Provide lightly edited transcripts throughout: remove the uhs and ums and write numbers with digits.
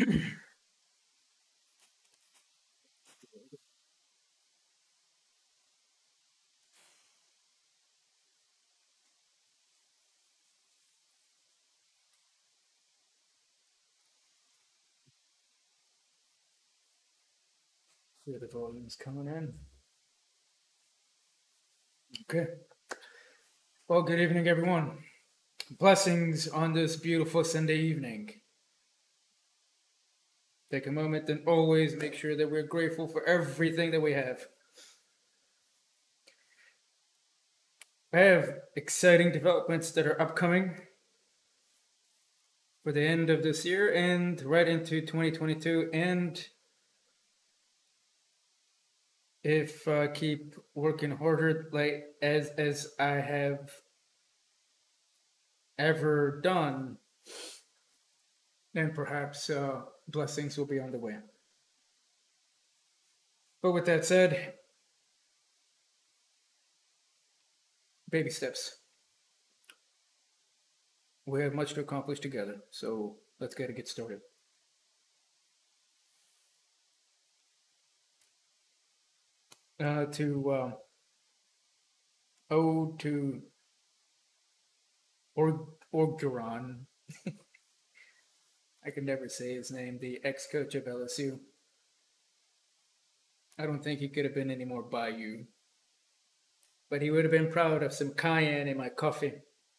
See the volume's coming in. Okay. Well, good evening, everyone. Blessings on this beautiful Sunday evening. Take a moment and always make sure that we're grateful for everything that we have. I have exciting developments that are upcoming for the end of this year and right into 2022. And if I keep working harder like as I have ever done, then perhaps blessings will be on the way. But with that said, baby steps. We have much to accomplish together, so let's get started. Ode to Orgeron. I can never say his name, the ex-coach of LSU. I don't think he could have been any more Bayou. But he would have been proud of some cayenne in my coffee.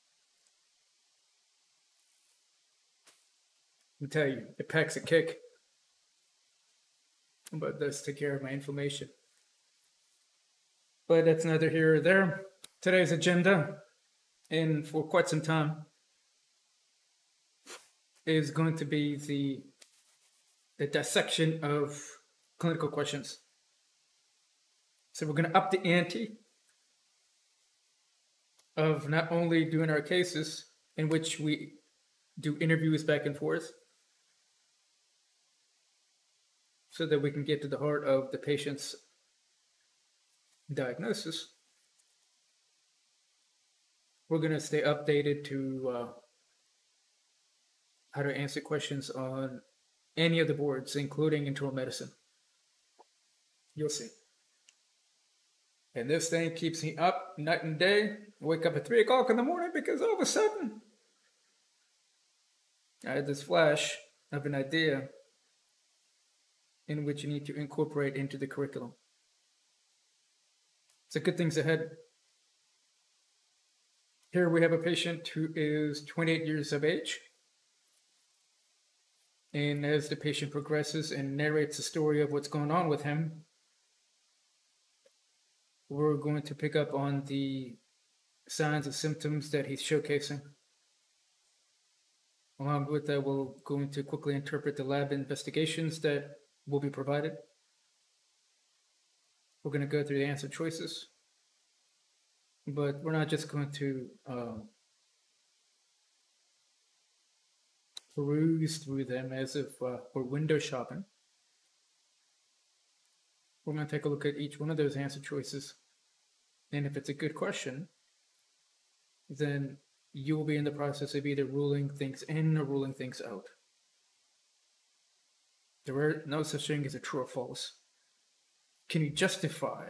I'll tell you, it packs a kick. But it does take care of my inflammation. But that's neither here or there. Today's agenda, and for quite some time, is going to be the dissection of clinical questions. So we're going to up the ante of not only doing our cases, in which we do interviews back and forth, so that we can get to the heart of the patient's diagnosis. We're going to stay updated to how to answer questions on any of the boards, including internal medicine. You'll see. And this thing keeps me up night and day. I wake up at 3 o'clock in the morning because all of a sudden I had this flash of an idea in which you need to incorporate into the curriculum. So good things ahead. Here we have a patient who is 28 years of age. And as the patient progresses and narrates the story of what's going on with him, we're going to pick up on the signs and symptoms that he's showcasing. Along with that, we're going to quickly interpret the lab investigations that will be provided. We're going to go through the answer choices, but we're not just going to peruse through them as if we're window shopping. We're going to take a look at each one of those answer choices. And if it's a good question, then you will be in the process of either ruling things in or ruling things out. There are no such thing as a true or false. Can you justify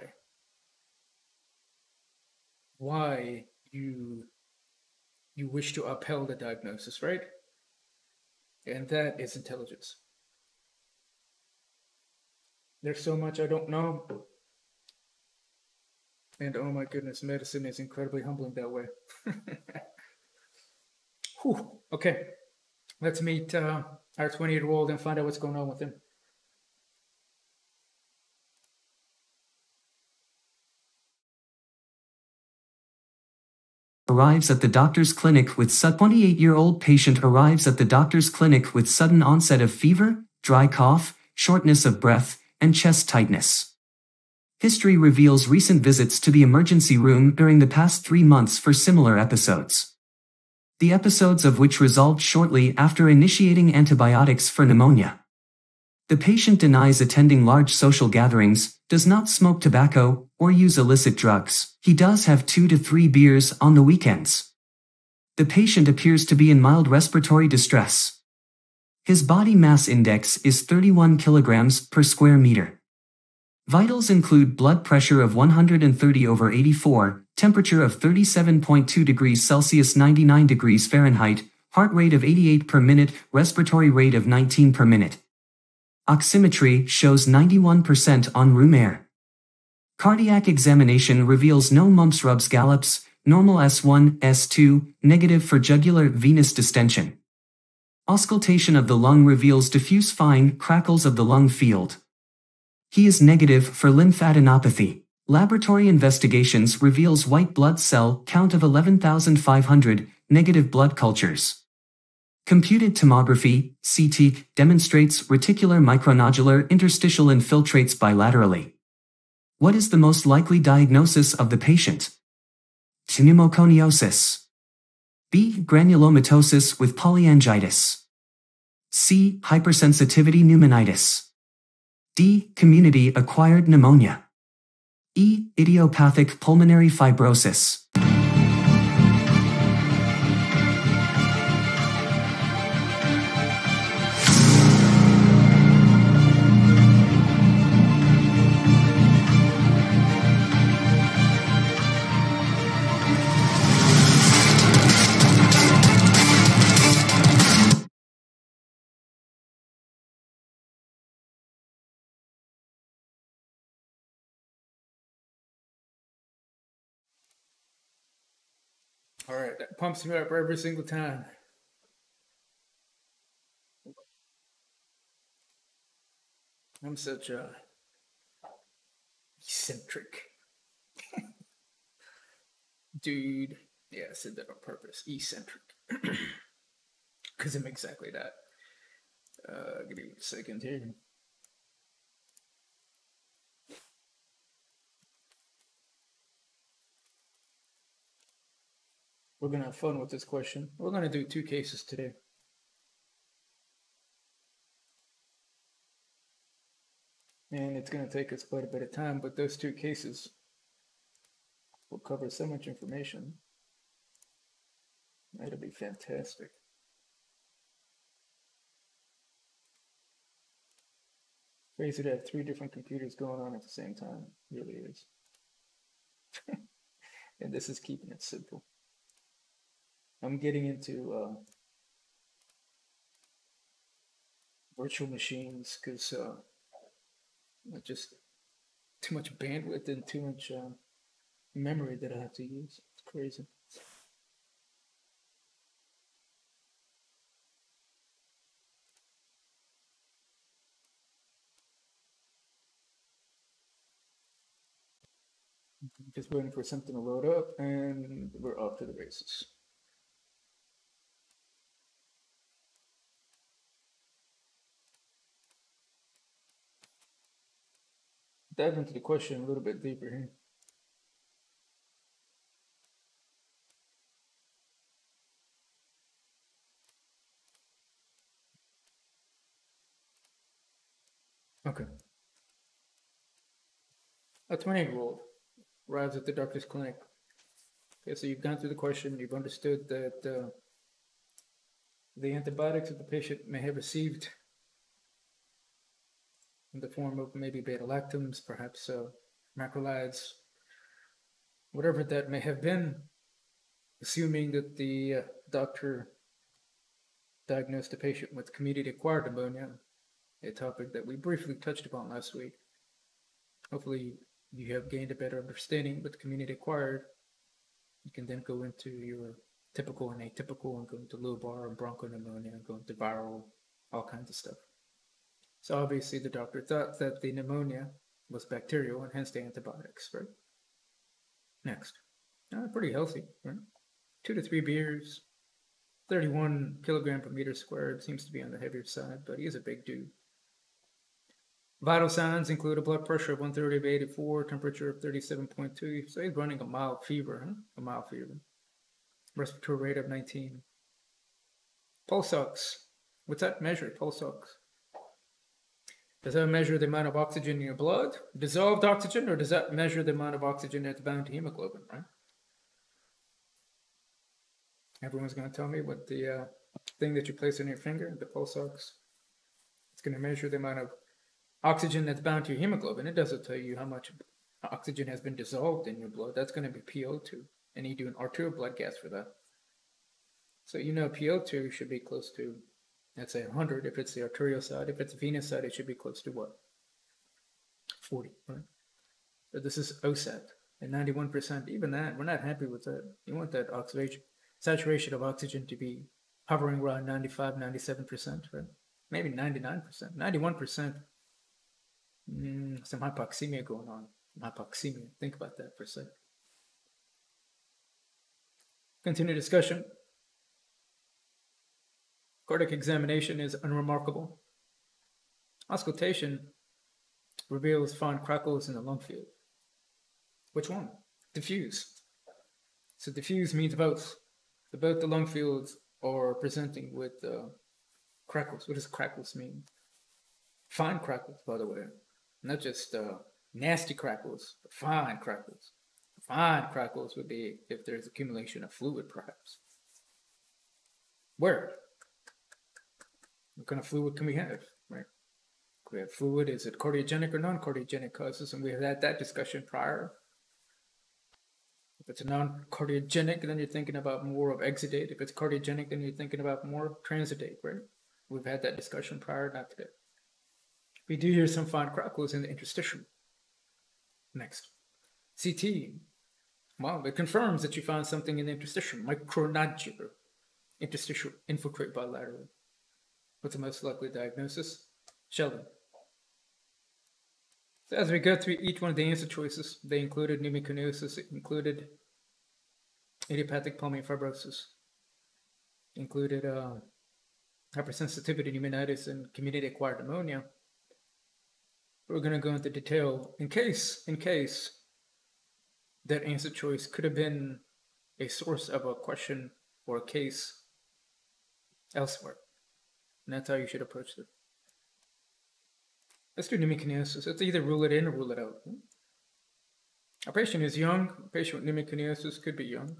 why you wish to upheld the diagnosis, right? And that is intelligence. There's so much I don't know. And oh my goodness, medicine is incredibly humbling that way. Whew. Okay, let's meet our 20-year-old and find out what's going on with him. Arrives at the doctor's clinic with 28-year-old patient arrives at the doctor's clinic with sudden onset of fever, dry cough, shortness of breath, and chest tightness. History reveals recent visits to the emergency room during the past 3 months for similar episodes. The episodes of which resolved shortly after initiating antibiotics for pneumonia. The patient denies attending large social gatherings, does not smoke tobacco, or use illicit drugs. He does have 2 to 3 beers on the weekends. The patient appears to be in mild respiratory distress. His body mass index is 31 kilograms per square meter. Vitals include blood pressure of 130/84, temperature of 37.2 degrees Celsius 99 degrees Fahrenheit, heart rate of 88 per minute, respiratory rate of 19 per minute. Oximetry shows 91% on room air. Cardiac examination reveals no mumps rubs gallops, normal S1, S2, negative for jugular venous distension. Auscultation of the lung reveals diffuse fine crackles of the lung field. He is negative for lymphadenopathy. Laboratory investigations reveals white blood cell count of 11,500, negative blood cultures. Computed tomography, CT, demonstrates reticular micronodular interstitial infiltrates bilaterally. What is the most likely diagnosis of the patient? Pneumoconiosis. B. Granulomatosis with polyangiitis. C. Hypersensitivity pneumonitis. D. Community-acquired pneumonia. E. Idiopathic pulmonary fibrosis. All right, that pumps me up every single time. I'm such a eccentric dude. Yeah, I said that on purpose. Eccentric. Because I'm exactly that. Give me a second here. We're going to have fun with this question. We're going to do 2 cases today. And it's going to take us quite a bit of time, but those 2 cases will cover so much information. That'll be fantastic. Crazy to have 3 different computers going on at the same time. It really is. And this is keeping it simple. I'm getting into virtual machines because just too much bandwidth and too much memory that I have to use. It's crazy. Just waiting for something to load up and we're off to the races. Dive into the question a little bit deeper here. Okay. A 20-year-old arrives at the doctor's clinic. Okay, so you've gone through the question, you've understood that the antibiotics that the patient may have received in the form of maybe beta-lactams, perhaps macrolides, whatever that may have been, assuming that the doctor diagnosed the patient with community-acquired pneumonia, a topic that we briefly touched upon last week. Hopefully you have gained a better understanding with community-acquired. You can then go into your typical and atypical and go into lobar and bronchopneumonia and go into viral, all kinds of stuff. So obviously the doctor thought that the pneumonia was bacterial and hence the antibiotics, right? Next. Pretty healthy, right? 2 to 3 beers, 31 kilogram per meter squared, seems to be on the heavier side, but he is a big dude. Vital signs include a blood pressure of 130/84, temperature of 37.2, so he's running a mild fever, huh? A mild fever. Respiratory rate of 19. Pulse ox. What's that measure, pulse ox? Does that measure the amount of oxygen in your blood, dissolved oxygen, or does that measure the amount of oxygen that's bound to hemoglobin, right? Everyone's going to tell me what the thing that you place on your finger, the pulse ox. It's going to measure the amount of oxygen that's bound to your hemoglobin. It doesn't tell you how much oxygen has been dissolved in your blood. That's going to be PO2. And you do an arterial blood gas for that. So you know PO2 should be close to, let's say 100 if it's the arterial side. If it's the venous side, it should be close to what? 40, right? So this is OSAT. And 91%, even that, we're not happy with that. You want that saturation of oxygen to be hovering around 95, 97%, right? Maybe 99%. 91%, some hypoxemia going on. Hypoxemia. Think about that for a second. Continue discussion. Cardiac examination is unremarkable. Auscultation reveals fine crackles in the lung field. Which one? Diffuse. So diffuse means both. So both the lung fields are presenting with crackles. What does crackles mean? Fine crackles, by the way. Not just nasty crackles, but fine crackles. Fine crackles would be if there's accumulation of fluid, perhaps. Where? What kind of fluid can we have, right? We have fluid, is it cardiogenic or non-cardiogenic causes? And we had that discussion prior. If it's a non-cardiogenic, then you're thinking about more of exudate. If it's cardiogenic, then you're thinking about more transitate, right? We've had that discussion prior, not today. We do hear some fine crackles in the interstitium. Next. CT. Well, it confirms that you found something in the interstitium, micronodular. Interstitial infiltrate bilaterally. What's the most likely diagnosis? Sheldon. So as we go through each one of the answer choices, they included pneumoconiosis, included idiopathic pulmonary fibrosis, included hypersensitivity pneumonitis and community-acquired pneumonia. We're going to go into detail in case that answer choice could have been a source of a question or a case elsewhere. And that's how you should approach it. Let's do pneumoconiosis. Let's either rule it in or rule it out. A patient is young. A patient with pneumoconiosis could be young.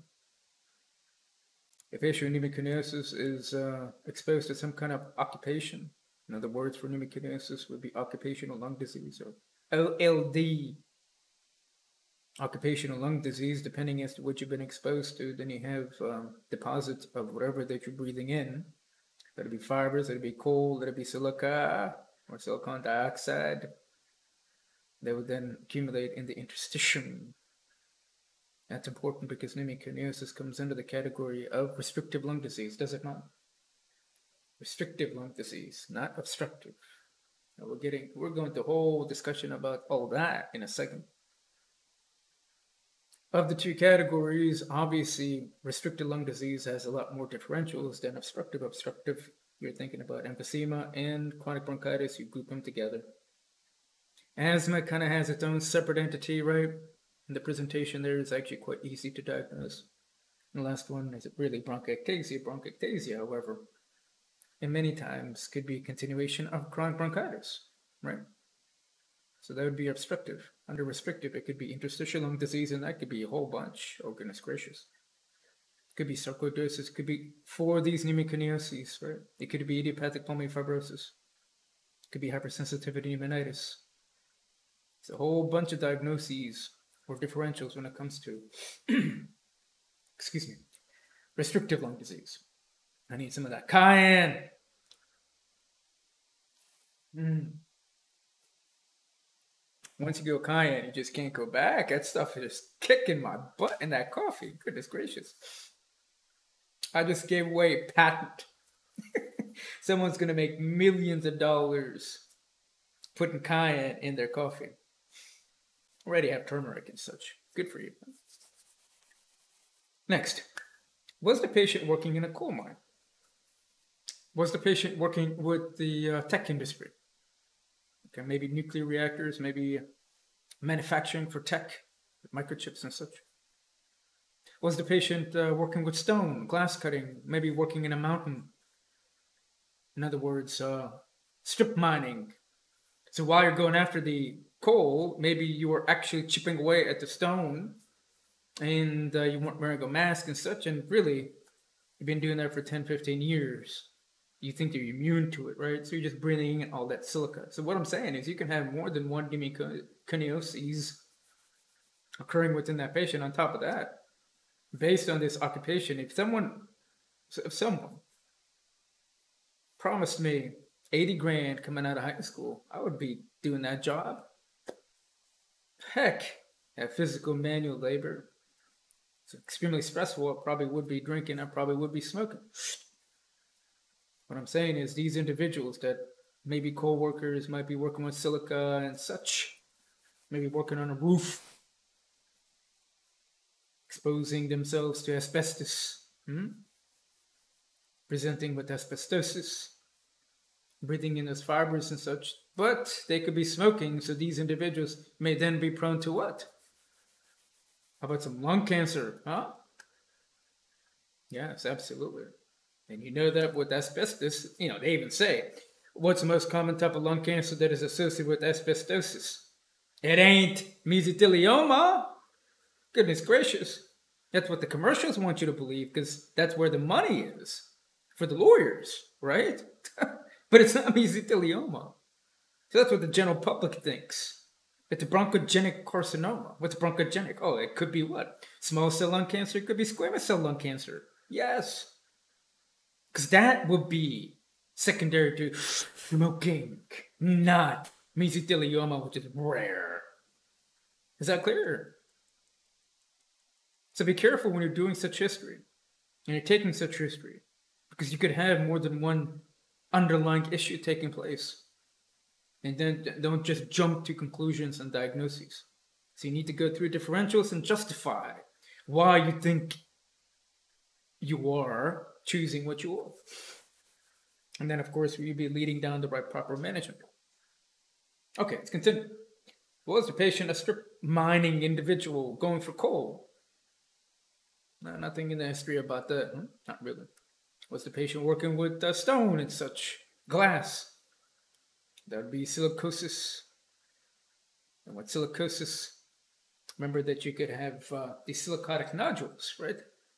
A patient with pneumoconiosis is exposed to some kind of occupation. In other words, for pneumoconiosis would be occupational lung disease or OLD. Occupational lung disease, depending as to what you've been exposed to, then you have deposits of whatever that you're breathing in. That'll be fibers, that'll be coal, that'll be silica or silicon dioxide. They would then accumulate in the interstitium. That's important because pneumoconiosis comes under the category of restrictive lung disease, does it not? Restrictive lung disease, not obstructive. Now we're going to a whole discussion about all that in a second. Of the two categories, obviously, restricted lung disease has a lot more differentials than obstructive. Obstructive, you're thinking about emphysema and chronic bronchitis, you group them together. Asthma kind of has its own separate entity, right? And the presentation there is actually quite easy to diagnose. And the last one is really bronchiectasia. Bronchiectasia, however, and many times could be a continuation of chronic bronchitis, right? So that would be obstructive. Under restrictive, it could be interstitial lung disease, and that could be a whole bunch. Oh, goodness gracious. It could be sarcoidosis. It could be for these pneumoconioses, right? It could be idiopathic pulmonary fibrosis. It could be hypersensitivity pneumonitis. It's a whole bunch of diagnoses or differentials when it comes to, excuse me, restrictive lung disease. I need some of that cayenne. Once you go cayenne, you just can't go back. That stuff is kicking my butt in that coffee. Goodness gracious. I just gave away a patent. Someone's going to make millions of dollars putting cayenne in their coffee. Already have turmeric and such. Good for you. Next. Was the patient working in a coal mine? Was the patient working with the tech industry? Okay, maybe nuclear reactors, maybe manufacturing for tech, microchips and such. Was the patient working with stone, glass cutting, maybe working in a mountain? In other words, strip mining. So while you're going after the coal, maybe you were actually chipping away at the stone and you weren't wearing a mask and such, and really, you've been doing that for 10, 15 years. you think you're immune to it, right? So you're just breathing in all that silica. So what I'm saying is you can have more than one pneumoconiosis occurring within that patient. On top of that, based on this occupation, if someone promised me 80 grand coming out of high school, I would be doing that job. Heck, that physical manual labor. It's extremely stressful. I probably would be drinking. I probably would be smoking. What I'm saying is these individuals that maybe co-workers might be working with silica and such, maybe working on a roof, exposing themselves to asbestos, presenting with asbestosis, breathing in those fibers and such, but they could be smoking, so these individuals may then be prone to what? How about some lung cancer, huh? Yes, absolutely. And you know that with asbestos, they even say, what's the most common type of lung cancer that is associated with asbestosis? It ain't mesothelioma. Goodness gracious. That's what the commercials want you to believe, because that's where the money is for the lawyers, right? But it's not mesothelioma. So that's what the general public thinks. It's a bronchogenic carcinoma. What's bronchogenic? Oh, it could be what? Small cell lung cancer. It could be squamous cell lung cancer. Yes. Because that would be secondary to smoking, not mesothelioma, which is rare. Is that clear? So be careful when you're doing such history and you're taking such history, because you could have more than one underlying issue taking place. And then don't just jump to conclusions and diagnoses. So you need to go through differentials and justify why you think you are choosing what you are. And then, of course, you'll be leading down the right proper management. Okay, let's continue. Was the patient a strip mining individual going for coal? No, nothing in the history about that. Not really. Was the patient working with stone and such? Glass? That would be silicosis. And what silicosis? Remember that you could have these silicotic nodules, right?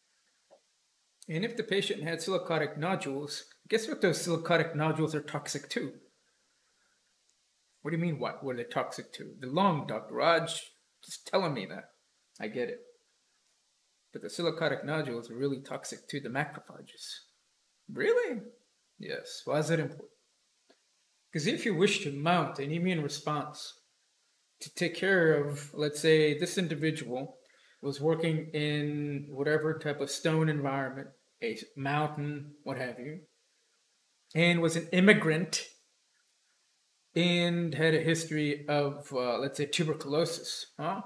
And if the patient had silicotic nodules, guess what those silicotic nodules are toxic to? What do you mean, what are they toxic to? The lung, Dr. Raj. Just telling me that. I get it. But the silicotic nodules are really toxic to the macrophages. Really? Yes. Why is that important? Because if you wish to mount an immune response to take care of, let's say, this individual was working in whatever type of stone environment, a mountain, what have you, and was an immigrant and had a history of, let's say, tuberculosis, huh?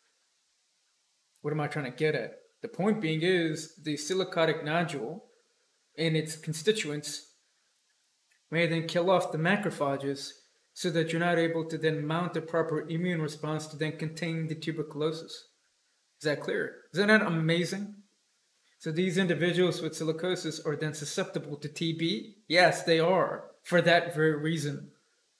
What am I trying to get at? The point being is the silicotic nodule and its constituents may then kill off the macrophages so that you're not able to then mount a proper immune response to then contain the tuberculosis. Is that clear? Isn't that amazing? So these individuals with silicosis are then susceptible to TB? Yes, they are, for that very reason.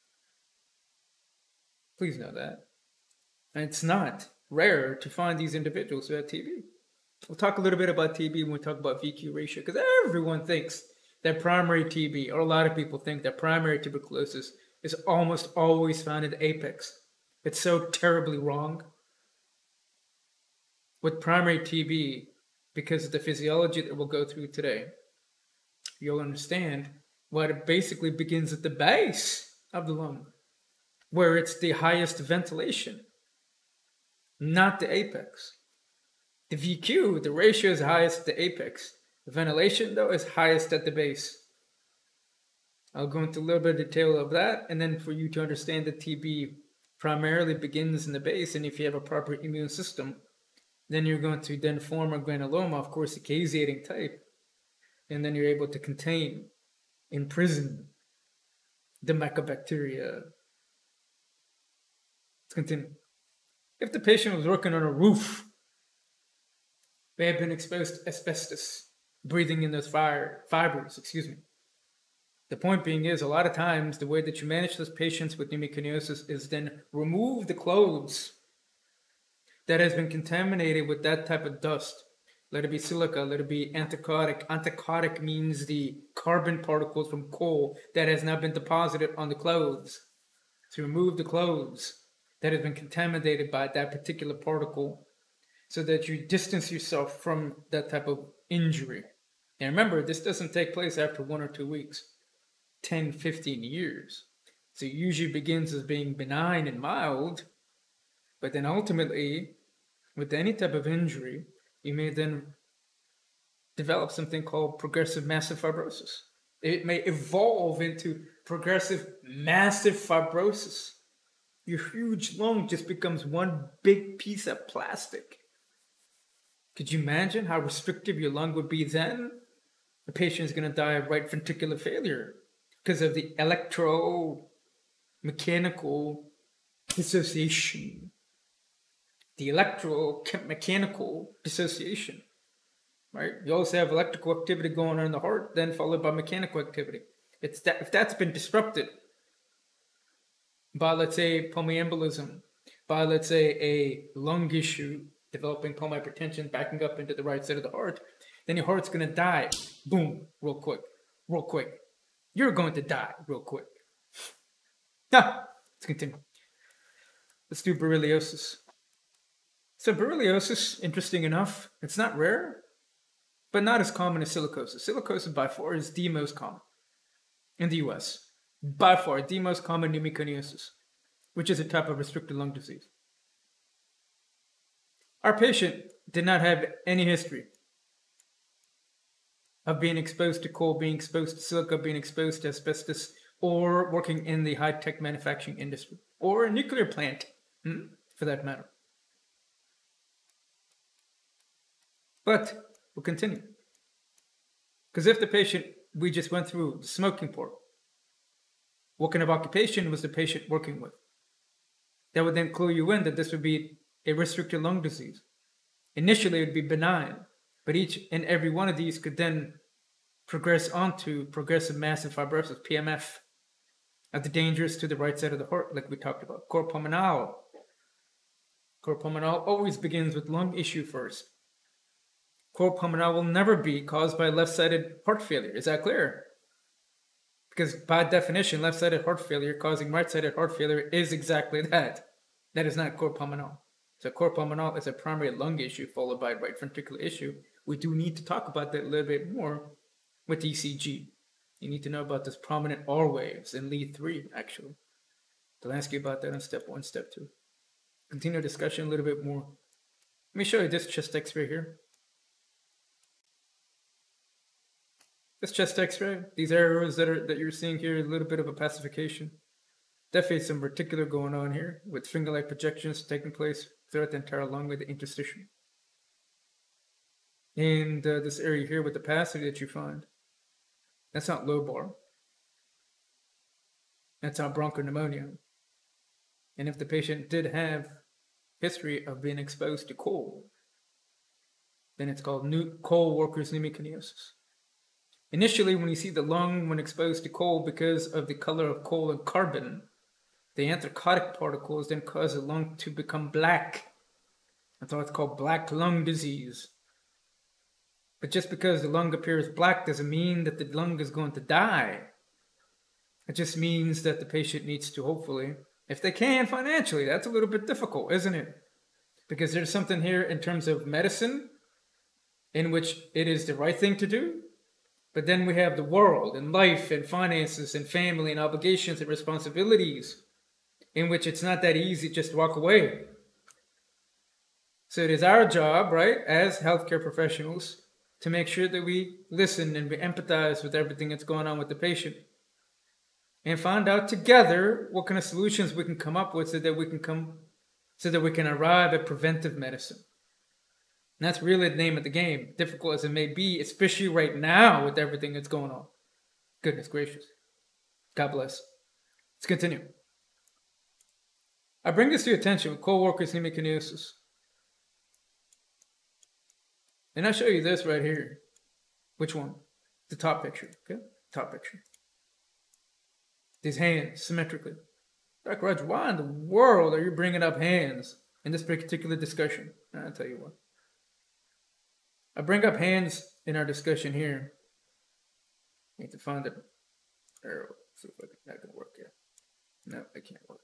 Please know that. And it's not rare to find these individuals who have TB. We'll talk a little bit about TB when we talk about VQ ratio, because everyone thinks that primary TB, or a lot of people think that primary tuberculosis is almost always found in the apex. It's so terribly wrong. With primary TB, because of the physiology that we'll go through today, you'll understand why it basically begins at the base of the lung, where it's the highest ventilation, not the apex. The VQ, the ratio is highest at the apex. The ventilation, though, is highest at the base. I'll go into a little bit of detail of that, and then for you to understand that TB primarily begins in the base, and if you have a proper immune system, then you're going to then form a granuloma, of course, the caseating type, and then you're able to contain, imprison the mycobacteria. Let's continue. If the patient was working on a roof, they have been exposed to asbestos, breathing in those fibers. The point being is, a lot of times, the way that you manage those patients with pneumoconiosis is then remove the clothes that has been contaminated with that type of dust. Let it be silica, let it be anticotic. Anticotic means the carbon particles from coal that has now been deposited on the clothes, to remove the clothes that have been contaminated by that particular particle, so that you distance yourself from that type of injury. And remember, this doesn't take place after 1 or 2 weeks, 10, 15 years. So it usually begins as being benign and mild, but then ultimately, with any type of injury, you may then develop something called progressive massive fibrosis. It may evolve into progressive massive fibrosis. Your huge lung just becomes one big piece of plastic. Could you imagine how restrictive your lung would be then? The patient is going to die of right ventricular failure because of the electromechanical dissociation. The electromechanical dissociation, right? You also have electrical activity going on in the heart, then followed by mechanical activity. If that's been disrupted by, let's say, pulmonary embolism, by, let's say, a lung issue, developing pulmonary hypertension, backing up into the right side of the heart, then your heart's going to die. Boom, real quick. You're going to die real quick. Now, let's continue. Let's do berylliosis. So berylliosis, interesting enough, it's not rare, but not as common as silicosis. Silicosis by far is the most common in the US. By far, the most common pneumoconiosis, which is a type of restricted lung disease. Our patient did not have any history of being exposed to coal, being exposed to silica, being exposed to asbestos, or working in the high-tech manufacturing industry, or a nuclear plant, for that matter. But we'll continue. Because if the patient we just went through the smoking part, what kind of occupation was the patient working with? That would then clue you in that this would be a restricted lung disease. Initially, it would be benign, but each and every one of these could then progress onto progressive massive fibrosis, PMF, at the dangerous to the right side of the heart, like we talked about. Cor pulmonale. Cor pulmonale always begins with lung issue first. Cor pulmonale will never be caused by left-sided heart failure. Is that clear? Because by definition, left-sided heart failure causing right-sided heart failure is exactly that. That is not cor pulmonale. So cor pulmonale is a primary lung issue followed by a right ventricular issue. We do need to talk about that a little bit more with ECG. You need to know about this prominent R waves in lead 3, actually. I'll ask you about that in step 1, step 2. Continue discussion a little bit more. Let me show you this chest x-ray here. This chest x-ray, these arrows that you're seeing here, a little bit of a pacification. Definitely some reticular going on here with finger-like projections taking place throughout the entire lung with the interstitium. And this area here with the opacity that you find, that's not lobar. That's not bronchopneumonia. And if the patient did have history of being exposed to coal, then it's called coal workers pneumoconiosis. Initially, when you see the lung when exposed to coal because of the color of coal and carbon, the anthracotic particles then cause the lung to become black. That's why it's called black lung disease. But just because the lung appears black doesn't mean that the lung is going to die. It just means that the patient needs to hopefully, if they can financially, that's a little bit difficult, isn't it? Because there's something here in terms of medicine in which it is the right thing to do. But then we have the world and life and finances and family and obligations and responsibilities in which it's not that easy just to walk away. So it is our job, right, as healthcare professionals, to make sure that we listen and we empathize with everything that's going on with the patient and find out together what kind of solutions we can come up with so that we can arrive at preventive medicine. And that's really the name of the game, difficult as it may be, especially right now with everything that's going on. Goodness gracious. God bless. Let's continue. I bring this to your attention with co-workers pneumoconiosis. And I'll show you this right here. Which one? The top picture, okay? Top picture. These hands, symmetrically. Dr. Roger, why in the world are you bringing up hands in this particular discussion? I'll tell you what. I bring up hands in our discussion here Need to find the arrow. See if that can work here. No, it can't work.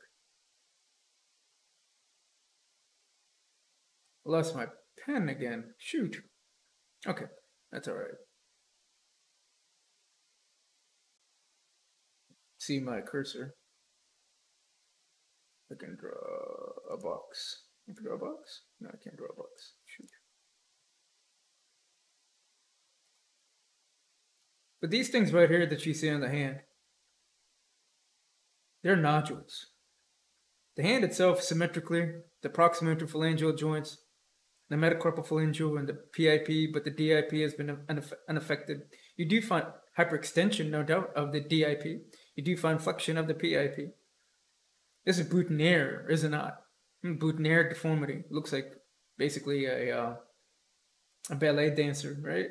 Lost my pen again. Shoot. Okay, that's all right. See my cursor. I can draw a box. I can draw a box? No, I can't draw a box. Shoot. But these things right here that you see on the hand, they're nodules. The hand itself symmetrically, the proximal interphalangeal joints, the metacarpal phalangeal and the PIP, but the DIP has been unaffected. You do find hyperextension, no doubt, of the DIP. You do find flexion of the PIP. This is boutonniere, is it not? Boutonniere deformity. Looks like basically a ballet dancer, right?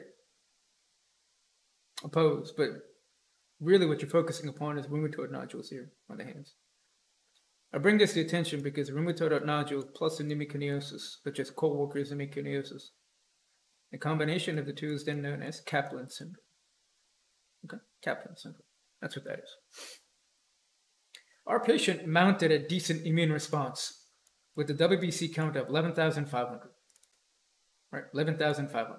A pose, but really what you're focusing upon is rheumatoid nodules here on the hands. I bring this to attention because rheumatoid nodules plus pneumoconiosis, such as co-workers pneumoconiosis, the combination of the two is then known as Kaplan syndrome. Okay, Kaplan syndrome. That's what that is. Our patient mounted a decent immune response with a WBC count of 11,500. Right, 11,500.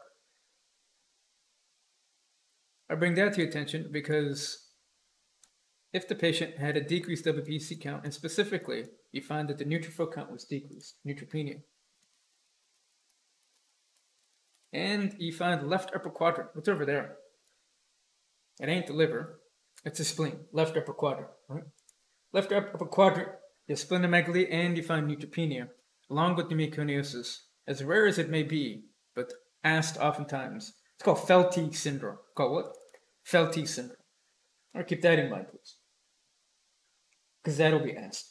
I bring that to your attention because if the patient had a decreased WBC count, and specifically, you find that the neutrophil count was decreased, neutropenia, and you find the left upper quadrant, what's over there? It ain't the liver, it's the spleen, left upper quadrant, right? Left upper quadrant, you have splenomegaly, and you find neutropenia, along with pneumoconiosis, as rare as it may be, but asked oftentimes. It's called Felty syndrome. Called what? Felty syndrome. Or keep that in mind, please. Because that'll be asked.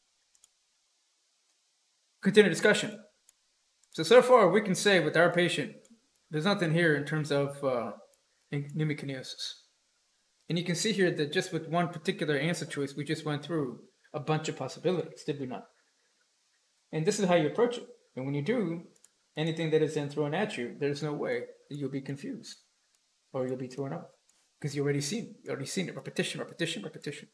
Continue discussion. So far we can say with our patient, there's nothing here in terms of pneumoconiosis. And you can see here that just with one particular answer choice, we just went through a bunch of possibilities, did we not? And this is how you approach it. And when you do, anything that is then thrown at you, there's no way that you'll be confused or you'll be thrown off because you already seen it. Repetition, repetition, repetition.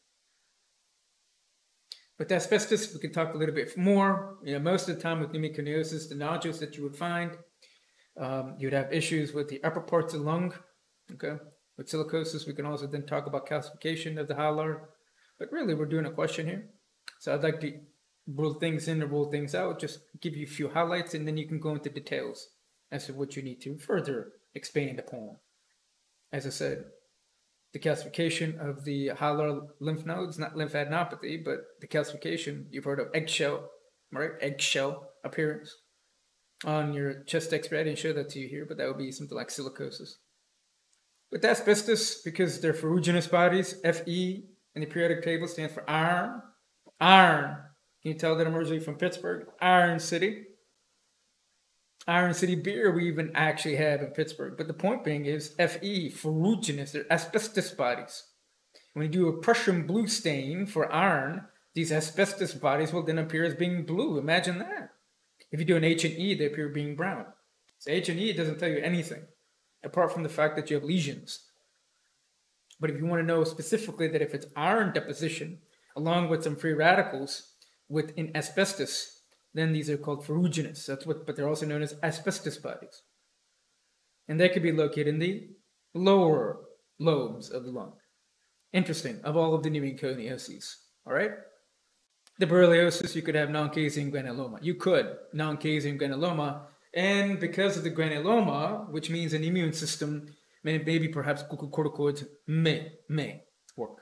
With asbestos, we can talk a little bit more. Most of the time with pneumoconiosis, the nodules that you would find, you'd have issues with the upper parts of the lung. Okay, with silicosis, we can also then talk about calcification of the hilar. But really, we're doing a question here, so I'd like to rule things in and rule things out. Just give you a few highlights, and then you can go into details as to what you need to further expand upon. As I said, the calcification of the hilar lymph nodes, not lymphadenopathy, but the calcification, you've heard of eggshell, right? Eggshell appearance on your chest x-ray. I didn't show that to you here, but that would be something like silicosis. With asbestos, because they're ferruginous bodies, Fe in the periodic table stands for iron. Iron. Can you tell that I'm originally from Pittsburgh? Iron City. Iron City beer we even actually have in Pittsburgh. But the point being is Fe, ferruginous, they're asbestos bodies. When you do a Prussian blue stain for iron, these asbestos bodies will then appear as being blue. Imagine that. If you do an H&E, they appear being brown. So H&E doesn't tell you anything, apart from the fact that you have lesions. But if you want to know specifically that if it's iron deposition, along with some free radicals within asbestos, then these are called ferruginous. But they're also known as asbestos bodies. And they could be located in the lower lobes of the lung. Interesting, of all of the pneumoconioses, all right? The borreliosis, you could have non-casein granuloma. You could, non-casein granuloma, and because of the granuloma, which means an immune system, maybe perhaps glucocorticoids may work.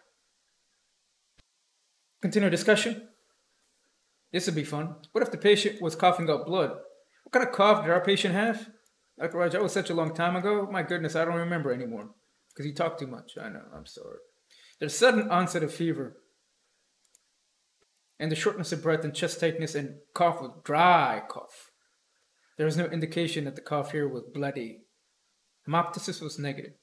Continue discussion. This would be fun. What if the patient was coughing up blood? What kind of cough did our patient have? Dr. Raj, that was such a long time ago. My goodness, I don't remember anymore. Because you talk too much. I know, I'm sorry. There's sudden onset of fever. And the shortness of breath and chest tightness and cough with dry cough. There was no indication that the cough here was bloody. Hemoptysis was negative.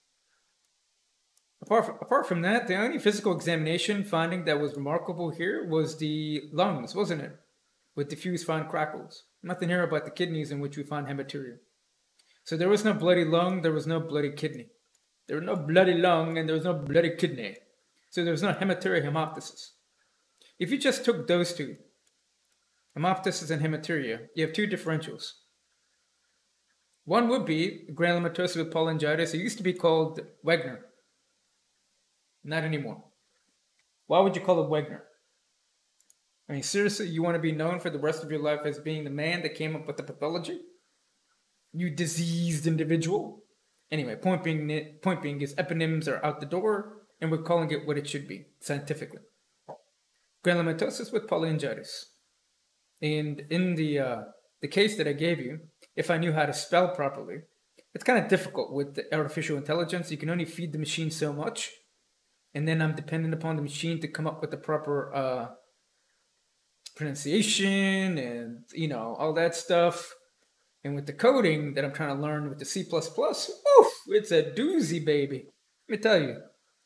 Apart from that, the only physical examination finding that was remarkable here was the lungs, wasn't it? With diffuse fine crackles. Nothing here about the kidneys in which we find hematuria. So there was no bloody lung, there was no bloody kidney. There was no bloody lung and there was no bloody kidney. So there was no hematuria hemoptysis. If you just took those two, hemoptysis and hematuria, you have two differentials. One would be granulomatosis with polyangiitis. It used to be called Wegener. Not anymore. Why would you call it Wegener? I mean, seriously, you want to be known for the rest of your life as being the man that came up with the pathology? You diseased individual. Anyway, point being is eponyms are out the door, and we're calling it what it should be, scientifically. Granulomatosis with polyangiitis. And in the case that I gave you, if I knew how to spell properly, it's kind of difficult with the artificial intelligence. You can only feed the machine so much, and then I'm dependent upon the machine to come up with the proper pronunciation and, you know, all that stuff. And with the coding that I'm trying to learn with the C++, oof, it's a doozy, baby. Let me tell you.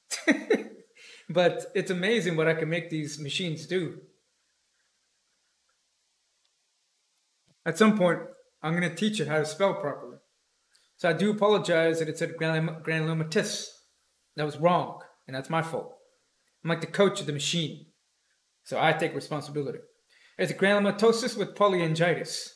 But it's amazing what I can make these machines do. At some point, I'm going to teach it how to spell properly. So I do apologize that it said granulomatous. That was wrong, and that's my fault. I'm like the coach of the machine, so I take responsibility. It's granulomatosis with polyangiitis.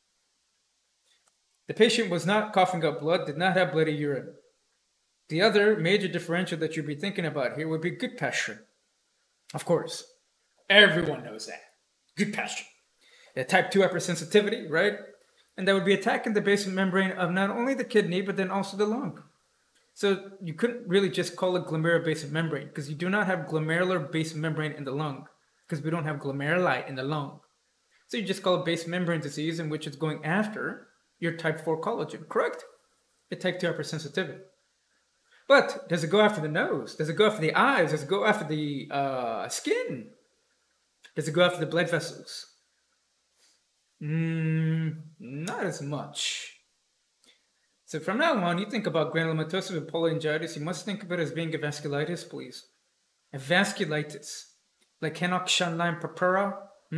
The patient was not coughing up blood, did not have bloody urine. The other major differential that you'd be thinking about here would be Goodpasture. Of course, everyone knows that. Goodpasture. A type 2 hypersensitivity, right? And that would be attacking the basement membrane of not only the kidney, but then also the lung. So you couldn't really just call it glomerular basement membrane because you do not have glomerular basement membrane in the lung because we don't have glomeruli in the lung. So you just call it basement membrane disease in which it's going after your type 4 collagen, correct? A type 2 hypersensitivity. But does it go after the nose? Does it go after the eyes? Does it go after the skin? Does it go after the blood vessels? Not as much. So from now on, you think about granulomatosis with polyangiitis, you must think of it as being a vasculitis, please. A vasculitis. Like Henoch-Schönlein purpura.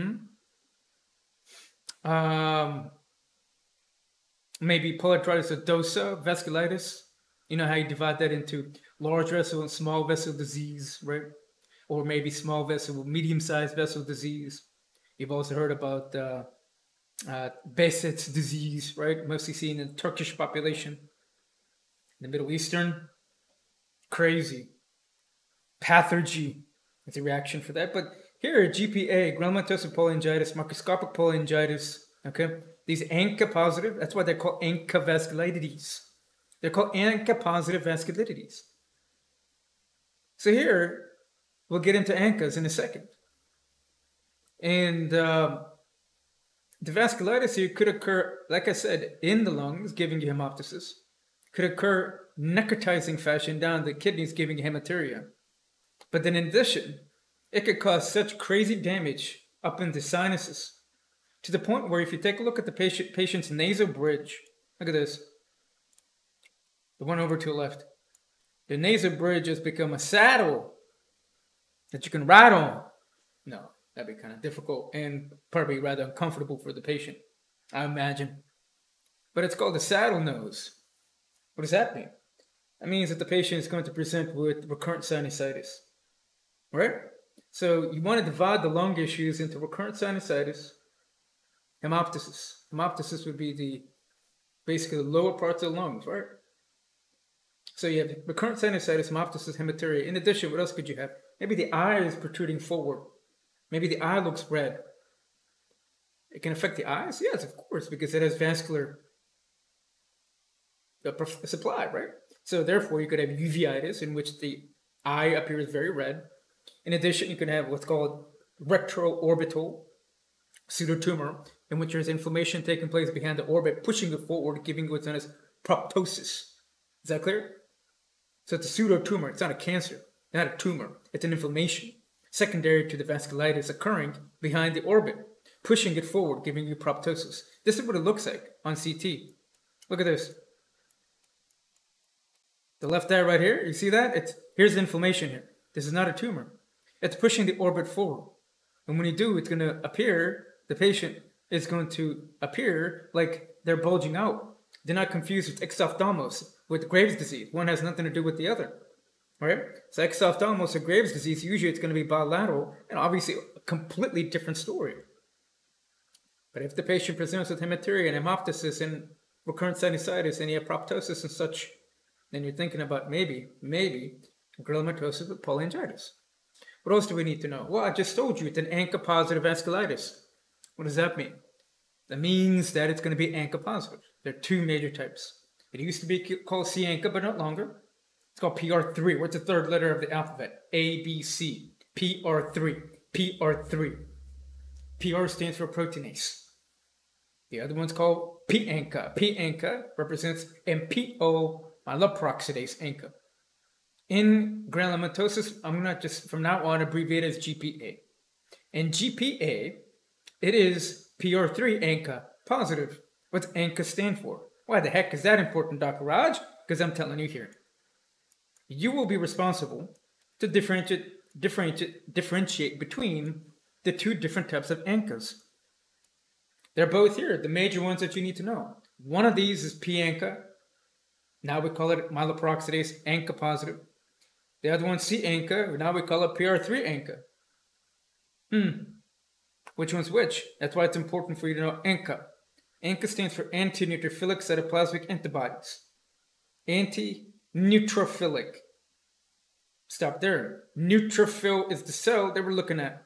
Maybe polyarteritis nodosa, vasculitis. You know how you divide that into large vessel and small vessel disease, right? Or maybe small vessel, medium-sized vessel disease. You've also heard about Behçet's disease, right? Mostly seen in the Turkish population. The Middle Eastern, crazy. Pathergy is a reaction for that. But here, GPA, granulomatosis polyangiitis, microscopic polyangiitis, okay? These ANCA positive, that's why they're called ANCA vasculitides. They're called ANCA positive vasculitides. So here, we'll get into ANCAs in a second. And the vasculitis here could occur, like I said, in the lungs, giving you hemoptysis. Could occur necrotizing fashion down the kidneys, giving you hematuria. But then in addition, it could cause such crazy damage up in the sinuses to the point where if you take a look at the patient's nasal bridge, look at this, the one over to the left. The nasal bridge has become a saddle that you can ride on. No, that'd be kind of difficult and probably rather uncomfortable for the patient, I imagine. But it's called the saddle nose. What does that mean? That means that the patient is going to present with recurrent sinusitis, right? So you want to divide the lung issues into recurrent sinusitis, hemoptysis. Hemoptysis would be basically the lower parts of the lungs, right? So you have recurrent sinusitis, hemoptysis, hematuria. In addition, what else could you have? Maybe the eye is protruding forward. Maybe the eye looks red. It can affect the eyes? Yes, of course, because it has vascular supply, right? So therefore, you could have uveitis, in which the eye appears very red. In addition, you can have what's called retroorbital pseudotumor, in which there's inflammation taking place behind the orbit, pushing it forward, giving what's known as proptosis. Is that clear? So it's a pseudotumor. It's not a cancer, not a tumor. It's an inflammation secondary to the vasculitis occurring behind the orbit, pushing it forward, giving you proptosis. This is what it looks like on CT. Look at this. The left eye right here, you see that? Here's the inflammation here. This is not a tumor. It's pushing the orbit forward. And when you do, it's going to appear, the patient is going to appear like they're bulging out. Do not confuse with exophthalmos. with Graves' disease. One has nothing to do with the other. Right? Cyclophthalmos or Graves' disease, usually it's going to be bilateral and obviously a completely different story. But if the patient presents with hematuria and hemoptysis and recurrent sinusitis and proptosis and such, then you're thinking about maybe granulomatosis with polyangiitis. What else do we need to know? Well, I just told you it's an ANCA-positive vasculitis. What does that mean? That means that it's going to be ANCA-positive. There are two major types. It used to be called C-ANCA, but not longer. It's called PR3. What's the third letter of the alphabet? A, B, C. PR3. PR3. PR stands for proteinase. The other one's called P-ANCA. P-ANCA represents MPO myeloperoxidase ANCA. In granulomatosis, I'm going to just from now on abbreviate as GPA. In GPA, it is PR3 ANCA positive. What's ANCA stand for? Why the heck is that important, Dr. Raj? Because I'm telling you here. You will be responsible to differentiate between the two different types of ANCAs. They're both here, the major ones that you need to know. One of these is P-ANCA. Now we call it myeloperoxidase ANCA positive. The other one's C-ANCA. Now we call it PR3 ANCA. Which one's which? That's why it's important for you to know ANCA. ANCA stands for anti-neutrophilic cytoplasmic antibodies. Anti-neutrophilic. Stop there. Neutrophil is the cell that we're looking at.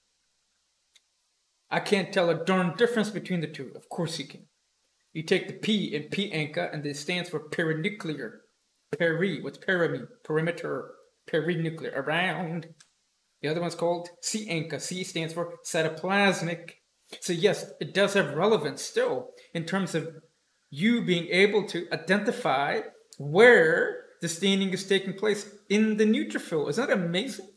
I can't tell a darn difference between the two. Of course you can. You take the P in P-ANCA and it stands for perinuclear. Peri, what's peri mean? Perimeter. Perinuclear, around. The other one's called C-ANCA. C stands for cytoplasmic. So yes, it does have relevance still in terms of you being able to identify where the staining is taking place in the neutrophil. Isn't that amazing?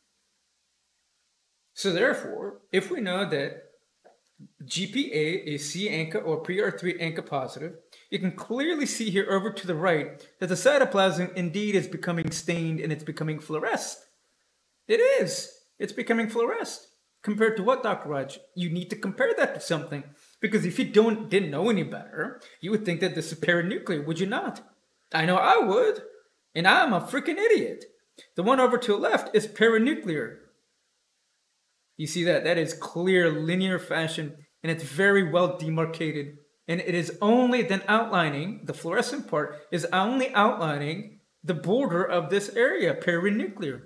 So therefore, if we know that GPA is C-ANCA or PR3 ANCA positive, you can clearly see here over to the right that the cytoplasm indeed is becoming stained and it's becoming fluoresced. It is. It's becoming fluoresced. Compared to what, Dr. Raj? You need to compare that to something. Because if you didn't know any better, you would think that this is perinuclear, would you not? I know I would. And I'm a freaking idiot. The one over to the left is perinuclear. You see that? That is clear, linear fashion, and it's very well demarcated. And it is only then outlining, the fluorescent part is only outlining the border of this area, perinuclear.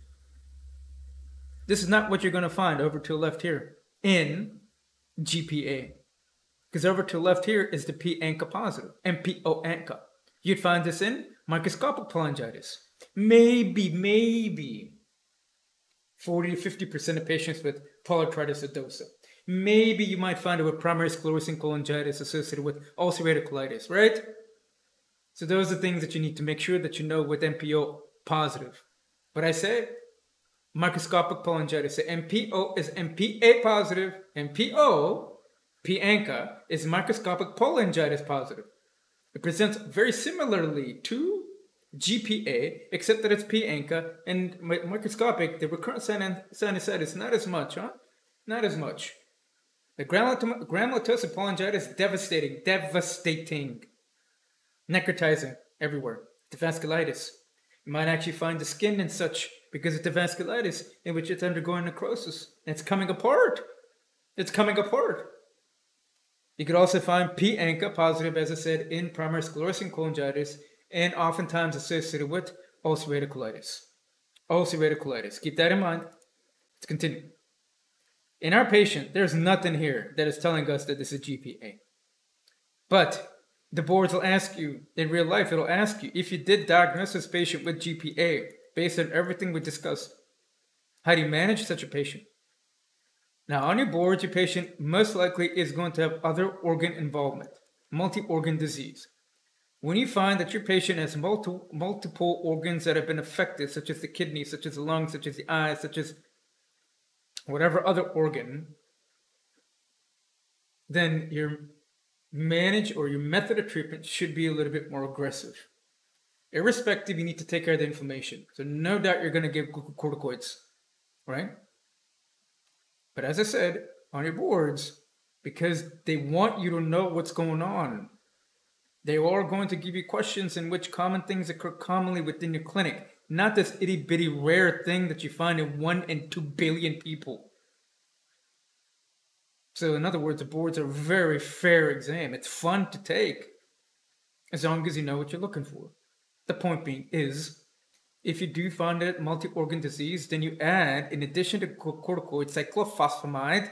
This is not what you're going to find over to the left here in GPA. Because over to the left here is the P-ANCA positive, MPO-ANCA. You'd find this in microscopic cholangitis. Maybe 40 to 50% of patients with polyarteritis nodosa. Maybe you might find it with primary sclerosing cholangitis associated with ulcerative colitis, right? So those are things that you need to make sure that you know with MPO positive. But I say microscopic cholangitis. So MPO is MPA positive. MPO, P-ANCA, is microscopic cholangitis positive. It presents very similarly to GPA, except that it's P-ANCA, and microscopic, the recurrent sinusitis, not as much, huh? Not as much. The granulomatosis polyangiitis, devastating. Necrotizing everywhere. The vasculitis. You might actually find the skin and such because it's the vasculitis in which it's undergoing necrosis. And it's coming apart. It's coming apart. You could also find P-ANCA positive, as I said, in primary sclerosing cholangitis, and oftentimes associated with ulcerative colitis. Ulcerative colitis. Keep that in mind. Let's continue. In our patient, there's nothing here that is telling us that this is GPA. But the boards will ask you, in real life, it'll ask you, if you did diagnose this patient with GPA, based on everything we discussed, how do you manage such a patient? Now, on your boards, your patient most likely is going to have other organ involvement, multi-organ disease. When you find that your patient has multiple organs that have been affected, such as the kidney, such as the lungs, such as the eyes, such as whatever other organ, then your method of treatment should be a little bit more aggressive. Irrespective, you need to take care of the inflammation. So no doubt you're going to give glucocorticoids, right? But as I said, on your boards, because they want you to know what's going on, They are going to give you questions in which common things occur commonly within your clinic, not this itty bitty rare thing that you find in 1 in 2 billion people. So, in other words, the boards are a very fair exam. It's fun to take as long as you know what you're looking for. The point being is, if you do find it multi-organ disease, then you add, in addition to corticoid, cyclophosphamide.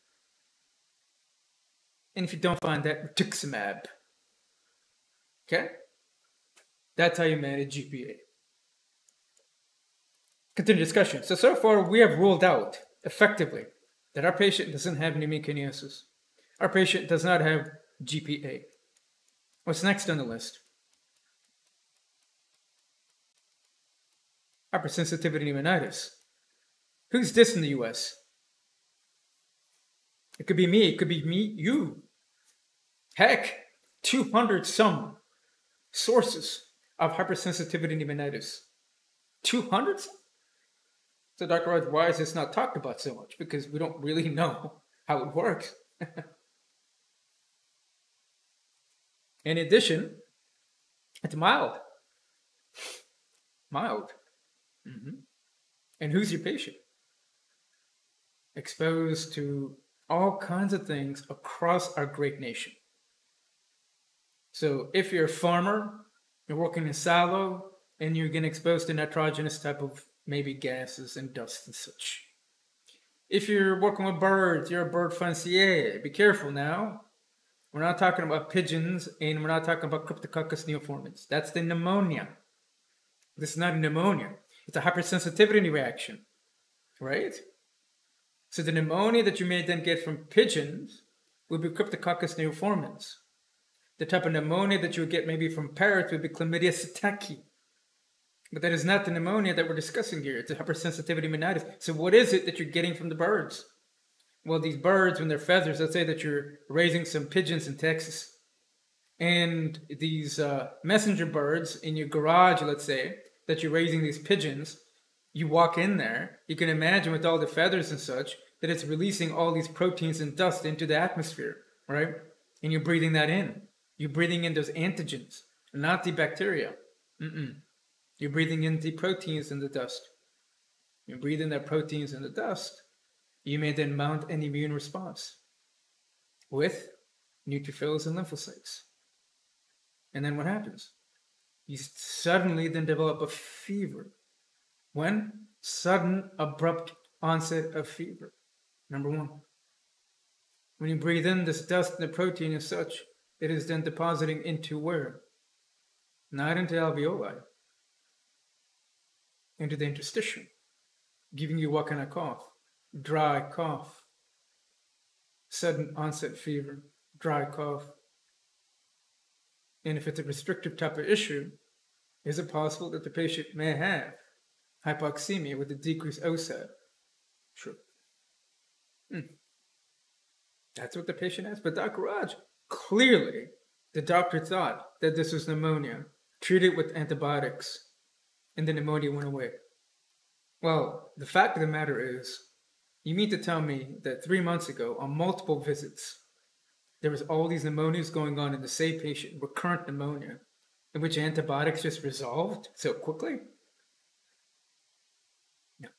And if you don't find that, rituximab. Okay? That's how you manage GPA. Continue discussion. So far we have ruled out effectively that our patient doesn't have pneumoconiosis. Our patient does not have GPA. What's next on the list? Hypersensitivity pneumonitis. Who's this in the US? It could be me, you. Heck, 200 some sources of hypersensitivity pneumonitis. 200? So Dr. Raj, why is this not talked about so much? Because we don't really know how it works. In addition, it's mild. Mild. And who's your patient? Exposed to all kinds of things across our great nation. So if you're a farmer, you're working in silo, and you're getting exposed to nitrogenous type of maybe gases and dust and such. If you're working with birds, you're a bird fancier. Be careful now. We're not talking about pigeons, and we're not talking about Cryptococcus neoformans. That's the pneumonia. This is not a pneumonia. It's a hypersensitivity reaction, right? So the pneumonia that you may then get from pigeons would be Cryptococcus neoformans. The type of pneumonia that you would get maybe from parrots would be Chlamydia psittaci. But that is not the pneumonia that we're discussing here. It's a hypersensitivity pneumonitis. So what is it that you're getting from the birds? Well, these birds, when they're feathers, let's say that you're raising some pigeons in Texas. And these messenger birds in your garage, let's say, that you're raising these pigeons, you walk in there, you can imagine with all the feathers and such, that it's releasing all these proteins and dust into the atmosphere, right? And you're breathing that in. You're breathing in those antigens, not the bacteria. You're breathing in the proteins in the dust. You breathe in the proteins in the dust, you may then mount an immune response with neutrophils and lymphocytes. And then what happens? You suddenly then develop a fever. When? Sudden, abrupt onset of fever. Number one. When you breathe in this dust and the protein and such, it is then depositing into where? Not into alveoli. Into the interstitium, giving you what kind of cough? Dry cough. Sudden onset fever, dry cough. And if it's a restrictive type of issue, is it possible that the patient may have hypoxemia with a decreased OSAD? Sure. That's what the patient has. But Dr. Raj, clearly the doctor thought that this was pneumonia, treated with antibiotics, and the pneumonia went away. Well, the fact of the matter is, you mean to tell me that 3 months ago, on multiple visits, there was all these pneumonias going on in the same patient, recurrent pneumonia, in which antibiotics just resolved so quickly? No.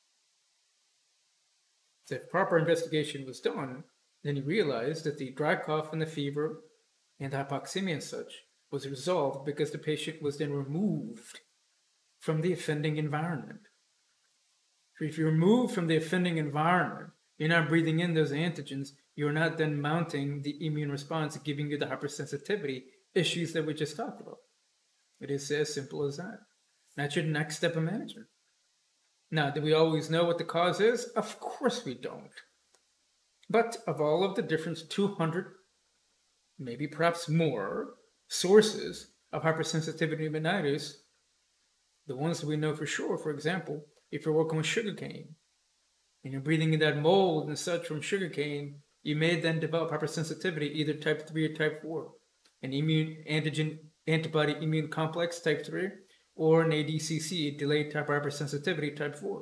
So if proper investigation was done, then you realized that the dry cough and the fever and hypoxemia and such was resolved because the patient was then removed from the offending environment. So if you're removed from the offending environment, you're not breathing in those antigens, you're not then mounting the immune response, giving you the hypersensitivity issues that we just talked about. It is as simple as that. That's your next step of management. Now, do we always know what the cause is? Of course we don't. But of all of the different 200, maybe perhaps more, sources of hypersensitivity pneumonitis, the ones that we know for sure, for example, if you're working with sugarcane and you're breathing in that mold and such from sugarcane, you may then develop hypersensitivity, either type 3 or type 4, an immune antigen antibody immune complex type 3, or an ADCC, delayed type hypersensitivity type 4.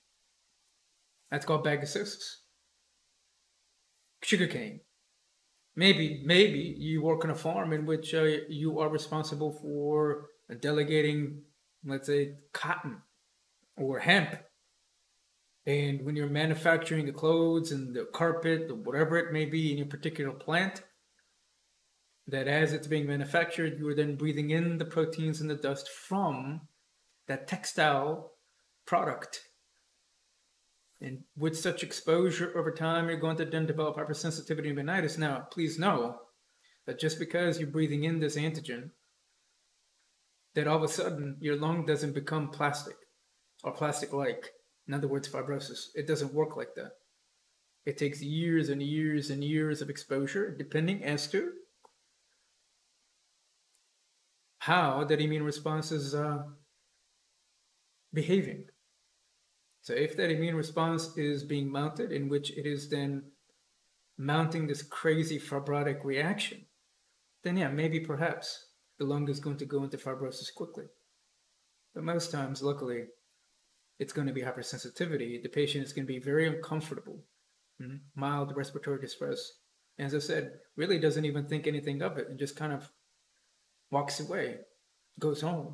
That's called bagasosis. Sugarcane. Maybe you work on a farm in which you are responsible for delegating, let's say, cotton or hemp. And when you're manufacturing the clothes and the carpet, or whatever it may be in your particular plant, that as it's being manufactured, you are then breathing in the proteins and the dust from that textile product. And with such exposure over time, you're going to then develop hypersensitivity and pneumonitis. Now, please know that just because you're breathing in this antigen, that all of a sudden your lung doesn't become plastic or plastic-like. In other words, fibrosis. It doesn't work like that. It takes years and years and years of exposure, depending as to how that immune response is behaving. So if that immune response is being mounted, in which it is then mounting this crazy fibrotic reaction, then yeah, maybe perhaps the lung is going to go into fibrosis quickly. But most times, luckily, it's going to be hypersensitivity. The patient is going to be very uncomfortable, mild respiratory distress. And as I said, really doesn't even think anything of it and just kind of walks away, goes home.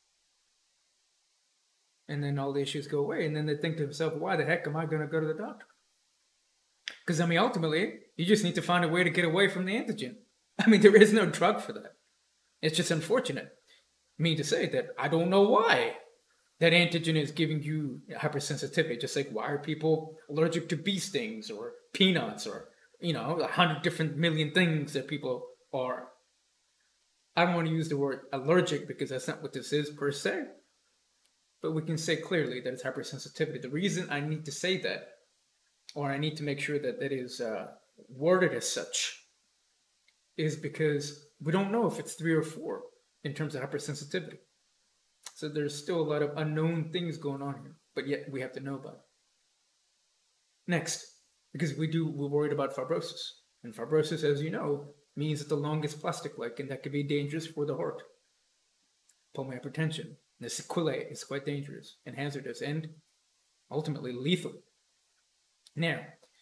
And then all the issues go away. And then they think to themselves, why the heck am I going to go to the doctor? Because, I mean, ultimately, you just need to find a way to get away from the antigen. I mean, there is no drug for that. It's just unfortunate. I mean to say that I don't know why that antigen is giving you hypersensitivity. Just like, why are people allergic to bee stings or peanuts or, 100 different million things that people are. I don't want to use the word allergic because that's not what this is per se. But we can say clearly that it's hypersensitivity. The reason I need to say that, or I need to make sure that that is worded as such, is because we don't know if it's 3 or 4 in terms of hypersensitivity. So there's still a lot of unknown things going on here, but yet we have to know about it. Next, because we're worried about fibrosis. And fibrosis, as you know, means that the lung is plastic-like, and that could be dangerous for the heart. Pulmonary hypertension. The sequelae is quite dangerous and hazardous and ultimately lethal. Now,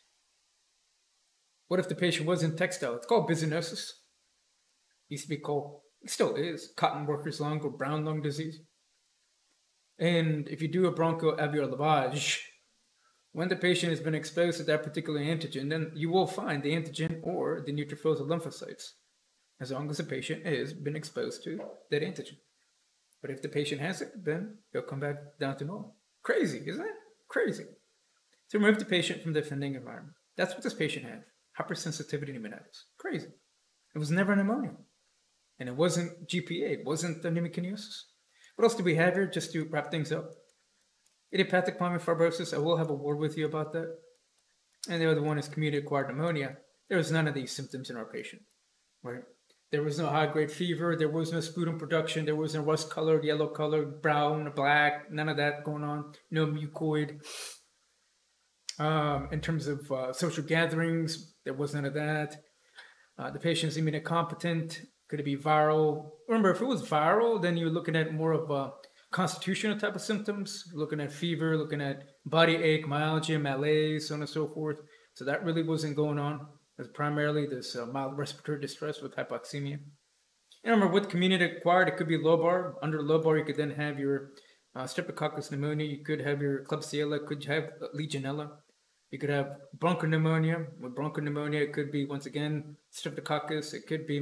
what if the patient was in textile? It's called byssinosis. Used to be called, it still is, cotton worker's lung or brown lung disease. And if you do a bronchoalveolar lavage, when the patient has been exposed to that particular antigen, then you will find the antigen or the neutrophils or lymphocytes, as long as the patient has been exposed to that antigen. But if the patient has it, then he'll come back down to normal. Crazy, isn't it? Crazy. To remove the patient from the offending environment. That's what this patient had. Hypersensitivity pneumonitis. Crazy. It was never pneumonia. And it wasn't GPA. It wasn't pneumoconiosis. What else do we have here, just to wrap things up? Idiopathic pulmonary fibrosis. I will have a word with you about that. And the other one is community-acquired pneumonia. There was none of these symptoms in our patient. Right? There was no high-grade fever. There was no sputum production. There was no rust-colored, yellow-colored, brown, black. None of that going on. No mucoid. In terms of social gatherings, there was none of that. The patient is immunocompetent. Could it be viral? Remember, if it was viral, then you're looking at more of a constitutional type of symptoms. Looking at fever, looking at body ache, myalgia, malaise, so on and so forth. So that really wasn't going on. It's primarily this mild respiratory distress with hypoxemia. And remember, with community acquired, it could be lobar. Under lobar, you could then have your Streptococcus pneumonia. You could have your Klebsiella. Could have Legionella. You could have bronchopneumonia. With bronchopneumonia, it could be, once again, Streptococcus. It could be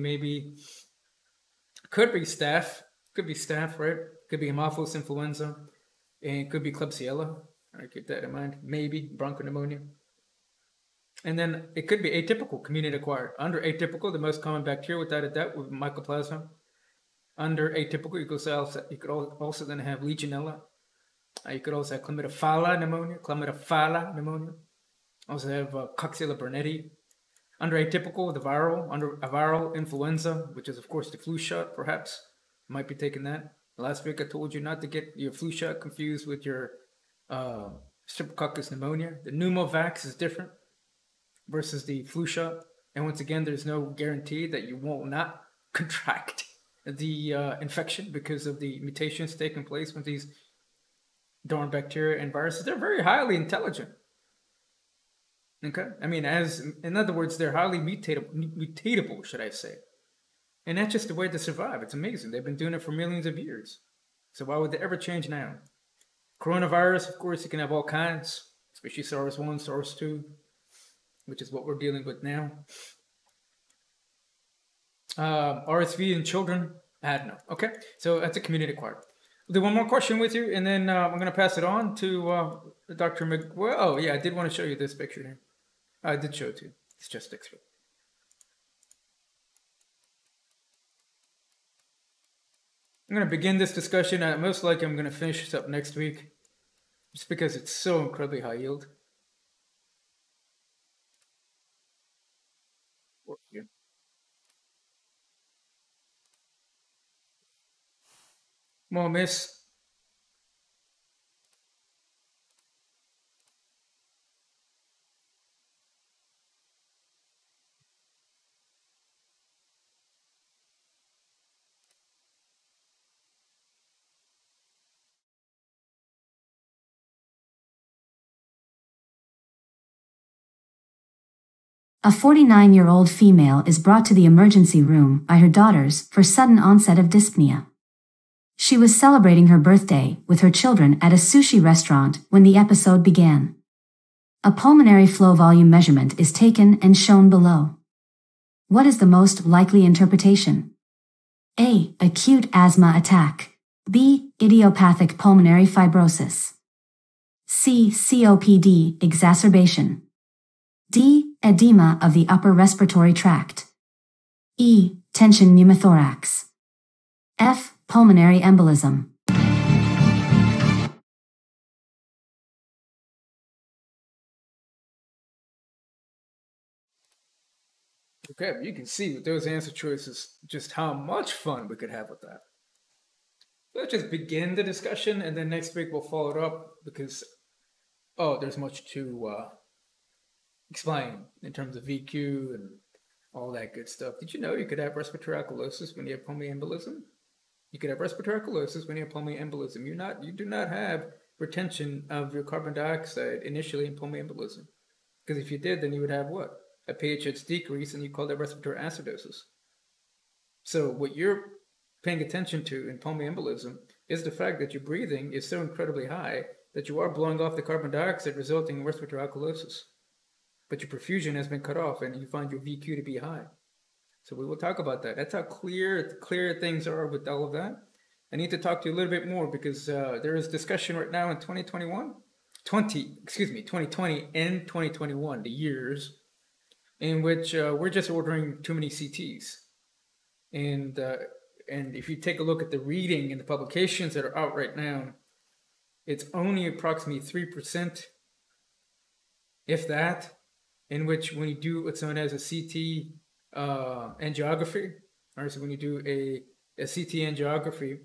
staph. Could be staph, right? Could be Haemophilus influenza. And it could be Klebsiella. All right, keep that in mind. Maybe bronchopneumonia. And then it could be atypical, community acquired. Under atypical, the most common bacteria, without a doubt, with Mycoplasma. Under atypical, you could also then have Legionella. You could also have Chlamydophila pneumonia. Also have Coxiella burnetii. Under atypical, under a viral influenza, which is of course the flu shot, perhaps. You might be taking that. Last week I told you not to get your flu shot confused with your Streptococcus pneumonia. The pneumovax is different versus the flu shot. And once again, there's no guarantee that you will not contract the infection because of the mutations taking place with these darn bacteria and viruses. They're very highly intelligent. Okay, I mean, as in other words, they're highly mutatable, should I say? And that's just the way to survive. It's amazing. They've been doing it for millions of years. So why would they ever change now? Coronavirus, of course, you can have all kinds, especially SARS-1, SARS-2, which is what we're dealing with now. RSV in children, no. Okay, so that's a community acquired. We'll do one more question with you, and then I'm going to pass it on to Dr. McGuire. Oh, yeah, I did want to show you this picture here. I did show it to you. It's just X-ray. I'm going to begin this discussion. Most likely I'm going to finish this up next week, just because it's so incredibly high yield. More miss. A 49-year-old female is brought to the emergency room by her daughters for sudden onset of dyspnea. She was celebrating her birthday with her children at a sushi restaurant when the episode began. A pulmonary flow volume measurement is taken and shown below. What is the most likely interpretation? A. Acute asthma attack. B. Idiopathic pulmonary fibrosis. C. COPD exacerbation. D. Edema of the upper respiratory tract. E. Tension pneumothorax. F. Pulmonary embolism. Okay, you can see with those answer choices just how much fun we could have with that. Let's just begin the discussion, and then next week we'll follow it up because, there's much to explain in terms of VQ and all that good stuff. Did you know you could have respiratory alkalosis when you have pulmonary embolism? You could have respiratory alkalosis when you have pulmonary embolism. You do not have retention of your carbon dioxide initially in pulmonary embolism. Because if you did, then you would have what? A pH decrease, and you call that respiratory acidosis. So what you're paying attention to in pulmonary embolism is the fact that your breathing is so incredibly high that you are blowing off the carbon dioxide, resulting in respiratory alkalosis. But your perfusion has been cut off, and you find your VQ to be high. So we will talk about that. That's how clear things are with all of that. I need to talk to you a little bit more because there is discussion right now in 2020 and 2021, the years in which we're just ordering too many CTs. And if you take a look at the reading in the publications that are out right now, it's only approximately 3%, if that, in which when you do what's known as a CT angiography, all right, so when you do a CT angiography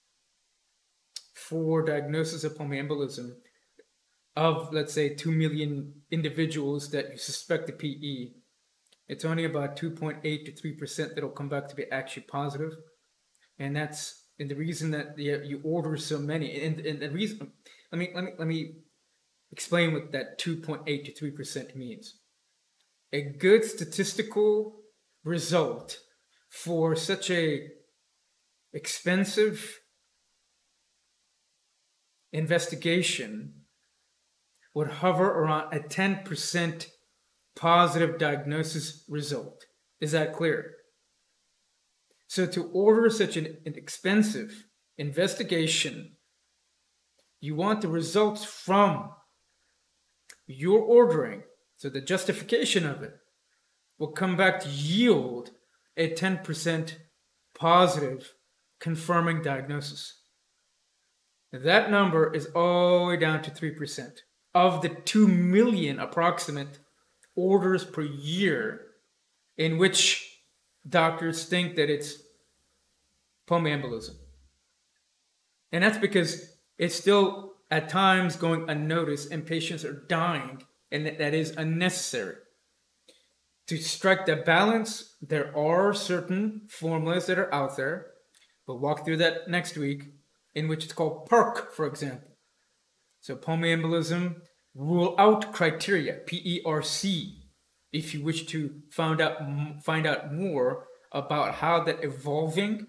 for diagnosis of pulmonary embolism of, let's say, 2 million individuals that you suspect a PE, it's only about 2.8 to 3% that'll come back to be actually positive. And that's the reason that you order so many. And the reason, let me explain what that 2.8 to 3% means. A good statistical result for such a expensive investigation would hover around a 10% positive diagnosis result. Is that clear? So to order such an expensive investigation, you want the results from your ordering, so the justification of it will come back to yield a 10% positive confirming diagnosis. That number is all the way down to 3% of the 2 million approximate orders per year in which doctors think that it's pulmonary embolism. And that's because it's still at times going unnoticed and patients are dying, and that is unnecessary. To strike that balance, there are certain formulas that are out there. We'll walk through that next week, in which it's called PERC, for example. So pulmonary embolism rule out criteria, PERC, if you wish to find out more about how that evolving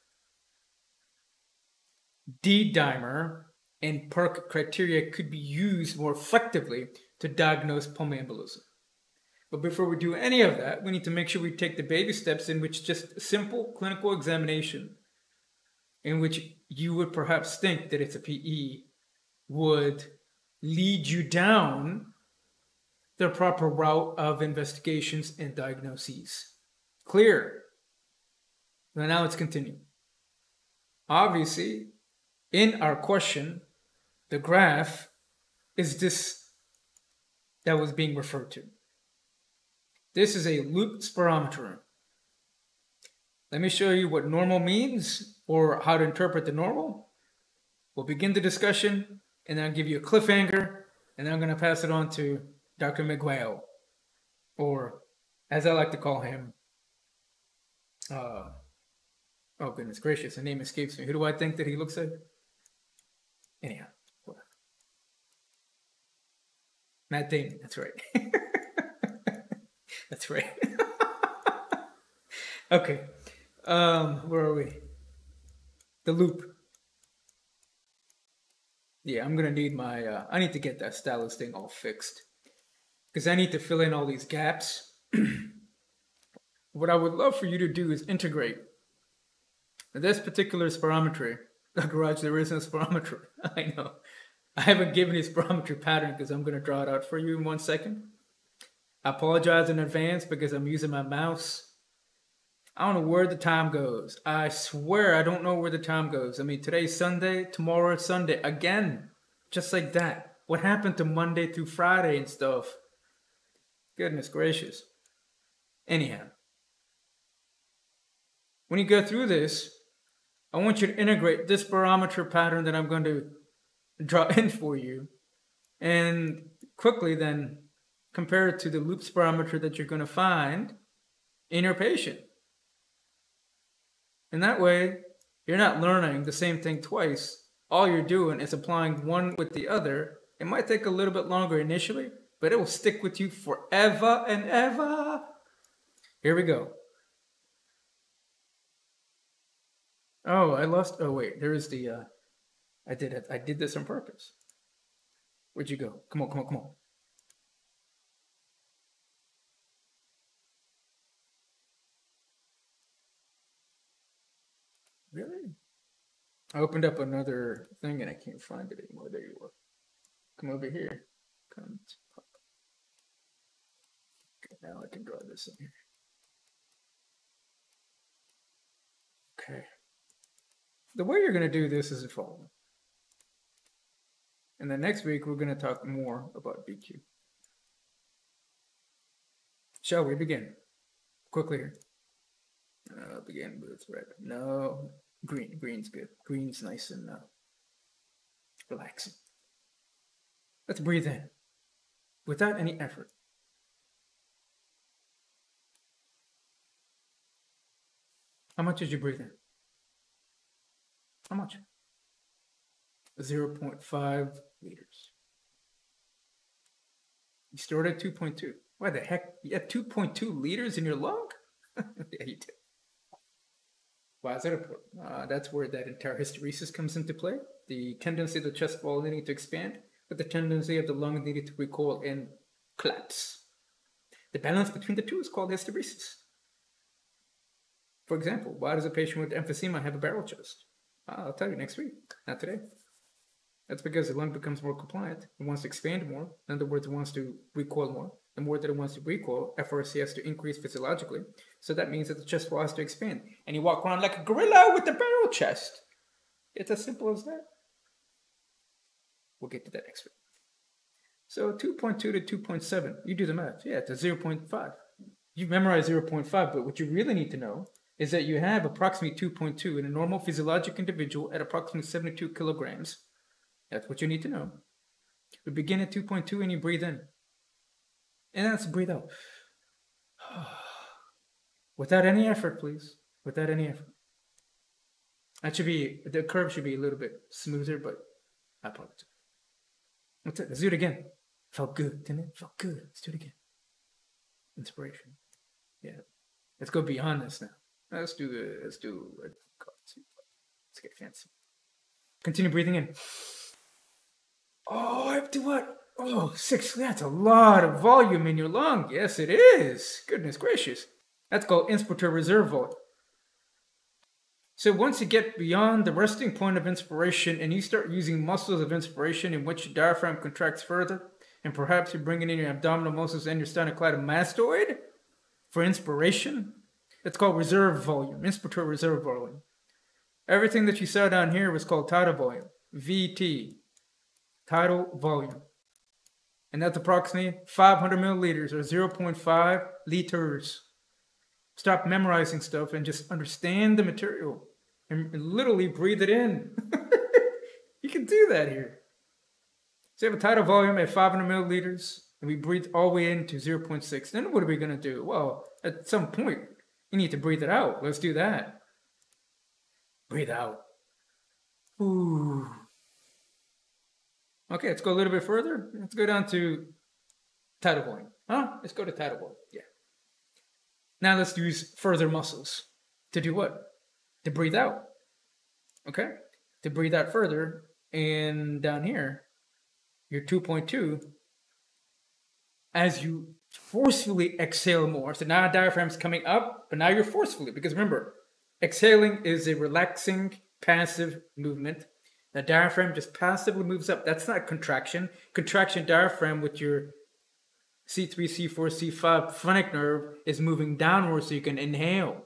D-dimer and PERC criteria could be used more effectively to diagnose pulmonary embolism. But before we do any of that, we need to make sure we take the baby steps in which just simple clinical examination, in which you would perhaps think that it's a PE, would lead you down the proper route of investigations and diagnoses. Clear? Now let's continue. Obviously, in our question, the graph is this that was being referred to. This is a loop spirometry. Let me show you what normal means or how to interpret the normal. We'll begin the discussion and then I'll give you a cliffhanger and then I'm going to pass it on to Dr. Miguel, or as I like to call him, oh goodness gracious, the name escapes me. Who do I think that he looks like? Anyhow, whatever. Matt Damon, that's right. That's right. Okay. Where are we? The loop. Yeah, I'm gonna need my I need to get that stylus thing all fixed, because I need to fill in all these gaps. What I would love for you to do is integrate this particular spirometry. Garage, there is no spirometry. I know. I haven't given you a spirometry pattern because I'm going to draw it out for you in 1 second. I apologize in advance because I'm using my mouse. I don't know where the time goes. I swear I don't know where the time goes. I mean, today's Sunday, tomorrow is Sunday. Again, just like that. What happened to Monday through Friday and stuff? Goodness gracious. Anyhow, when you go through this, I want you to integrate this barometer pattern that I'm going to draw in for you and quickly then compare it to the loop spirometer that you're going to find in your patient. And that way, you're not learning the same thing twice. All you're doing is applying one with the other. It might take a little bit longer initially, but it will stick with you forever and ever. Here we go. Oh, I lost. Oh, wait. There's the. I did it. I did this on purpose. Where'd you go? Come on, come on, come on. Really? I opened up another thing and I can't find it anymore. There you are. Come over here. Come. Okay, now I can draw this in here. Okay. The way you're going to do this is the following. And then next week, we're going to talk more about BQ. Shall we begin? Quickly here. Begin with red. No, green. Green's good. Green's nice and relaxing. Let's breathe in without any effort. How much did you breathe in? How much? 0.5 liters. You stored at 2.2. Why the heck? You have 2.2 liters in your lung? Yeah, you do. Why is that important? That's where that entire hysteresis comes into play. The tendency of the chest wall needing to expand, with the tendency of the lung needing to recoil and collapse. The balance between the two is called hysteresis. For example, why does a patient with emphysema have a barrel chest? I'll tell you next week, not today. That's because the lung becomes more compliant. It wants to expand more. In other words, it wants to recoil more. The more that it wants to recoil, FRC has to increase physiologically. So that means that the chest wall has to expand. And you walk around like a gorilla with a barrel chest. It's as simple as that. We'll get to that next week. So 2.2 to 2.7, you do the math. Yeah, it's a 0.5. You've memorized 0.5, but what you really need to know is that you have approximately 2.2 in a normal physiologic individual at approximately 72 kilograms. That's what you need to know. We begin at 2.2 and you breathe in. And that's breathe out. Without any effort, please. Without any effort. That should be, the curve should be a little bit smoother, but I apologize. That's it. Let's do it again. Felt good, didn't it? Felt good. Let's do it again. Inspiration. Yeah. Let's go beyond this now. Let's get fancy. Continue breathing in. Oh, up to what? Oh, 6. That's a lot of volume in your lung. Yes, it is. Goodness gracious. That's called inspirator reserve volume. So once you get beyond the resting point of inspiration and you start using muscles of inspiration in which your diaphragm contracts further, and perhaps you're bringing in your abdominal muscles and your sternocleidomastoid for inspiration, it's called reserve volume, inspirator reserve volume. Everything that you saw down here was called tidal volume, VT, tidal volume. And that's approximately 500 milliliters or 0.5 liters. Stop memorizing stuff and just understand the material and literally breathe it in. You can do that here. So you have a tidal volume at 500 milliliters and we breathe all the way into 0.6. Then what are we going to do? Well, at some point, you need to breathe it out. Let's do that. Breathe out. Ooh. Okay, let's go a little bit further. Let's go down to tidal volume. Let's go to tidal volume. Yeah. Now let's use further muscles. To do what? To breathe out. Okay? To breathe out further. And down here, your 2.2, as you forcefully exhale more. So now diaphragm's coming up, but now you're forcefully. Because remember, exhaling is a relaxing, passive movement. The diaphragm just passively moves up. That's not contraction. Contraction diaphragm with your C3, C4, C5 phrenic nerve is moving downward so you can inhale.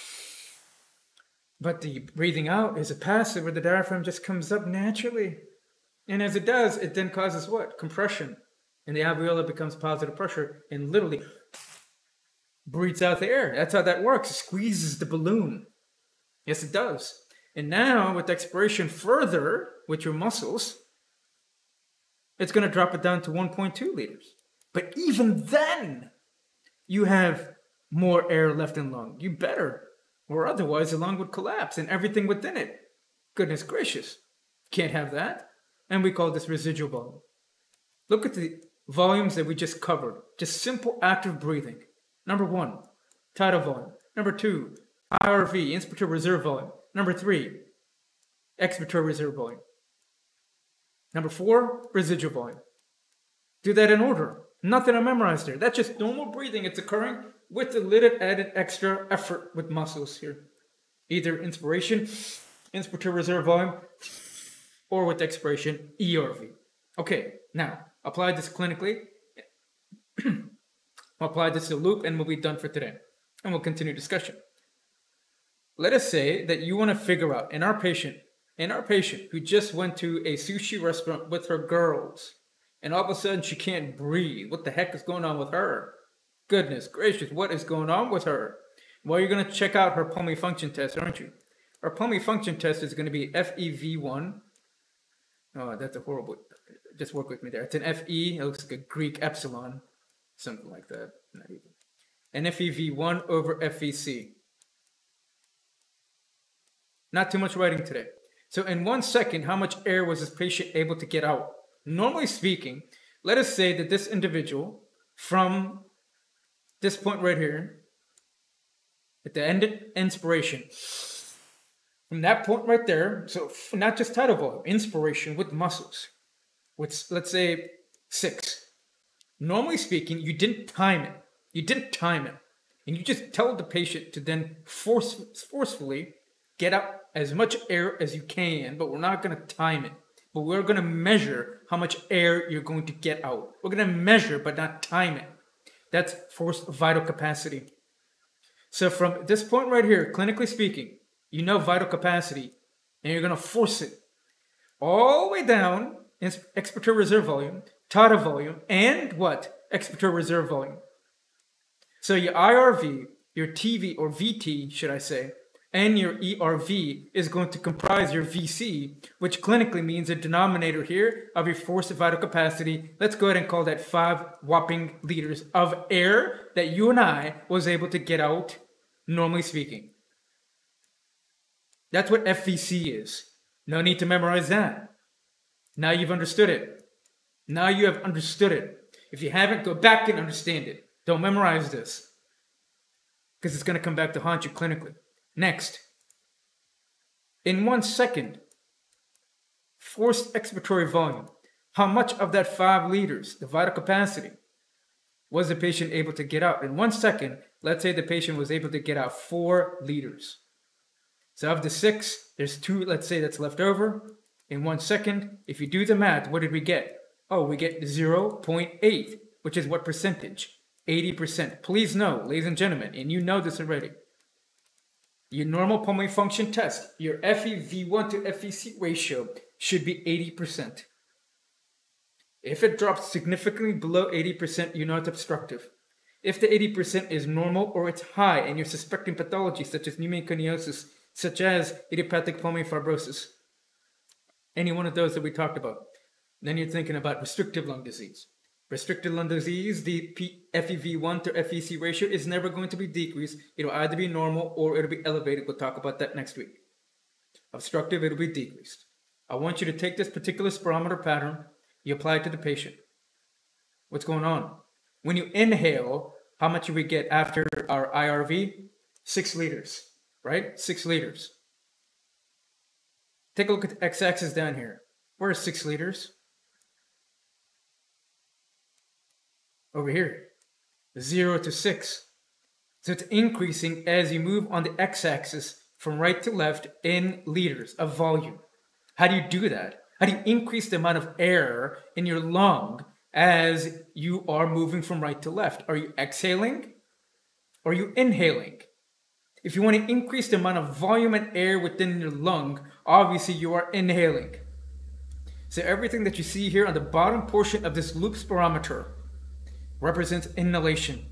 But the breathing out is a passive where the diaphragm just comes up naturally. And as it does, it then causes what? Compression. And the alveolar becomes positive pressure and literally breathes out the air. That's how that works. It squeezes the balloon. Yes, it does. And now with expiration further with your muscles, it's going to drop it down to 1.2 liters. But even then, you have more air left in lung. You better, or otherwise the lung would collapse and everything within it. Goodness gracious. Can't have that. And we call this residual volume. Look at the volumes that we just covered. Just simple active breathing. Number 1, tidal volume. Number 2, IRV, inspirator reserve volume. Number 3, expirator reserve volume. Number 4, residual volume. Do that in order. Nothing to memorize there. That's just normal breathing. It's occurring with a little added extra effort with muscles here. Either inspiration, inspirator reserve volume, or with expiration, ERV. Okay, now apply this clinically. Apply this to loop and we'll be done for today. And we'll continue discussion. Let us say that you want to figure out, in our patient who just went to a sushi restaurant with her girls, and all of a sudden she can't breathe. What the heck is going on with her? Goodness gracious, what is going on with her? Well, you're going to check out her pulmonary function test, aren't you? Her pulmonary function test is going to be FEV1. Oh, that's a horrible, just work with me there. It's an FE, it looks like a Greek epsilon, something like that. Not even. And FEV1 over FVC. Not too much writing today. So in 1 second, how much air was this patient able to get out? Normally speaking, let us say that this individual, from this point right here, at the end of inspiration, from that point right there, so not just tidal volume, inspiration with muscles, with let's say 6. Normally speaking, you didn't time it. And you just tell the patient to then forcefully get out as much air as you can, but we're not going to time it. But we're going to measure how much air you're going to get out. We're going to measure, but not time it. That's forced vital capacity. So from this point right here, clinically speaking, you know vital capacity, and you're going to force it all the way down in expirator reserve volume, tidal volume, and what? Expirator reserve volume. So your IRV, your TV, or VT, should I say, and your ERV is going to comprise your VC, which clinically means a denominator here of your forced vital capacity. Let's go ahead and call that 5 whopping liters of air that you and I was able to get out, normally speaking. That's what FVC is. No need to memorize that. Now you've understood it. Now you have understood it. If you haven't, go back and understand it. Don't memorize this, because it's going to come back to haunt you clinically. Next, in 1 second, forced expiratory volume. How much of that 5 liters, the vital capacity, was the patient able to get out? In 1 second, let's say the patient was able to get out 4 liters. So of the 6, there's 2, let's say, that's left over. In 1 second, if you do the math, what did we get? Oh, we get 0.8, which is what percentage? 80%. Please know, ladies and gentlemen, and you know this already, your normal pulmonary function test, your FEV1 to FVC ratio should be 80%. If it drops significantly below 80%, you know it's obstructive. If the 80% is normal or it's high and you're suspecting pathology such as pneumoconiosis, such as idiopathic pulmonary fibrosis, any one of those that we talked about, then you're thinking about restrictive lung disease. Restrictive lung disease, the FEV1 to FVC ratio is never going to be decreased. It'll either be normal or it'll be elevated. We'll talk about that next week. Obstructive, it'll be decreased. I want you to take this particular spirometer pattern, you apply it to the patient. What's going on? When you inhale, how much do we get after our IRV? 6 liters, right? 6 liters. Take a look at the x-axis down here. Where is 6 liters? Over here, 0 to 6. So it's increasing as you move on the x-axis from right to left in liters of volume. How do you do that? How do you increase the amount of air in your lung as you are moving from right to left? Are you exhaling or are you inhaling? If you want to increase the amount of volume and air within your lung, obviously you are inhaling. So everything that you see here on the bottom portion of this loop spirometer represents inhalation.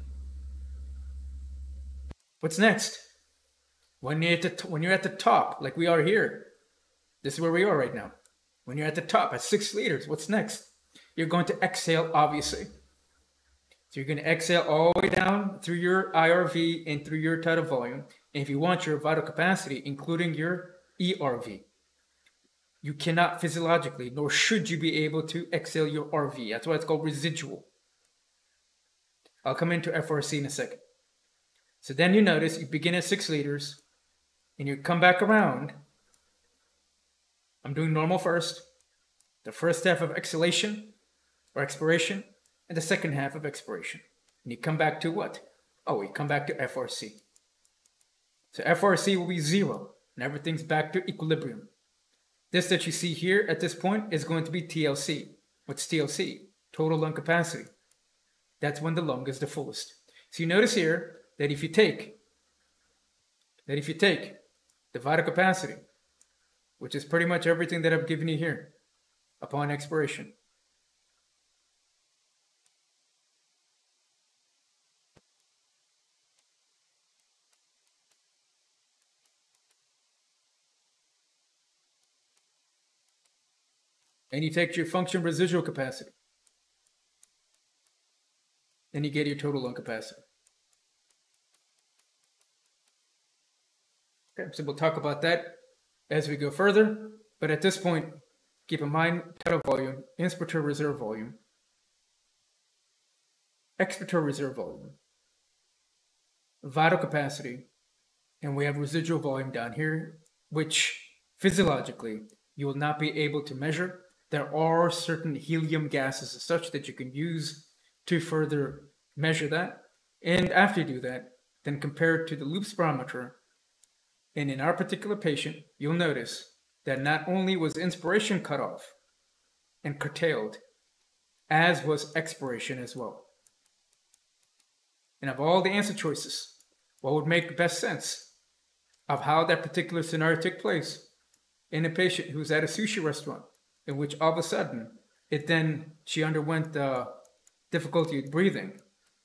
What's next? When you're at the top, like we are here, this is where we are right now. When you're at the top at 6 liters, what's next? You're going to exhale, obviously. So you're going to exhale all the way down through your IRV and through your tidal volume. And if you want your vital capacity, including your ERV, you cannot physiologically, nor should you be able to exhale your RV. That's why it's called residual. I'll come into FRC in a second. So then you notice you begin at 6 liters and you come back around. I'm doing normal first. The first half of exhalation or expiration and the second half of expiration. And you come back to what? Oh, we come back to FRC. So FRC will be 0 and everything's back to equilibrium. This that you see here at this point is going to be TLC. What's TLC? Total lung capacity. That's when the lung is the fullest. So you notice here that if you take the vital capacity, which is pretty much everything that I've given you here, upon expiration, and you take your function residual capacity, then you get your total lung capacity. Okay, so we'll talk about that as we go further. But at this point, keep in mind tidal volume, inspiratory reserve volume, expiratory reserve volume, vital capacity, and we have residual volume down here, which physiologically you will not be able to measure. There are certain helium gases as such that you can use to further measure that. And after you do that, then compare it to the loop spirometer. And in our particular patient, you'll notice that not only was inspiration cut off and curtailed, as was expiration as well. And of all the answer choices, what would make the best sense of how that particular scenario took place in a patient who's at a sushi restaurant, in which all of a sudden, she underwent difficulty with breathing?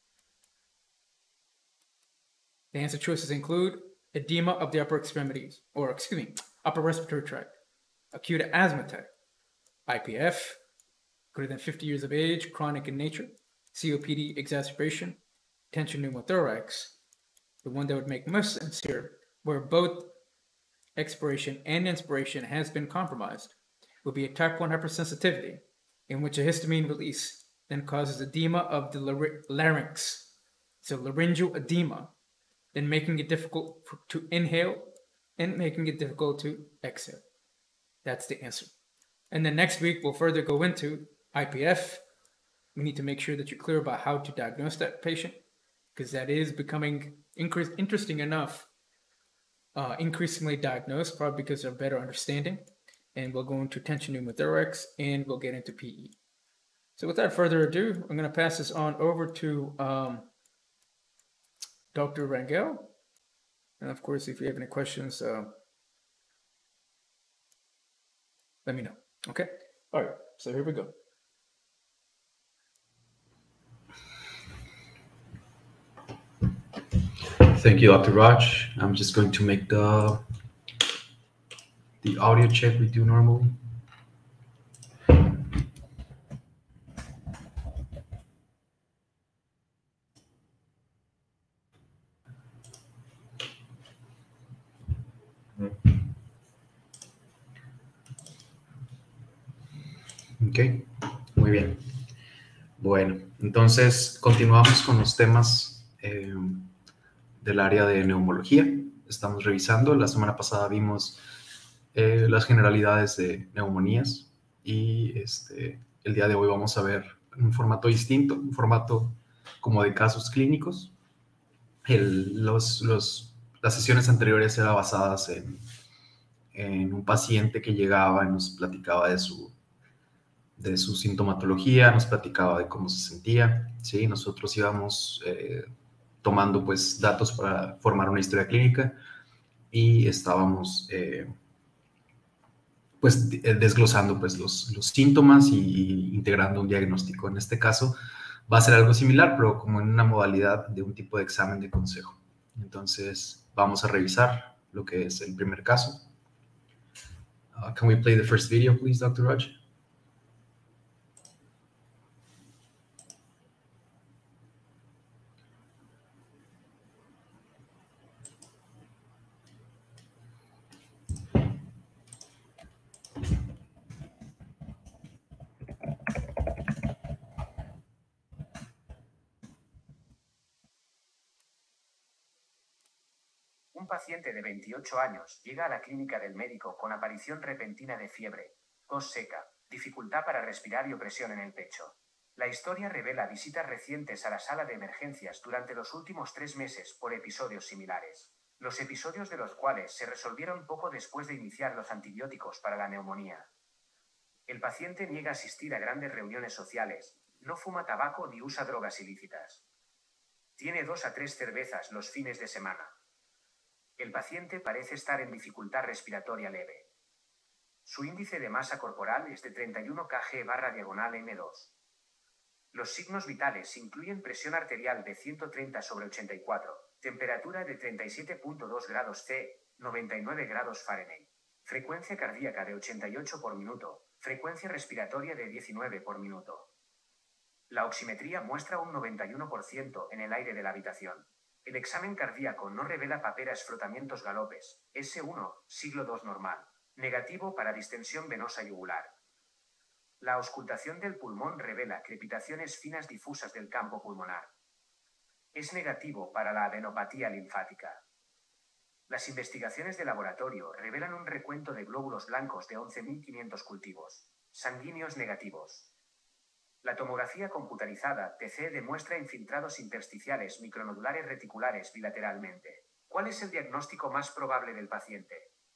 The answer choices include edema of the upper extremities, upper respiratory tract, acute asthma attack, IPF, greater than 50 years of age, chronic in nature, COPD exacerbation, tension pneumothorax. The one that would make most sense here, where both expiration and inspiration has been compromised, would be a type 1 hypersensitivity in which a histamine release then causes edema of the larynx, so laryngeal edema, then making it difficult to inhale and making it difficult to exhale. That's the answer. And then next week, we'll further go into IPF. We need to make sure that you're clear about how to diagnose that patient, because that is becoming interesting enough, increasingly diagnosed, probably because of better understanding. And we'll go into tension pneumothorax, and we'll get into PE. So without further ado, I'm going to pass this on over to Dr. Rangel. And of course, if you have any questions, let me know. Okay? All right, so here we go. Thank you, Dr. Raj. I'm just going to make the audio check we do normally. Ok, muy bien. Bueno, entonces continuamos con los temas del área de neumología. Estamos revisando. La semana pasada vimos las generalidades de neumonías y el día de hoy vamos a ver un formato distinto, un formato como de casos clínicos. Las sesiones anteriores eran basadas en un paciente que llegaba y nos platicaba de su sintomatología, nos platicaba de cómo se sentía, ¿sí? Nosotros íbamos tomando pues datos para formar una historia clínica y estábamos pues desglosando pues los síntomas y integrando un diagnóstico. En este caso va a ser algo similar, pero como en una modalidad de un tipo de examen de consejo. Entonces vamos a revisar lo que es el primer caso. Can we play the first video, please, Dr. Raj? Un paciente de 28 años llega a la clínica del médico con aparición repentina de fiebre, tos seca, dificultad para respirar y opresión en el pecho. La historia revela visitas recientes a la sala de emergencias durante los últimos 3 meses por episodios similares. Los episodios de los cuales se resolvieron poco después de iniciar los antibióticos para la neumonía. El paciente niega asistir a grandes reuniones sociales, no fuma tabaco ni usa drogas ilícitas. Tiene 2 a 3 cervezas los fines de semana. El paciente parece estar en dificultad respiratoria leve. Su índice de masa corporal es de 31 kg/m². Los signos vitales incluyen presión arterial de 130/84, temperatura de 37.2 grados C, 99 grados Fahrenheit, frecuencia cardíaca de 88 por minuto, frecuencia respiratoria de 19 por minuto. La oximetría muestra un 91% en el aire de la habitación. El examen cardíaco no revela paperas frotamientos galopes, S1, siglo II normal, negativo para distensión venosa yugular. La auscultación del pulmón revela crepitaciones finas difusas del campo pulmonar. Es negativo para la adenopatía linfática. Las investigaciones de laboratorio revelan un recuento de glóbulos blancos de 11.500 cultivos, sanguíneos negativos. La tomografía computarizada TC demuestra infiltrados intersticiales micronodulares reticulares bilateralmente. ¿Cuál es el diagnóstico más probable del paciente?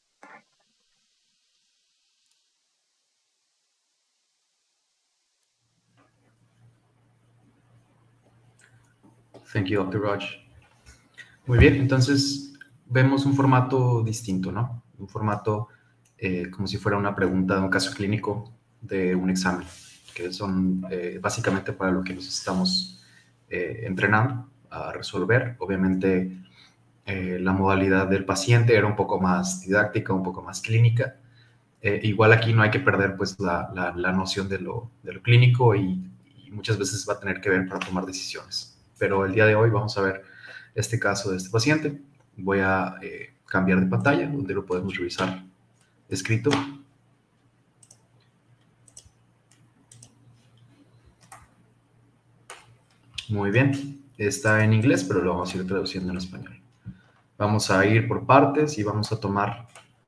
Thank you, Dr. Raj. Muy bien, entonces vemos un formato distinto, ¿no? Un formato como si fuera una pregunta de un caso clínico de un examen, que son básicamente para lo que nos estamos entrenando a resolver. Obviamente la modalidad del paciente era un poco más didáctica, un poco más clínica. Igual aquí no hay que perder pues la noción de lo clínico y muchas veces va a tener que ver para tomar decisiones. Pero el día de hoy vamos a ver este caso de este paciente. Voy a cambiar de pantalla donde lo podemos revisar escrito. Muy bien. Está en inglés, pero lo vamos a ir traduciendo en español. Vamos a ir por partes y vamos a tomar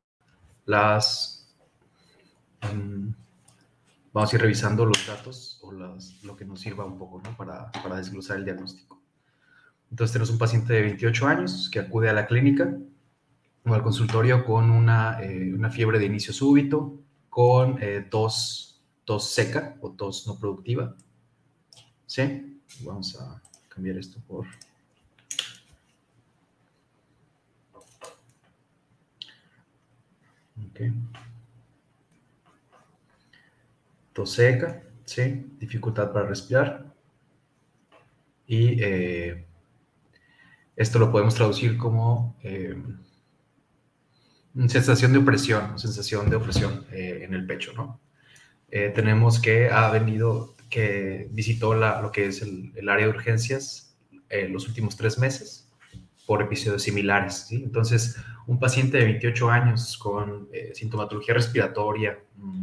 vamos a ir revisando los datos o lo que nos sirva un poco, ¿no? para desglosar el diagnóstico. Entonces tenemos un paciente de 28 años que acude a la clínica o al consultorio con una fiebre de inicio súbito, con tos seca o tos no productiva. ¿Sí? Vamos a cambiar esto por... Okay. Tos seca, ¿sí? Dificultad para respirar. Y esto lo podemos traducir como sensación de opresión en el pecho, ¿no? Tenemos que visitó lo que es el área de urgencias los últimos 3 meses por episodios similares, ¿sí? Entonces, un paciente de 28 años con sintomatología respiratoria,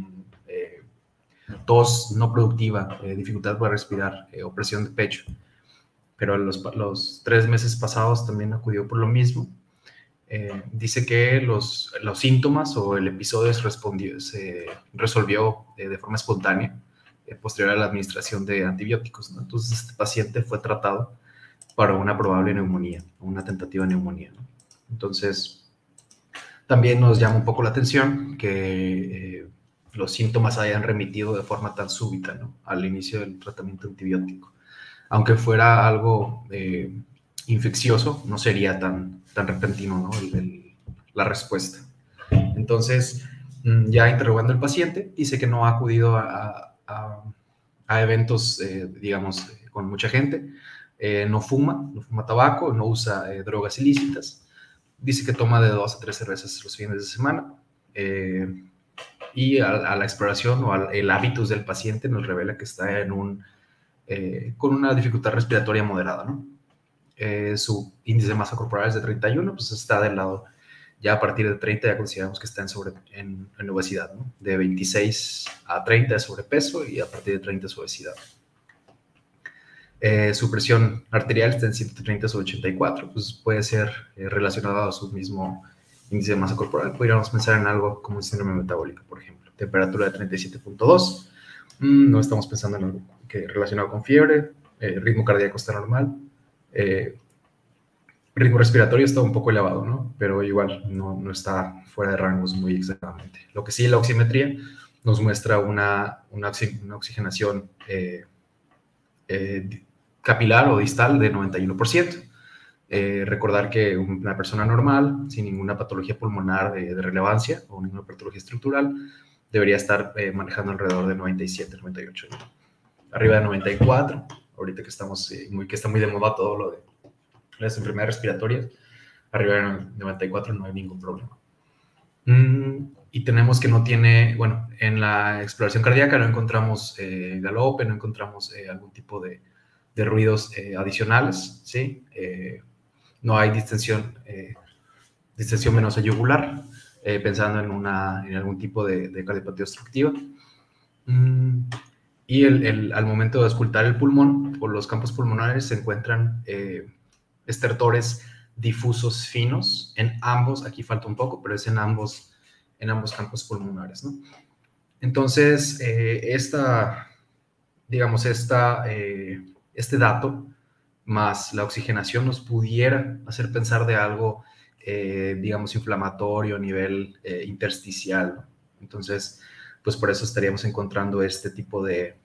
tos no productiva, dificultad para respirar, opresión de pecho, pero los 3 meses pasados también acudió por lo mismo. Dice que los síntomas o el episodio se resolvió de forma espontánea posterior a la administración de antibióticos, ¿no? Entonces, este paciente fue tratado para una probable neumonía, una tentativa neumonía, ¿no? Entonces, también nos llama un poco la atención que los síntomas hayan remitido de forma tan súbita, ¿no? Al inicio del tratamiento antibiótico. Aunque fuera algo infeccioso, no sería tan repentino, ¿no? La respuesta. Entonces, ya interrogando al paciente, dice que no ha acudido a eventos, digamos, con mucha gente, no fuma tabaco, no usa drogas ilícitas, dice que toma de 2 a 3 cervezas los fines de semana, y a la exploración o el hábitus del paciente nos revela que está con una dificultad respiratoria moderada, ¿no? Su índice de masa corporal es de 31, pues está del lado, ya a partir de 30 ya consideramos que está en obesidad, ¿no? De 26 a 30 es sobrepeso y a partir de 30 es obesidad. Su presión arterial está en 130 sobre 84, pues puede ser relacionado a su mismo índice de masa corporal. Podríamos pensar en algo como un síndrome metabólico, por ejemplo. Temperatura de 37.2. No estamos pensando en algo relacionado con fiebre. Ritmo cardíaco está normal. Ritmo respiratorio está un poco elevado, ¿no? Pero igual no está fuera de rangos muy exageradamente. Lo que sí, la oximetría nos muestra una oxigenación capilar o distal de 91%. Recordar que una persona normal, sin ninguna patología pulmonar de relevancia o ninguna patología estructural, debería estar manejando alrededor de 97, 98, ¿no? Arriba de 94, ahorita que está muy de moda todo lo de las enfermedades respiratorias, arriba de 94 no hay ningún problema. Y tenemos que no tiene, bueno, en la exploración cardíaca no encontramos galope, no encontramos algún tipo de ruidos adicionales, ¿sí? No hay distensión venosa yugular, pensando en algún tipo de cardiopatía obstructiva. Y al momento de auscultar el pulmón, por los campos pulmonares se encuentran estertores difusos finos en ambos, aquí falta un poco, pero es en ambos campos pulmonares, ¿no? Entonces, este dato más la oxigenación nos pudiera hacer pensar de algo, digamos, inflamatorio a nivel intersticial, ¿no? Entonces, pues por eso estaríamos encontrando este tipo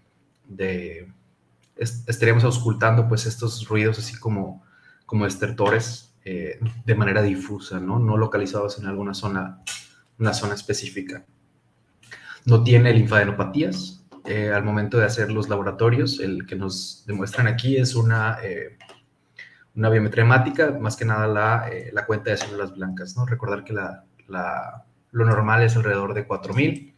estaríamos auscultando pues estos ruidos así como estertores de manera difusa, ¿no? No localizados en alguna zona, una zona específica. No tiene linfadenopatías. Al momento de hacer los laboratorios, el que nos demuestran aquí es una biometría hemática, más que nada la cuenta de células blancas, ¿no? Recordar que lo normal es alrededor de 4,000.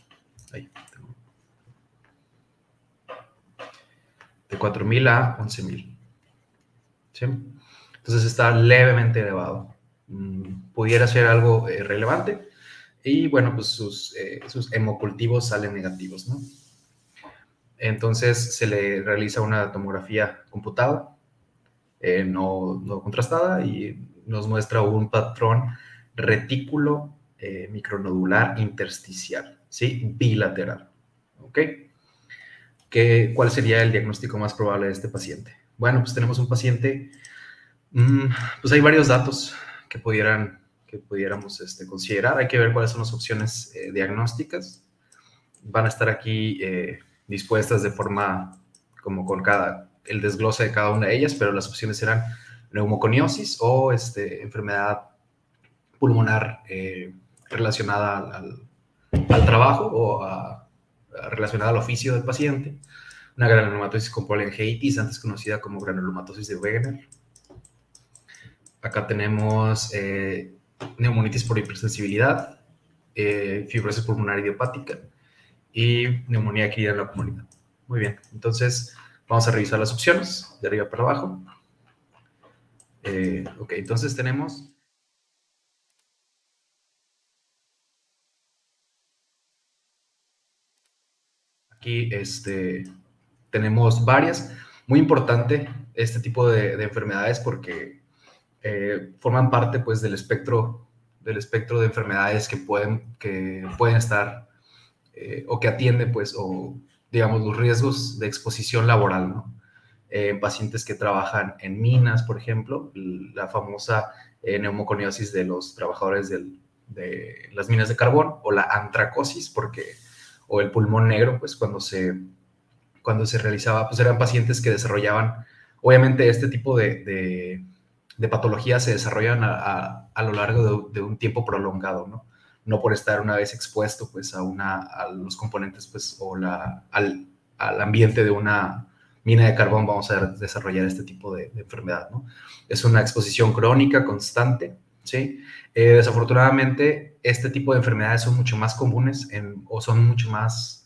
De 4,000 a 11,000. ¿Sí? Entonces está levemente elevado. Pudiera ser algo relevante. Y bueno, pues sus hemocultivos salen negativos, ¿no? Entonces se le realiza una tomografía computada, no contrastada, y nos muestra un patrón retículo micronodular intersticial, ¿sí? Bilateral. ¿Ok? ¿Cuál sería el diagnóstico más probable de este paciente? Bueno, pues tenemos un paciente, pues hay varios datos que pudiéramos considerar. Hay que ver cuáles son las opciones diagnósticas. Van a estar aquí dispuestas de forma como con el desglose de cada una de ellas, pero las opciones serán neumoconiosis o enfermedad pulmonar relacionada al trabajo o relacionada al oficio del paciente, una granulomatosis con polyangiitis, antes conocida como granulomatosis de Wegener. Acá tenemos neumonitis por hipersensibilidad, fibrosis pulmonar idiopática y neumonía adquirida en la comunidad. Muy bien, entonces vamos a revisar las opciones de arriba para abajo. Ok, entonces tenemos... Aquí tenemos varias. Muy importante este tipo de enfermedades porque forman parte pues, del espectro de enfermedades que pueden estar o que atienden pues, o digamos los riesgos de exposición laboral, ¿no? Pacientes que trabajan en minas, por ejemplo, la famosa neumoconiosis de los trabajadores de las minas de carbón, o la antracosis, o el pulmón negro, pues cuando se realizaba, pues eran pacientes que desarrollaban, obviamente este tipo de patologías se desarrollan a lo largo de un tiempo prolongado, ¿no? No por estar una vez expuesto pues a los componentes pues o al ambiente de una mina de carbón vamos a desarrollar este tipo de enfermedad, ¿no? Es una exposición crónica constante, ¿sí? Desafortunadamente este tipo de enfermedades son mucho más comunes son mucho más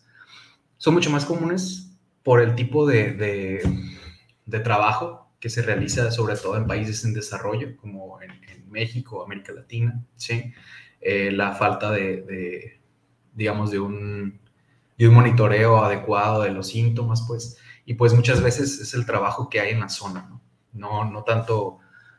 comunes por el tipo de trabajo que se realiza sobre todo en países en desarrollo como en México, América Latina, ¿sí? La falta digamos, de un monitoreo adecuado de los síntomas, pues, y pues muchas veces es el trabajo que hay en la zona, ¿no? No tanto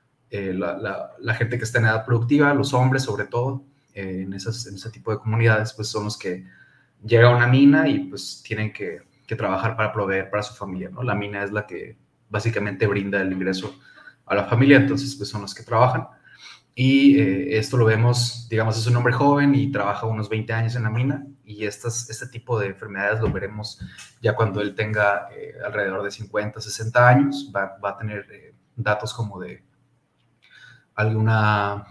la gente que está en edad productiva, los hombres sobre todo, en ese tipo de comunidades, pues son los que llegan a una mina y pues tienen que trabajar para proveer para su familia, ¿no? La mina es la que básicamente brinda el ingreso a la familia, entonces pues son los que trabajan. Y esto lo vemos, digamos, es un hombre joven y trabaja unos 20 años en la mina, y este tipo de enfermedades lo veremos ya cuando él tenga alrededor de 50, 60 años, va a tener datos como de alguna,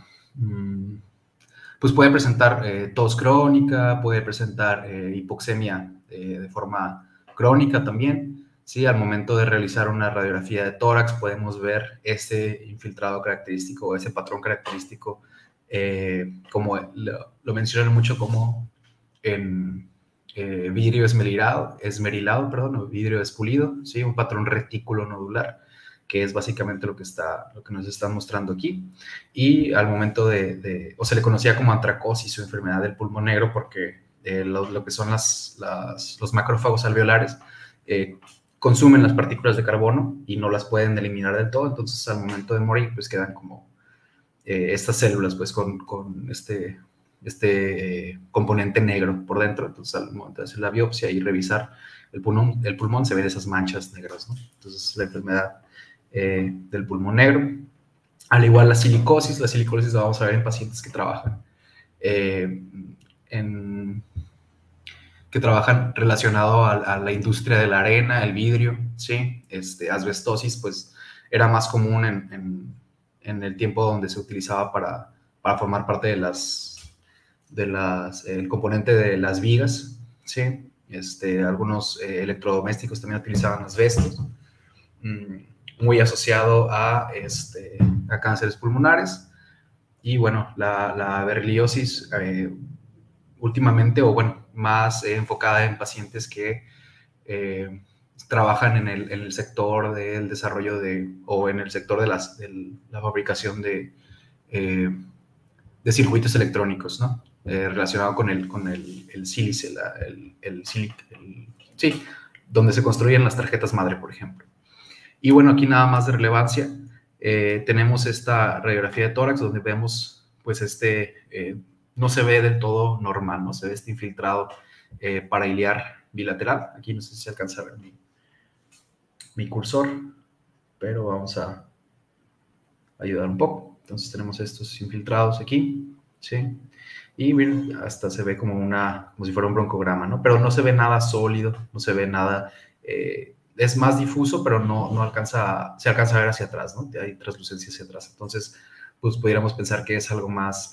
pues puede presentar tos crónica, puede presentar hipoxemia de forma crónica también. Sí, al momento de realizar una radiografía de tórax podemos ver ese infiltrado característico o ese patrón característico, como lo mencionan mucho como en vidrio esmerilado, o vidrio espulido, ¿sí? Un patrón retículo nodular, que es básicamente lo que nos está mostrando aquí. Y al momento o se le conocía como antracosis o enfermedad del pulmón negro porque lo que son los macrófagos alveolares consumen las partículas de carbono y no las pueden eliminar del todo, entonces al momento de morir pues quedan como estas células pues con este componente negro por dentro. Entonces al momento de hacer la biopsia y revisar el pulmón se ven esas manchas negras, ¿no? Entonces la enfermedad del pulmón negro. Al igual la silicosis la vamos a ver en pacientes que trabajan relacionado a la industria de la arena, el vidrio, ¿sí? Asbestosis, pues, era más común en el tiempo donde se utilizaba para formar parte el componente de las vigas, ¿sí? Algunos electrodomésticos también utilizaban asbestos, muy asociado a cánceres pulmonares. Y bueno, la berliosis últimamente, o bueno, más enfocada en pacientes que trabajan en el sector del desarrollo o en el sector de la fabricación de circuitos electrónicos, ¿no? Relacionado con el sílice, sí, donde se construyen las tarjetas madre, por ejemplo. Y bueno, aquí nada más de relevancia, tenemos esta radiografía de tórax donde vemos, pues no se ve del todo normal, ¿no? Se ve este infiltrado parailiar bilateral. Aquí no sé si se alcanza a ver mi cursor, pero vamos a ayudar un poco. Entonces tenemos estos infiltrados aquí, ¿sí? Y miren, hasta se ve como si fuera un broncograma, ¿no? Pero no se ve nada sólido, no se ve nada, es más difuso, pero no se alcanza a ver hacia atrás, ¿no? Hay translucencia hacia atrás. Entonces, pues pudiéramos pensar que es algo más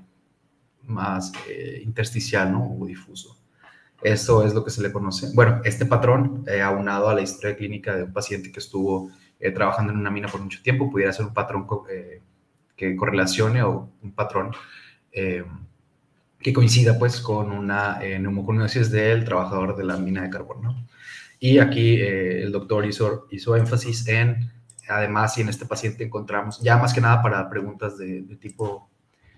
intersticial, ¿no? O difuso. Esto es lo que se le conoce. Bueno, este patrón, aunado a la historia clínica de un paciente que estuvo trabajando en una mina por mucho tiempo, pudiera ser un patrón que correlacione o un patrón que coincida pues con una neumoconiosis del trabajador de la mina de carbón, ¿no? Y aquí el doctor hizo énfasis en, además, si en este paciente encontramos, ya más que nada para preguntas de tipo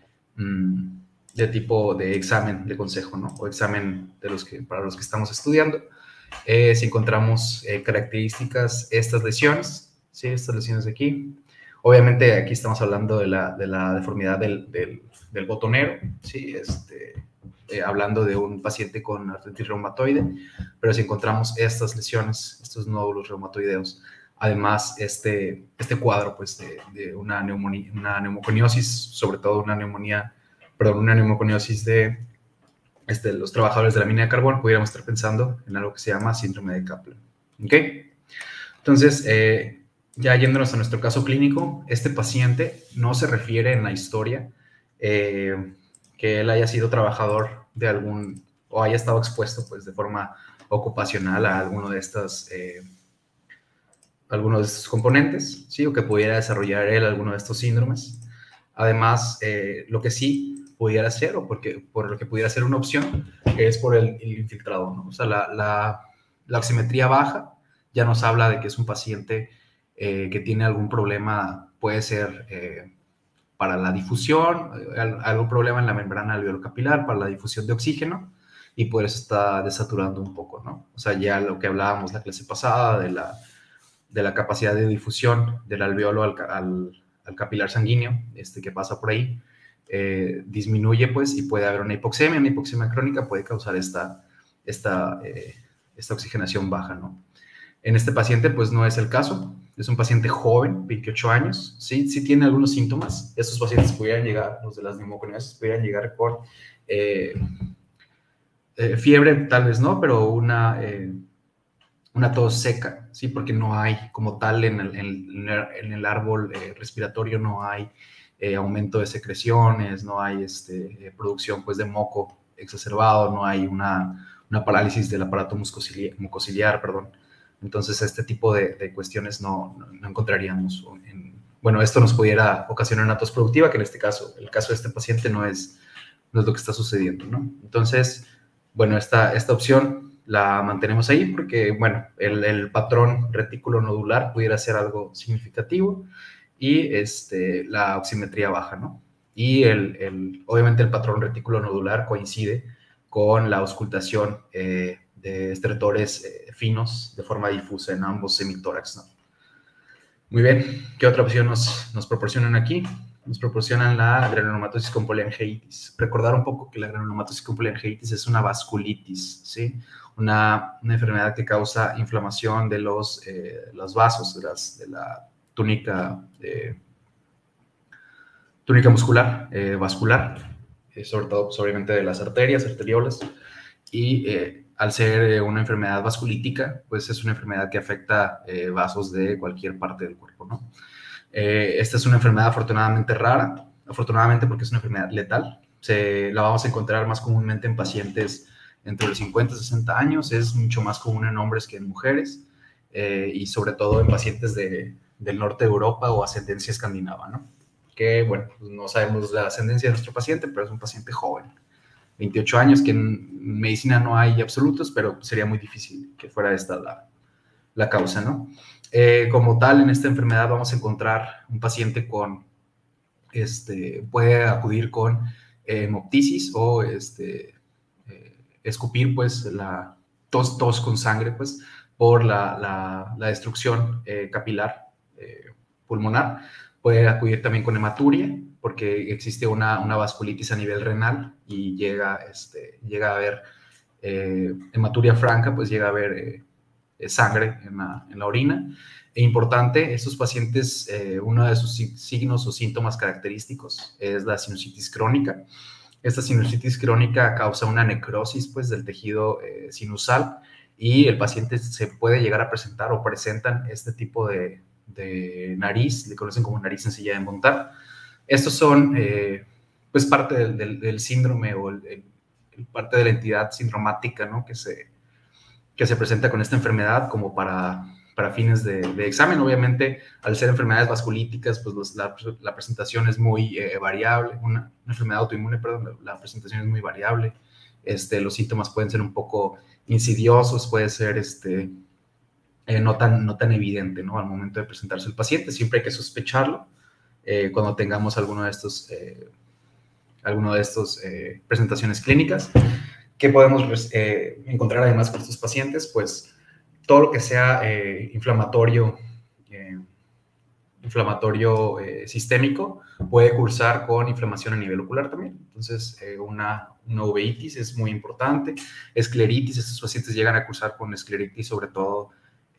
de examen de consejo, ¿no? O examen para los que estamos estudiando, si encontramos características, estas lesiones, ¿sí? Estas lesiones de aquí. Obviamente aquí estamos hablando de la deformidad del botonero, ¿sí? Hablando de un paciente con artritis reumatoide, pero si encontramos estas lesiones, estos nódulos reumatoideos, además este cuadro pues, de una neumoconiosis, sobre todo una neumoconiosis de los trabajadores de la mina de carbón, pudiéramos estar pensando en algo que se llama síndrome de Kaplan. ¿Ok? Entonces, ya yéndonos a nuestro caso clínico, este paciente no se refiere en la historia que él haya sido trabajador de o haya estado expuesto pues de forma ocupacional a alguno de estos componentes, ¿sí? O que pudiera desarrollar él alguno de estos síndromes. Además, lo que sí pudiera ser, o por lo que pudiera ser una opción, es por el infiltrado, ¿no? O sea, la oximetría baja ya nos habla de que es un paciente que tiene algún problema, puede ser para la difusión, algún problema en la membrana alveolo-capilar, para la difusión de oxígeno, y por eso está desaturando un poco, ¿no? O sea, ya lo que hablábamos la clase pasada de la capacidad de difusión del alveolo al capilar sanguíneo, que pasa por ahí, disminuye, pues, y puede haber una hipoxemia crónica puede causar esta oxigenación baja, ¿no? En este paciente, pues, no es el caso. Es un paciente joven, 28 años, sí tiene algunos síntomas. Estos pacientes pudieran llegar, los de las neumoconiosis, pudieran llegar con fiebre, tal vez no, pero una tos seca, ¿sí? Porque no hay, como tal, en el árbol respiratorio no hay aumento de secreciones, no hay producción, pues, de moco exacerbado, no hay una parálisis del aparato mucociliar, perdón. Entonces, este tipo de cuestiones no encontraríamos. Bueno, esto nos pudiera ocasionar una tos productiva, que en este caso, el caso de este paciente no es lo que está sucediendo, ¿no? Entonces, bueno, esta opción la mantenemos ahí porque, bueno, el patrón retículo nodular pudiera ser algo significativo y la oximetría baja, ¿no? Y obviamente el patrón retículo nodular coincide con la auscultación de estertores finos de forma difusa en ambos semitórax, ¿no? Muy bien, ¿qué otra opción nos proporcionan aquí? Nos proporcionan la granulomatosis con poliangeitis. Recordar un poco que la granulomatosis con poliangeitis es una vasculitis, ¿sí? Una enfermedad que causa inflamación de los vasos, de la túnica muscular, vascular, sobre todo, obviamente, de las arteriolas, y al ser una enfermedad vasculítica, pues es una enfermedad que afecta vasos de cualquier parte del cuerpo, ¿no? Esta es una enfermedad afortunadamente rara, afortunadamente porque es una enfermedad letal. La vamos a encontrar más comúnmente en pacientes entre los 50 y 60 años, es mucho más común en hombres que en mujeres, y sobre todo en pacientes del norte de Europa o ascendencia escandinava, ¿no? Que, bueno, pues no sabemos la ascendencia de nuestro paciente, pero es un paciente joven, 28 años, que en medicina no hay absolutos, pero sería muy difícil que fuera esta la causa, ¿no? Como tal, en esta enfermedad vamos a encontrar un paciente con, puede acudir con hemoptisis o escupir, pues, tos con sangre, pues, por la destrucción capilar pulmonar. Puede acudir también con hematuria, porque existe una vasculitis a nivel renal y llega a haber hematuria franca, pues llega a haber sangre en la orina. E importante, estos pacientes, uno de sus signos o síntomas característicos es la sinusitis crónica. Esta sinusitis crónica causa una necrosis, pues, del tejido sinusal, y el paciente se puede llegar a presentar o presentan este tipo de nariz, le conocen como nariz sencilla de montar. Estos son, pues, parte del síndrome o parte de la entidad sindromática, ¿no?, que se presenta con esta enfermedad como para fines de examen. Obviamente, al ser enfermedades vasculíticas, pues la presentación es muy variable. Una enfermedad autoinmune, perdón, la presentación es muy variable. Los síntomas pueden ser un poco insidiosos, puede ser no tan evidente, ¿no?, al momento de presentarse el paciente. Siempre hay que sospecharlo cuando tengamos alguno de estos presentaciones clínicas. ¿Qué podemos encontrar además con estos pacientes? Pues todo lo que sea inflamatorio sistémico puede cursar con inflamación a nivel ocular también. Entonces, una uveitis es muy importante. Escleritis, estos pacientes llegan a cursar con escleritis, sobre todo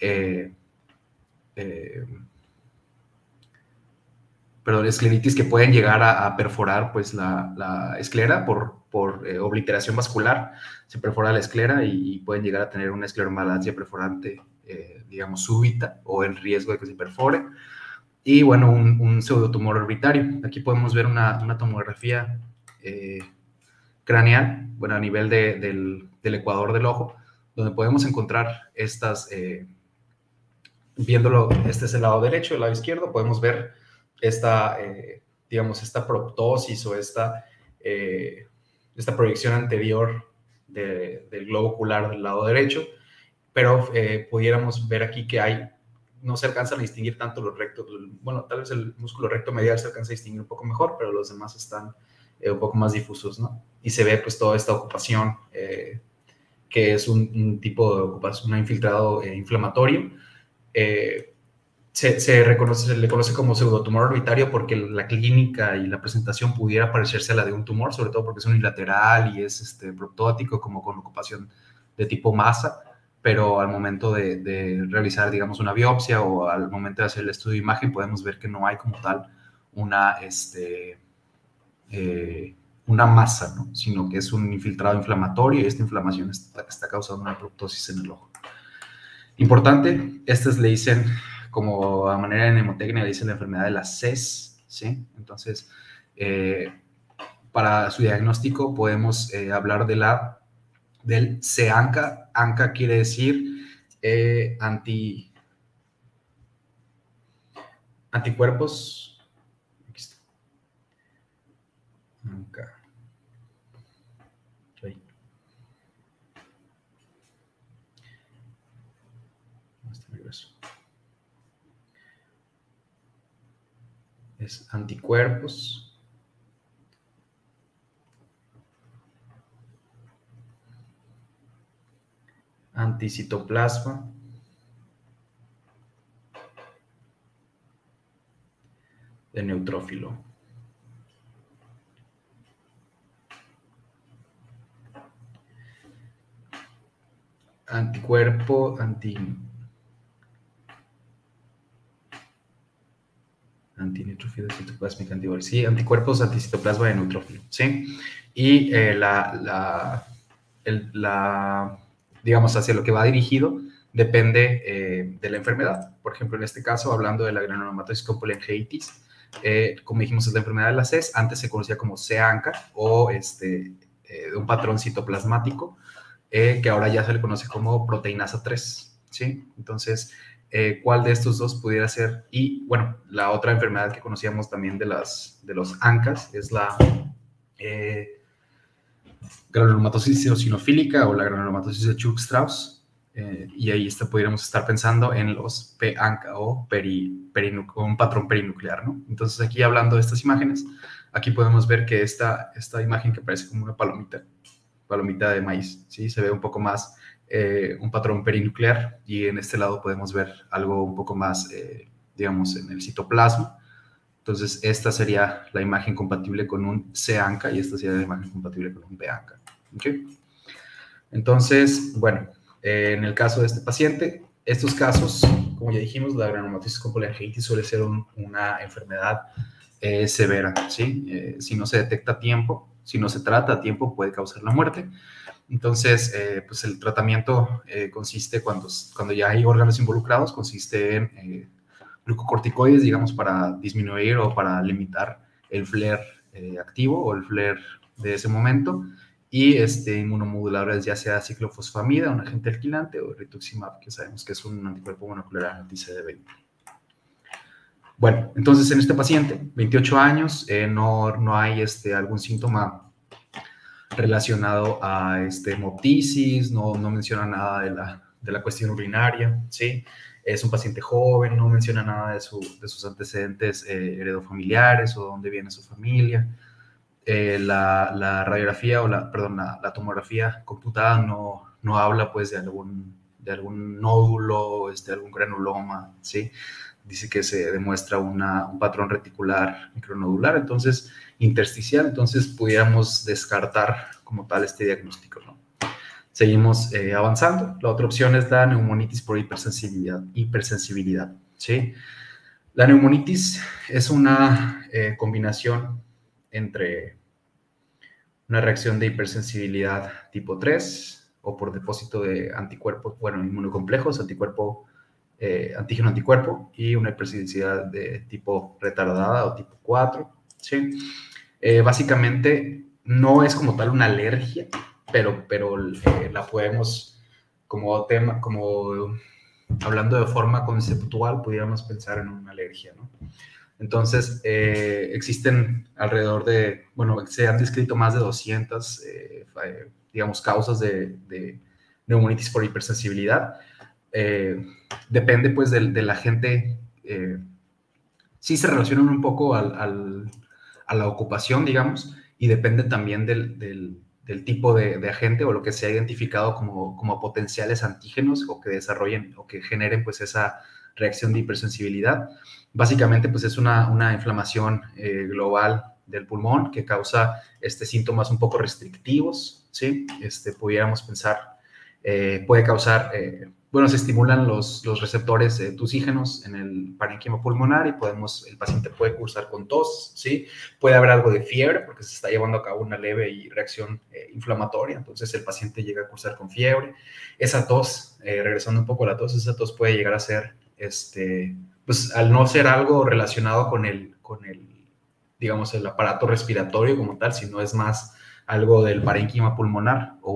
escleritis que pueden llegar a perforar, pues, la esclera por obliteración vascular. Se perfora la esclera y pueden llegar a tener una escleromalacia perforante, digamos, súbita, o el riesgo de que se perfore. Y bueno, un pseudotumor orbitario. Aquí podemos ver una tomografía craneal, bueno, a nivel del ecuador del ojo, donde podemos encontrar estas, viéndolo, este es el lado derecho, el lado izquierdo, podemos ver digamos, esta proptosis o esta proyección anterior del globo ocular del lado derecho, pero pudiéramos ver aquí que no se alcanzan a distinguir tanto los rectos. Bueno, tal vez el músculo recto medial se alcanza a distinguir un poco mejor, pero los demás están un poco más difusos, ¿no? Y se ve, pues, toda esta ocupación que es un tipo de ocupación, un infiltrado inflamatorio. Se le conoce como pseudotumor orbitario porque la clínica y la presentación pudiera parecerse a la de un tumor, sobre todo porque es unilateral y es proptótico, como con ocupación de tipo masa, pero al momento de realizar, digamos, una biopsia, o al momento de hacer el estudio de imagen, podemos ver que no hay como tal una masa, ¿no?, sino que es un infiltrado inflamatorio, y esta inflamación es la que está causando una proptosis en el ojo. Importante, estas le dicen, como a manera de mnemotecnia, le dicen la enfermedad de la CES, ¿sí? Entonces, para su diagnóstico podemos hablar del CEANCA. ANCA quiere decir anticuerpos. Aquí está. ANCA. Ahí. Es anticuerpos anticitoplasma de neutrófilo. Anticuerpo antineutrófilo citoplásmica antibody. Sí, anticuerpos anticitoplasma de neutrófilo, ¿sí? Y digamos, hacia lo que va dirigido depende de la enfermedad. Por ejemplo, en este caso, hablando de la granulomatosis con polyangiitis, como dijimos, es la enfermedad de la CES. Antes se conocía como CEANCA, o de un patrón citoplasmático, que ahora ya se le conoce como proteinasa 3, ¿sí? Entonces, ¿cuál de estos dos pudiera ser? Y bueno, la otra enfermedad que conocíamos también de los ANCAs es la granulomatosis eosinofílica, o la granulomatosis de Churg-Strauss, y ahí pudiéramos estar pensando en los P-ANCA, o un patrón perinuclear, ¿no? Entonces, aquí, hablando de estas imágenes, aquí podemos ver que esta imagen, que parece como una palomita de maíz, ¿sí? Se ve un poco más un patrón perinuclear, y en este lado podemos ver algo un poco más, digamos, en el citoplasma. Entonces, esta sería la imagen compatible con un C-ANCA y esta sería la imagen compatible con un B-ANCA. ¿Okay? Entonces, bueno, en el caso de este paciente, estos casos, como ya dijimos, la granulomatosis con poliangiitis suele ser una enfermedad severa, ¿sí? Si no se detecta a tiempo, si no se trata a tiempo, puede causar la muerte. Entonces, pues el tratamiento consiste, cuando ya hay órganos involucrados, consiste en glucocorticoides, digamos, para disminuir o para limitar el flare activo o el flare de ese momento, y inmunomoduladores, ya sea ciclofosfamida, un agente alquilante, o rituximab, que sabemos que es un anticuerpo monocular anti-CD20. Bueno, entonces en este paciente, 28 años, no hay algún síntoma relacionado a hemoptisis, no menciona nada de la cuestión urinaria, ¿sí? Es un paciente joven, no menciona nada de sus antecedentes heredofamiliares o dónde viene su familia. La radiografía, la tomografía computada no habla pues de algún nódulo, algún granuloma, ¿sí? Dice que se demuestra un patrón reticular micronodular, entonces intersticial, entonces pudiéramos descartar como tal este diagnóstico, ¿no? Seguimos avanzando. La otra opción es la neumonitis por hipersensibilidad, ¿sí? La neumonitis es una combinación entre una reacción de hipersensibilidad tipo 3 o por depósito de anticuerpos, inmunocomplejos, antígeno-anticuerpo, y una hipersensibilidad de tipo retardada o tipo 4, ¿sí? Básicamente no es como tal una alergia, pero la podemos, como hablando de forma conceptual, pudiéramos pensar en una alergia, ¿no? Entonces, existen alrededor de, se han descrito más de 200, digamos, causas de neumonitis por hipersensibilidad. Depende, pues, del agente. Sí se relacionan un poco a la ocupación, digamos, y depende también del tipo de agente o lo que se ha identificado como potenciales antígenos o que desarrollen o que generen, pues, esa reacción de hipersensibilidad. Básicamente, pues, es una inflamación global del pulmón que causa síntomas un poco restrictivos, ¿sí? Pudiéramos pensar, puede causar, se estimulan los receptores tusígenos en el parénquima pulmonar y el paciente puede cursar con tos, ¿sí? Puede haber algo de fiebre porque se está llevando a cabo una leve reacción inflamatoria, entonces el paciente llega a cursar con fiebre. Esa tos, regresando un poco a la tos, esa tos puede llegar a ser, pues al no ser algo relacionado con el, digamos, el aparato respiratorio como tal, sino es más algo del parénquima pulmonar o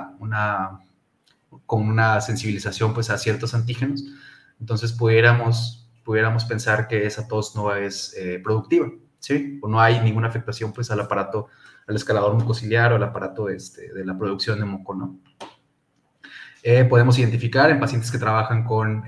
con una sensibilización, pues, a ciertos antígenos. Entonces pudiéramos pensar que esa tos no es productiva, ¿sí? O no hay ninguna afectación, pues, al escalador mucociliar o al aparato de la producción de moco, ¿no? Podemos identificar en pacientes que trabajan con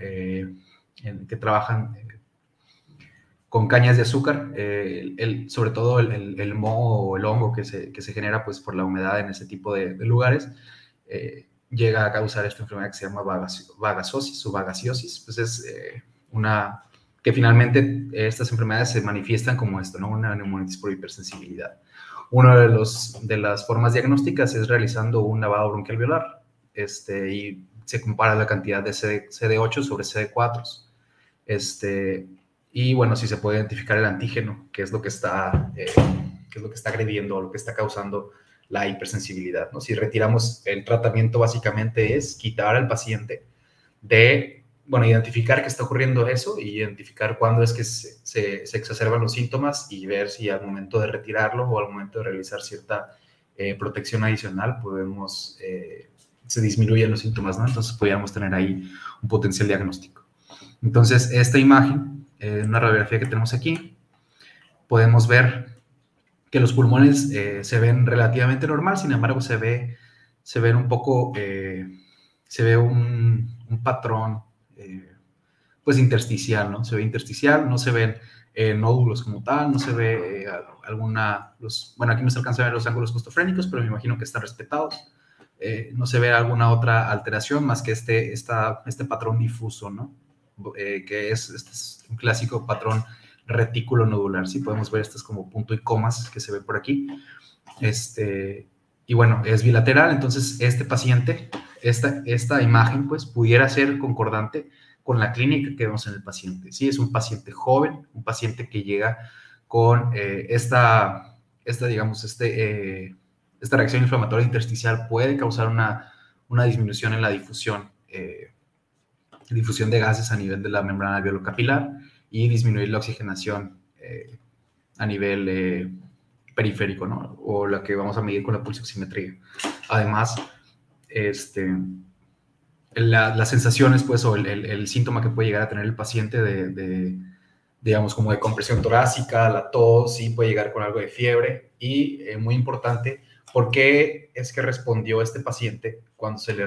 cañas de azúcar, sobre todo el moho o el hongo que se genera, pues, por la humedad en ese tipo de lugares, llega a causar esta enfermedad que se llama vagasosis o vagasiosis. Pues es que finalmente estas enfermedades se manifiestan como esto, ¿no? Una neumonitis por hipersensibilidad. Una de las formas diagnósticas es realizando un lavado bronquial veolar, y se compara la cantidad de CD8 sobre CD4. Y bueno, si se puede identificar el antígeno, que es lo que está agrediendo o lo que está causando la hipersensibilidad, ¿no? Si retiramos el tratamiento, básicamente es quitar al paciente identificar que está ocurriendo eso y identificar cuándo es que se exacerban los síntomas y ver si al momento de retirarlo o al momento de realizar cierta protección adicional se disminuyen los síntomas, ¿no? Entonces podríamos tener ahí un potencial diagnóstico. Entonces, esta imagen, una radiografía que tenemos aquí, podemos ver que los pulmones se ven relativamente normal, sin embargo se ve un patrón pues intersticial, ¿no? Se ve intersticial, no se ven nódulos como tal, no se ve aquí no se alcanza a ver los ángulos costofrénicos, pero me imagino que están respetados. no se ve alguna otra alteración más que este patrón difuso, ¿no? Que este es un clásico patrón retículo nodular. Sí, podemos ver estos como punto y comas que se ve por aquí. Y bueno, es bilateral, entonces este paciente, esta imagen, pues, pudiera ser concordante con la clínica que vemos en el paciente. Sí, es un paciente joven, un paciente que llega con esta reacción inflamatoria intersticial puede causar una disminución en la difusión de gases a nivel de la membrana alveolo-capilar y disminuir la oxigenación a nivel periférico, ¿no? O la que vamos a medir con la pulsoximetría. Además, las sensaciones, pues, o el síntoma que puede llegar a tener el paciente digamos, como de compresión torácica, la tos, sí puede llegar con algo de fiebre. Y, muy importante, ¿por qué es que respondió este paciente cuando se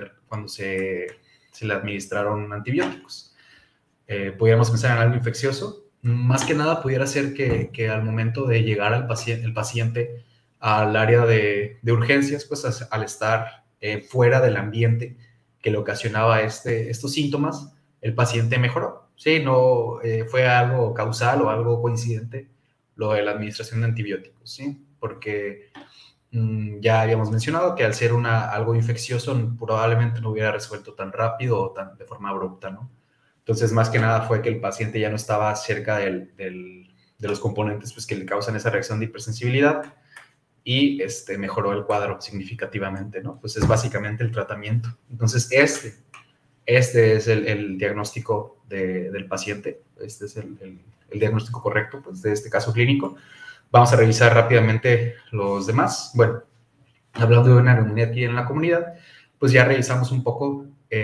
le administraron antibióticos? Pudiéramos pensar en algo infeccioso. Más que nada pudiera ser que al momento de llegar el paciente al área de urgencias, pues al estar fuera del ambiente que le ocasionaba estos síntomas, el paciente mejoró. Sí, no fue algo causal o algo coincidente lo de la administración de antibióticos, ¿sí? Porque ya habíamos mencionado que al ser algo infeccioso probablemente no hubiera resuelto tan rápido o de forma abrupta, ¿no? Entonces, más que nada fue que el paciente ya no estaba cerca de los componentes, pues, que le causan esa reacción de hipersensibilidad y mejoró el cuadro significativamente, ¿no? Pues es básicamente el tratamiento. Entonces, este es el diagnóstico del paciente. Este es el diagnóstico correcto, pues, de este caso clínico. Vamos a revisar rápidamente los demás. Bueno, hablando de una neumonía aquí en la comunidad, pues ya revisamos un poco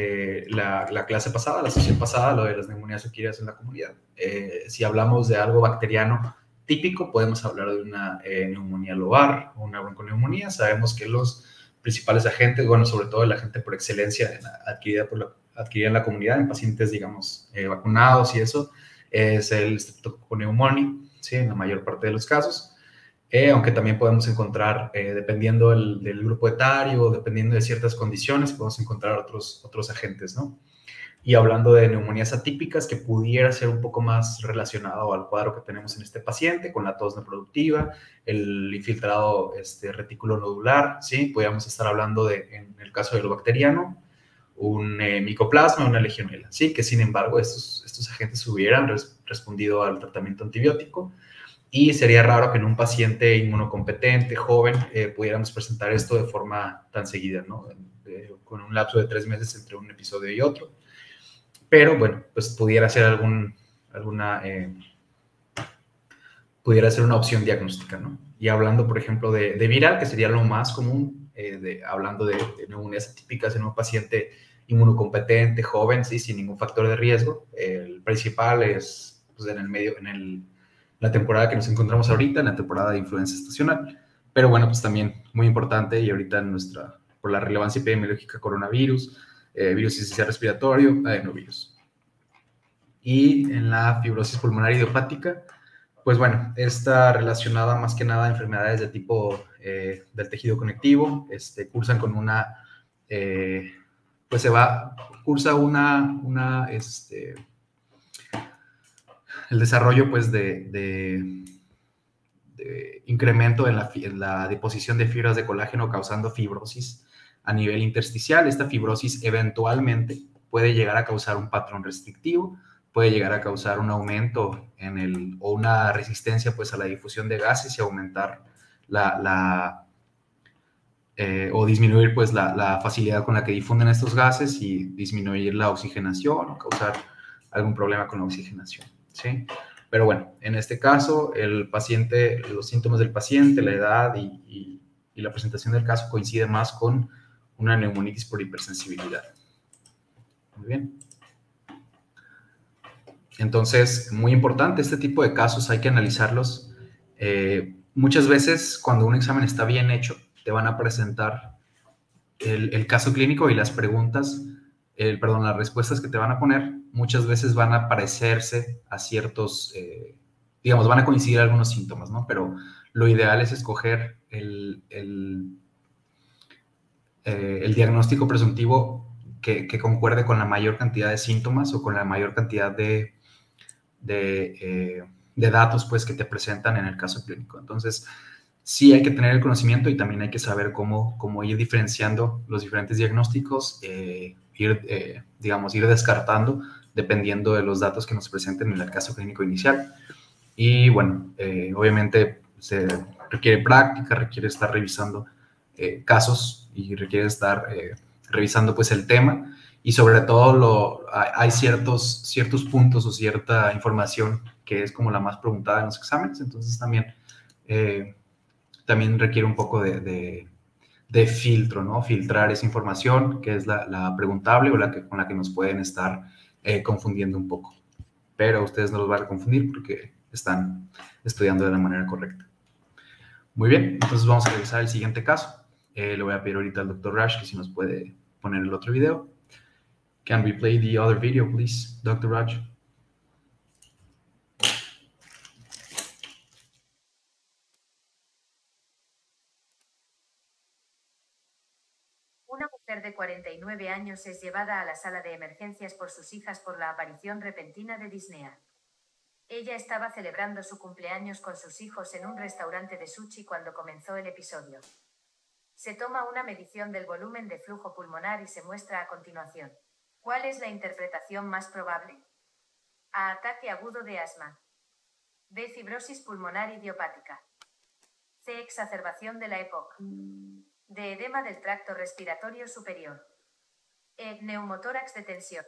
la clase pasada, la sesión pasada, lo de las neumonías adquiridas en la comunidad. Si hablamos de algo bacteriano típico, podemos hablar de una neumonía lobar o una bronconeumonía. Sabemos que los principales agentes, bueno, sobre todo el agente por excelencia adquirida en la comunidad, en pacientes, digamos, vacunados y eso, es el Streptococcus pneumoniae, ¿sí? En la mayor parte de los casos. Aunque también podemos encontrar, dependiendo del grupo etario, dependiendo de ciertas condiciones, podemos encontrar otros agentes, ¿no? Y hablando de neumonías atípicas, que pudiera ser un poco más relacionado al cuadro que tenemos en este paciente, con la tos no productiva, el infiltrado retículo nodular, ¿sí? Podríamos estar hablando en el caso de lo bacteriano, un micoplasma, una legionela, ¿sí? Que sin embargo estos agentes hubieran respondido al tratamiento antibiótico. Y sería raro que en un paciente inmunocompetente, joven, pudiéramos presentar esto de forma tan seguida, ¿no? Con un lapso de 3 meses entre un episodio y otro. Pero, bueno, pues pudiera ser pudiera ser una opción diagnóstica, ¿no? Y hablando, por ejemplo, de viral, que sería lo más común, hablando de neumonías atípicas en un paciente inmunocompetente, joven, ¿sí? Sin ningún factor de riesgo. El principal es, pues, la temporada que nos encontramos ahorita, en la temporada de influenza estacional. Pero bueno, pues también muy importante, y ahorita por la relevancia epidemiológica, coronavirus, virus sincicial respiratorio, adenovirus. Y en la fibrosis pulmonar idiopática, pues bueno, está relacionada más que nada a enfermedades de tipo del tejido conectivo, cursan con el desarrollo, pues, de incremento en la deposición de fibras de colágeno, causando fibrosis a nivel intersticial. Esta fibrosis eventualmente puede llegar a causar un patrón restrictivo, puede llegar a causar un aumento o una resistencia, pues, a la difusión de gases y aumentar o disminuir, pues, la facilidad con la que difunden estos gases y disminuir la oxigenación o causar algún problema con la oxigenación, ¿sí? Pero bueno, en este caso, los síntomas del paciente, la edad y la presentación del caso coincide más con una neumonitis por hipersensibilidad. Muy bien. Entonces, muy importante, este tipo de casos hay que analizarlos. Muchas veces, cuando un examen está bien hecho, te van a presentar el caso clínico y las preguntas, las respuestas que te van a poner, muchas veces van a parecerse a ciertos, digamos, van a coincidir algunos síntomas, ¿no? Pero lo ideal es escoger el diagnóstico presuntivo que concuerde con la mayor cantidad de síntomas o con la mayor cantidad de datos pues, que te presentan en el caso clínico. Entonces, sí hay que tener el conocimiento y también hay que saber cómo ir diferenciando los diferentes diagnósticos, ir descartando dependiendo de los datos que nos presenten en el caso clínico inicial. Y bueno, obviamente se requiere práctica, requiere estar revisando casos y requiere estar revisando pues el tema, y sobre todo hay ciertos puntos o cierta información que es como la más preguntada en los exámenes, entonces también requiere un poco de filtro, ¿no? Filtrar esa información que es la preguntable o con la que nos pueden estar confundiendo un poco. Pero ustedes no los van a confundir porque están estudiando de la manera correcta. Muy bien, entonces vamos a revisar el siguiente caso. Le voy a pedir ahorita al Dr. Raj que si nos puede poner el otro video. Can we play the other video, please, Dr. Raj? Una mujer de 49 años es llevada a la sala de emergencias por sus hijas por la aparición repentina de disnea. Ella estaba celebrando su cumpleaños con sus hijos en un restaurante de sushi cuando comenzó el episodio. Se toma una medición del volumen de flujo pulmonar y se muestra a continuación. ¿Cuál es la interpretación más probable? A. Ataque agudo de asma. B. Fibrosis pulmonar idiopática. C. Exacerbación de la EPOC. D. Edema del tracto respiratorio superior. E. Neumotórax de tensión.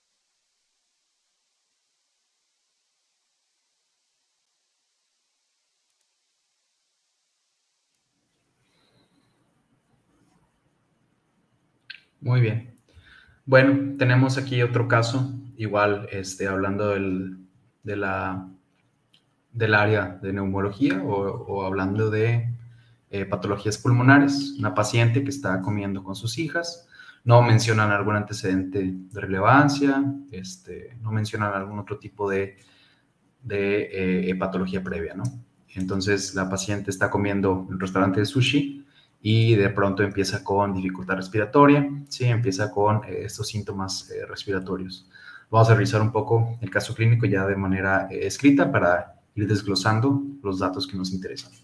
Muy bien. Bueno, tenemos aquí otro caso, igual hablando del área de neumología o hablando de patologías pulmonares. Una paciente que está comiendo con sus hijas, no mencionan algún antecedente de relevancia, no mencionan algún otro tipo de patología previa, ¿no? Entonces la paciente está comiendo en un restaurante de sushi y de pronto empieza con dificultad respiratoria, ¿sí? Empieza con estos síntomas respiratorios. Vamos a revisar un poco el caso clínico ya de manera escrita para ir desglosando los datos que nos interesan.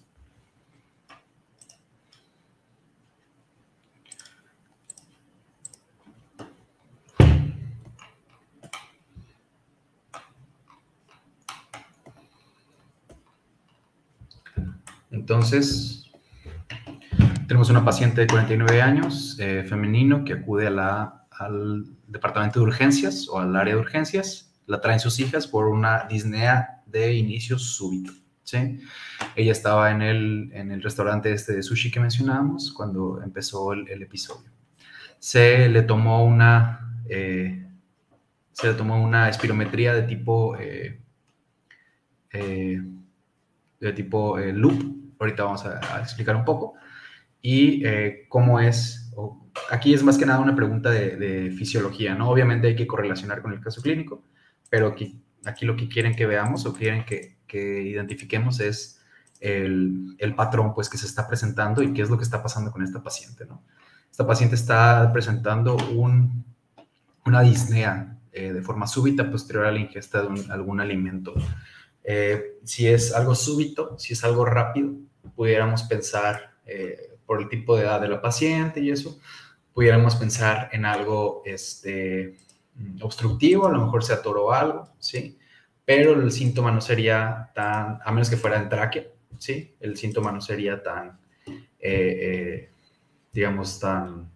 Entonces, tenemos una paciente de 49 años, femenino, que acude al departamento de urgencias o al área de urgencias. La traen sus hijas por una disnea de inicio súbito, ¿sí? Ella estaba en el restaurante de sushi que mencionábamos cuando empezó el episodio. Se le tomó una espirometría de tipo loop. Ahorita vamos a explicar un poco. Y cómo es, aquí es más que nada una pregunta de fisiología, ¿no? Obviamente hay que correlacionar con el caso clínico, pero aquí lo que quieren que veamos o quieren que identifiquemos es el patrón pues, que se está presentando y qué es lo que está pasando con esta paciente, ¿no? Esta paciente está presentando una disnea de forma súbita posterior a la ingesta de algún alimento. Si es algo súbito, si es algo rápido, pudiéramos pensar, por el tipo de edad de la paciente y eso, pudiéramos pensar en algo obstructivo, a lo mejor se atoró algo, ¿sí? Pero el síntoma no sería tan, a menos que fuera en tráquea, ¿sí? El síntoma no sería tan, digamos, tan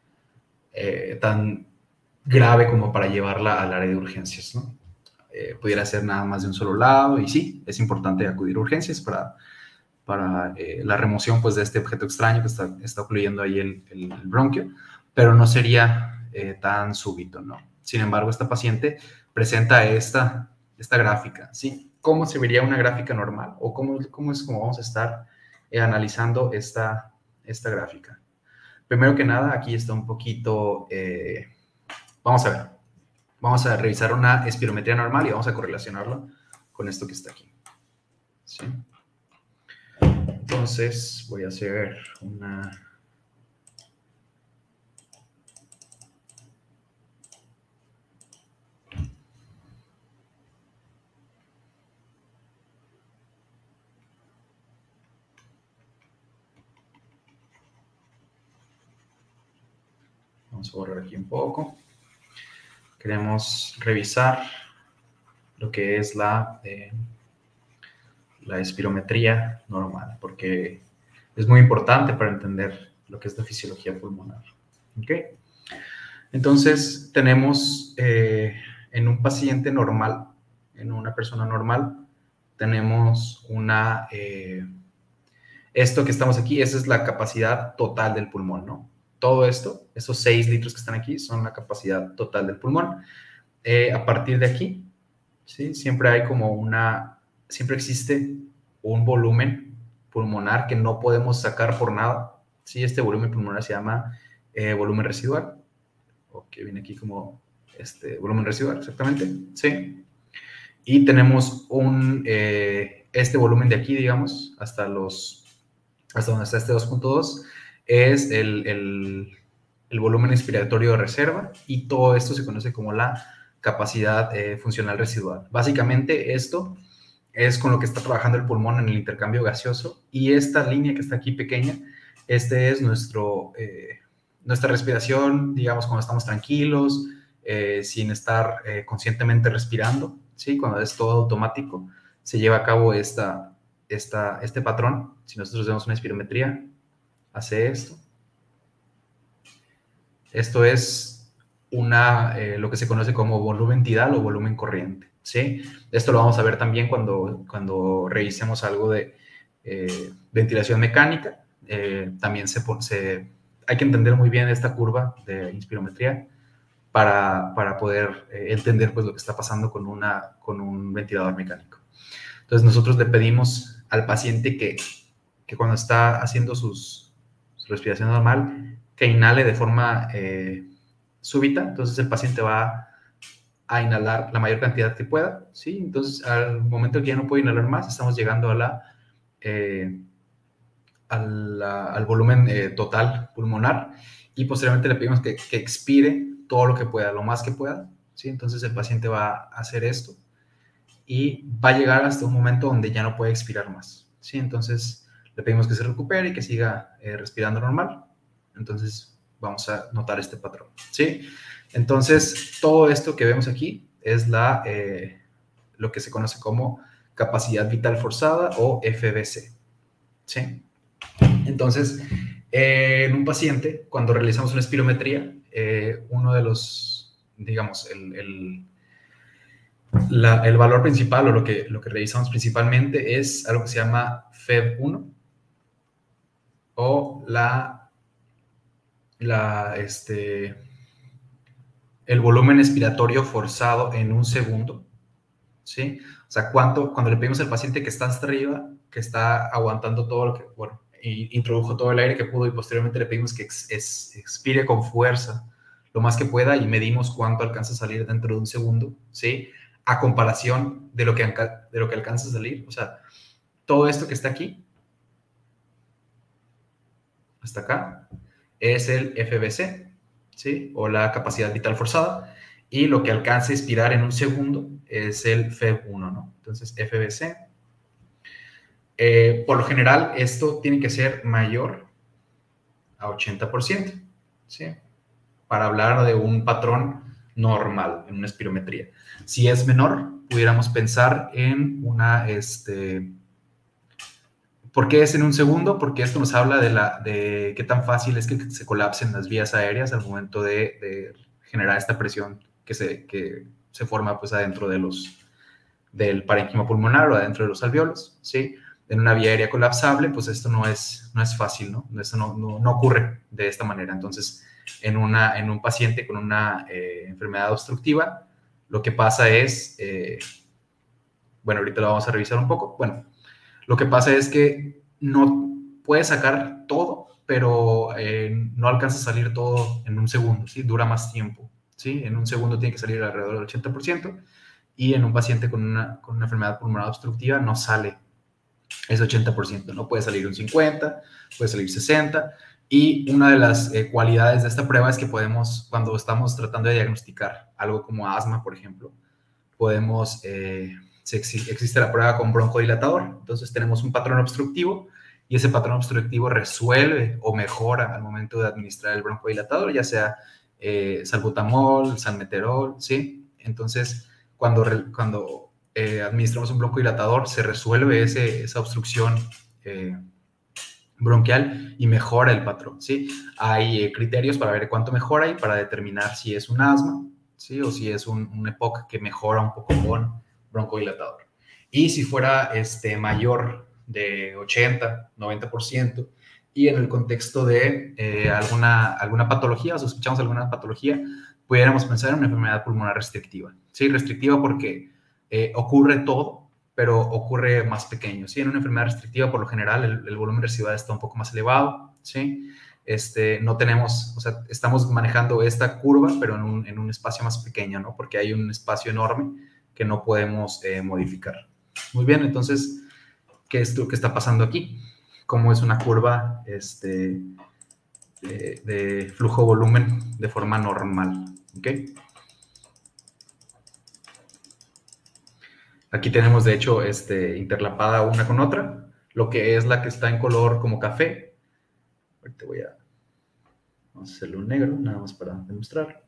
grave como para llevarla al área de urgencias, ¿no? Pudiera ser nada más de un solo lado, y sí, es importante acudir a urgencias para la remoción pues, de este objeto extraño que está ocluyendo ahí el bronquio, pero no sería tan súbito, ¿no? Sin embargo, esta paciente presenta esta gráfica, ¿sí? ¿Cómo se vería una gráfica normal? ¿O cómo vamos a estar analizando esta gráfica? Primero que nada, aquí está un poquito, vamos a ver, vamos a revisar una espirometría normal y vamos a correlacionarla con esto que está aquí, ¿sí? Entonces voy a hacer una Vamos a borrar aquí un poco. Queremos revisar lo que es la espirometría normal, porque es muy importante para entender lo que es la fisiología pulmonar. ¿Ok? Entonces, tenemos en un paciente normal, en una persona normal, tenemos esto que estamos aquí, esa es la capacidad total del pulmón, ¿no? Todo esto, esos 6 litros que están aquí, son la capacidad total del pulmón. A partir de aquí, ¿sí? Siempre existe un volumen pulmonar que no podemos sacar por nada, ¿sí? Este volumen pulmonar se llama volumen residual, o que viene aquí como volumen residual, exactamente, ¿sí? Y tenemos este volumen de aquí, digamos, hasta donde está este 2.2, es el volumen inspiratorio de reserva, y todo esto se conoce como la capacidad funcional residual. Básicamente esto es con lo que está trabajando el pulmón en el intercambio gaseoso, y esta línea que está aquí pequeña, es nuestra respiración, digamos, cuando estamos tranquilos, sin estar conscientemente respirando, ¿sí? Cuando es todo automático, se lleva a cabo este patrón. Si nosotros vemos una espirometría, hace esto. Esto es lo que se conoce como volumen tidal o volumen corriente, ¿sí? Esto lo vamos a ver también cuando revisemos algo de ventilación mecánica. También hay que entender muy bien esta curva de inspirometría para poder entender pues, lo que está pasando con un ventilador mecánico. Entonces, nosotros le pedimos al paciente que cuando está haciendo su respiración normal, que inhale de forma súbita. Entonces, el paciente va a inhalar la mayor cantidad que pueda, ¿sí? Entonces, al momento que ya no puede inhalar más, estamos llegando al volumen total pulmonar, y posteriormente le pedimos que expire todo lo que pueda, lo más que pueda, ¿sí? Entonces, el paciente va a hacer esto y va a llegar hasta un momento donde ya no puede expirar más, ¿sí? Entonces, le pedimos que se recupere y que siga respirando normal. Entonces, vamos a notar este patrón, ¿sí? Entonces, todo esto que vemos aquí es lo que se conoce como capacidad vital forzada o FVC, ¿sí? Entonces, en un paciente, cuando realizamos una espirometría, uno de los, digamos, el valor principal, o lo que revisamos principalmente, es algo que se llama FEV1, o el volumen expiratorio forzado en un segundo, ¿sí? O sea, cuando le pedimos al paciente que está hasta arriba, que está aguantando todo lo que, bueno, introdujo todo el aire que pudo, y posteriormente le pedimos que expire con fuerza lo más que pueda, y medimos cuánto alcanza a salir dentro de un segundo, ¿sí? A comparación de lo que alcanza a salir. O sea, todo esto que está aquí, hasta acá, es el FVC, ¿sí? O la capacidad vital forzada, y lo que alcanza a expirar en un segundo es el FEV1, ¿no? Entonces, FVC. Por lo general, esto tiene que ser mayor a 80%, ¿sí? Para hablar de un patrón normal en una espirometría. Si es menor, pudiéramos pensar en ¿por qué es en un segundo? Porque esto nos habla de qué tan fácil es que se colapsen las vías aéreas al momento de generar esta presión que se forma pues adentro del parénquima pulmonar o adentro de los alvéolos, ¿sí? En una vía aérea colapsable, pues esto no es fácil, ¿no? Esto no ocurre de esta manera. Entonces, en un paciente con una enfermedad obstructiva, lo que pasa es, bueno, ahorita lo vamos a revisar un poco. Bueno, lo que pasa es que no puede sacar todo, pero no alcanza a salir todo en un segundo, ¿sí? Dura más tiempo, ¿sí? En un segundo tiene que salir alrededor del 80%, y en un paciente con una enfermedad pulmonar obstructiva no sale ese 80%, ¿no? Puede salir un 50%, puede salir 60%, y una de las cualidades de esta prueba es que podemos, cuando estamos tratando de diagnosticar algo como asma, por ejemplo, existe la prueba con broncodilatador. Entonces tenemos un patrón obstructivo, y ese patrón obstructivo resuelve o mejora al momento de administrar el broncodilatador, ya sea salbutamol, salmeterol, ¿sí? Entonces, cuando administramos un broncodilatador, se resuelve esa obstrucción bronquial y mejora el patrón, ¿sí? Hay criterios para ver cuánto mejora y para determinar si es un asma, ¿sí? O si es un EPOC que mejora un poco con broncodilatador. Y si fuera mayor de 80, 90%, y en el contexto de alguna patología, o sospechamos alguna patología, pudiéramos pensar en una enfermedad pulmonar restrictiva. ¿Sí? Restrictiva porque ocurre todo, pero ocurre más pequeño. ¿Sí? En una enfermedad restrictiva, por lo general, el volumen residual está un poco más elevado. ¿Sí? No tenemos, o sea, estamos manejando esta curva, pero en un espacio más pequeño, ¿no? Porque hay un espacio enorme que no podemos modificar. Muy bien, entonces, ¿qué es lo que está pasando aquí? Cómo es una curva de flujo-volumen de forma normal. ¿Ok? Aquí tenemos, de hecho, interlapada una con otra, lo que es la que está en color como café. Ahorita vamos a hacerlo en negro, nada más para demostrar.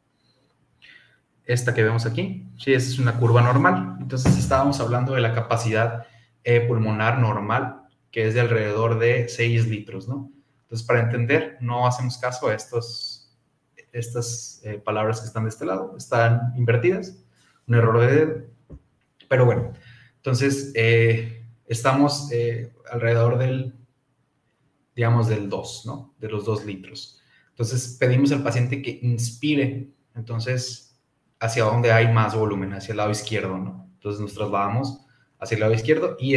Esta que vemos aquí, sí, esa es una curva normal. Entonces, estábamos hablando de la capacidad pulmonar normal, que es de alrededor de 6 litros, ¿no? Entonces, para entender, no hacemos caso a estas palabras que están de este lado, están invertidas, un error de dedo, pero bueno, entonces estamos alrededor digamos, del 2, ¿no? De los 2 litros. Entonces, pedimos al paciente que inspire, entonces, hacia donde hay más volumen, hacia el lado izquierdo, ¿no? Entonces, nos trasladamos hacia el lado izquierdo y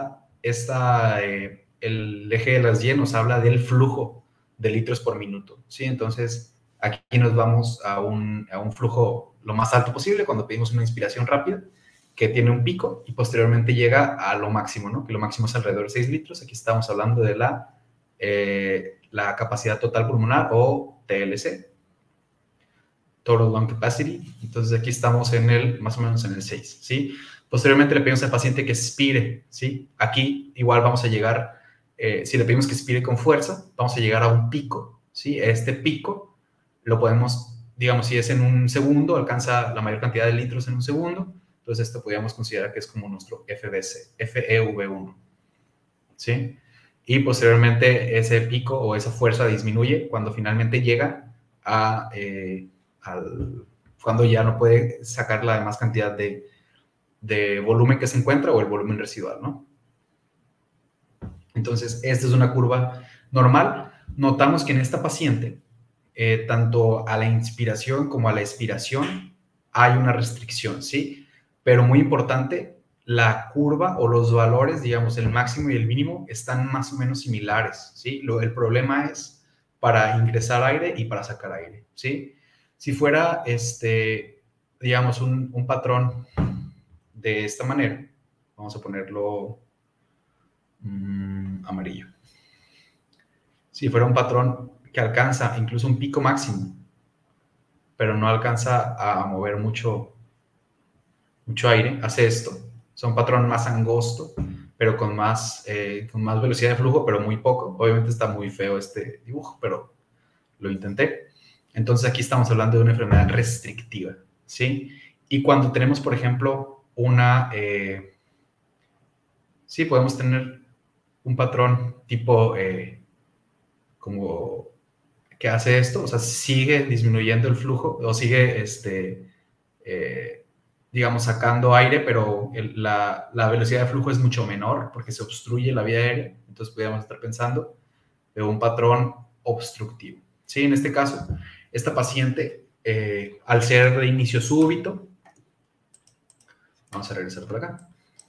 el eje de las Y nos habla del flujo de litros por minuto, ¿sí? Entonces, aquí nos vamos a un flujo lo más alto posible cuando pedimos una inspiración rápida, que tiene un pico y posteriormente llega a lo máximo, ¿no? Que lo máximo es alrededor de 6 litros. Aquí estamos hablando de la capacidad total pulmonar o TLC, Total Lung Capacity. Entonces, aquí estamos más o menos en el 6, ¿sí? Posteriormente le pedimos al paciente que expire, ¿sí? Aquí igual vamos a llegar, si le pedimos que expire con fuerza, vamos a llegar a un pico, ¿sí? Este pico lo podemos, digamos, si es en un segundo, alcanza la mayor cantidad de litros en un segundo, entonces esto podríamos considerar que es como nuestro FBC, FEV1, ¿sí? Y posteriormente ese pico o esa fuerza disminuye cuando finalmente llega cuando ya no puede sacar la demás cantidad de volumen que se encuentra o el volumen residual, ¿no? Entonces, esta es una curva normal. Notamos que en esta paciente, tanto a la inspiración como a la expiración, hay una restricción, ¿sí? Pero muy importante, la curva o los valores, digamos, el máximo y el mínimo, están más o menos similares, ¿sí? El problema es para ingresar aire y para sacar aire, ¿sí? Si fuera, digamos, un patrón de esta manera, vamos a ponerlo amarillo. Si fuera un patrón que alcanza incluso un pico máximo, pero no alcanza a mover mucho aire, hace esto. Es un patrón más angosto, pero con más velocidad de flujo, pero muy poco. Obviamente está muy feo este dibujo, pero lo intenté. Entonces aquí estamos hablando de una enfermedad restrictiva, ¿sí? Y cuando tenemos, por ejemplo, sí, podemos tener un patrón tipo como que hace esto, o sea, sigue disminuyendo el flujo o sigue, digamos, sacando aire, pero la velocidad de flujo es mucho menor porque se obstruye la vía aérea. Entonces, podríamos estar pensando de un patrón obstructivo. Sí, en este caso, esta paciente, al ser de inicio súbito, vamos a regresar por acá.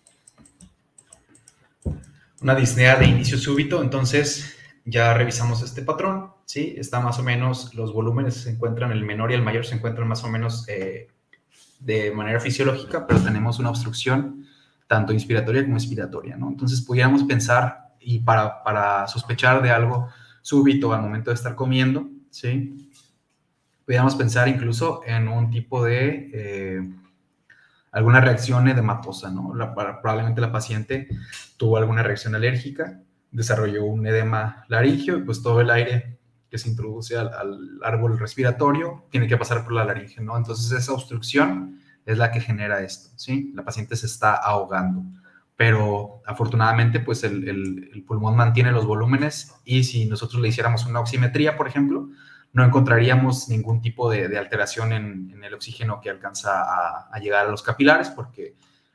Una disnea de inicio súbito, entonces ya revisamos este patrón, ¿sí? Está más o menos, los volúmenes se encuentran, el menor y el mayor se encuentran más o menos de manera fisiológica, pero tenemos una obstrucción tanto inspiratoria como expiratoria, ¿no? Entonces pudiéramos pensar, y para sospechar de algo súbito al momento de estar comiendo, ¿sí? Pudiéramos pensar incluso en un tipo de alguna reacción edematosa, ¿no? Probablemente la paciente tuvo alguna reacción alérgica, desarrolló un edema laringio y pues todo el aire que se introduce al árbol respiratorio tiene que pasar por la laringe, ¿no? Entonces esa obstrucción es la que genera esto, ¿sí? La paciente se está ahogando, pero afortunadamente pues el pulmón mantiene los volúmenes y si nosotros le hiciéramos una oximetría, por ejemplo, no encontraríamos ningún tipo de alteración en el oxígeno que alcanza a llegar a los capilares porque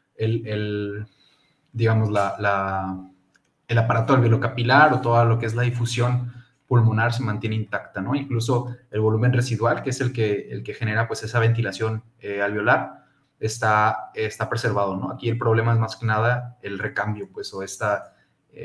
digamos, el aparato alveolocapilar o todo lo que es la difusión pulmonar se mantiene intacta, ¿no? Incluso el volumen residual, que es el que genera pues esa ventilación alveolar, está preservado, ¿no? Aquí el problema es más que nada el recambio, pues, o esta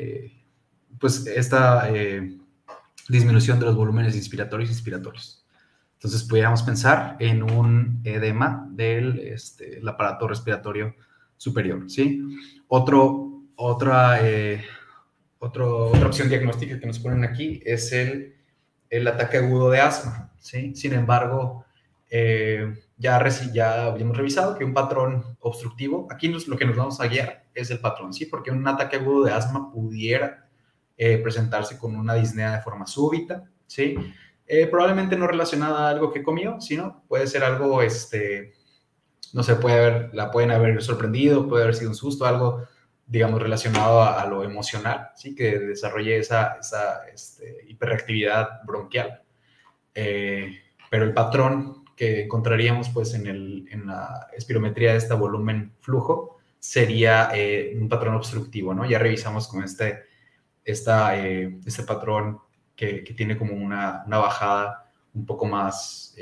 disminución de los volúmenes inspiratorios y expiratorios. Entonces, pudiéramos pensar en un edema del aparato respiratorio superior, ¿sí? Otra opción diagnóstica que nos ponen aquí es el ataque agudo de asma, ¿sí? Sin embargo, ya habíamos revisado que un patrón obstructivo, aquí lo que nos vamos a guiar es el patrón, ¿sí? Porque un ataque agudo de asma pudiera presentarse con una disnea de forma súbita, ¿sí? Probablemente no relacionada a algo que comió, sino puede ser algo, no sé, la pueden haber sorprendido, puede haber sido un susto, algo, digamos, relacionado a lo emocional, ¿sí? Que desarrolle esa hiperreactividad bronquial. Pero el patrón que encontraríamos, pues, en la espirometría de este volumen-flujo sería un patrón obstructivo, ¿no? Ya revisamos con este patrón que tiene como una bajada un poco más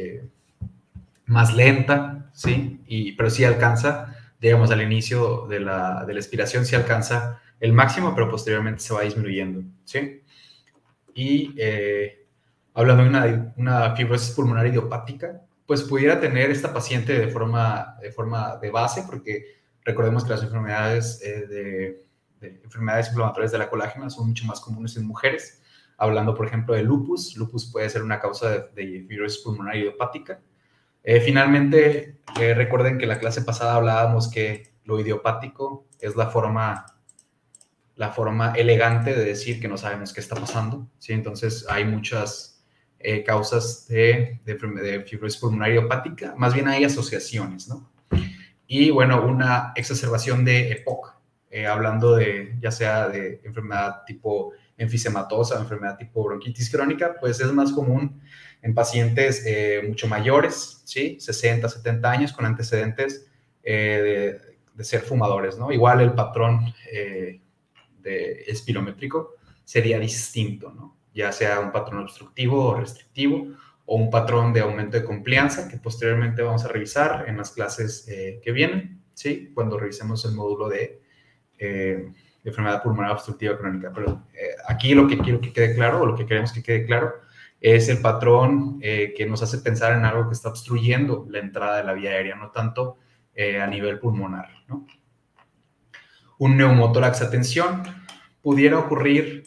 lenta, ¿sí? Pero sí alcanza, digamos, al inicio de la expiración, sí alcanza el máximo, pero posteriormente se va disminuyendo, ¿sí? Y hablando de una fibrosis pulmonar idiopática, pues pudiera tener esta paciente de forma de base, porque recordemos que las enfermedades enfermedades inflamatorias de la colágena son mucho más comunes en mujeres. Hablando, por ejemplo, de lupus. Lupus puede ser una causa de fibrosis pulmonar idiopática. Finalmente, recuerden que la clase pasada hablábamos que lo idiopático es la forma elegante de decir que no sabemos qué está pasando, ¿sí? Entonces, hay muchas causas de fibrosis pulmonar idiopática. Más bien hay asociaciones, ¿no? Y, bueno, una exacerbación de EPOC, hablando ya sea de enfermedad tipo enfisematosa, enfermedad tipo bronquitis crónica, pues es más común en pacientes mucho mayores, ¿sí? 60, 70 años, con antecedentes de ser fumadores, ¿no? Igual el patrón espirométrico sería distinto, ¿no? Ya sea un patrón obstructivo o restrictivo, o un patrón de aumento de complianza, que posteriormente vamos a revisar en las clases que vienen, ¿sí? Cuando revisemos el módulo de enfermedad pulmonar obstructiva crónica. Pero aquí lo que quiero que quede claro, o lo que queremos que quede claro, es el patrón que nos hace pensar en algo que está obstruyendo la entrada de la vía aérea, no tanto a nivel pulmonar, ¿no? Un neumotórax a tensión pudiera ocurrir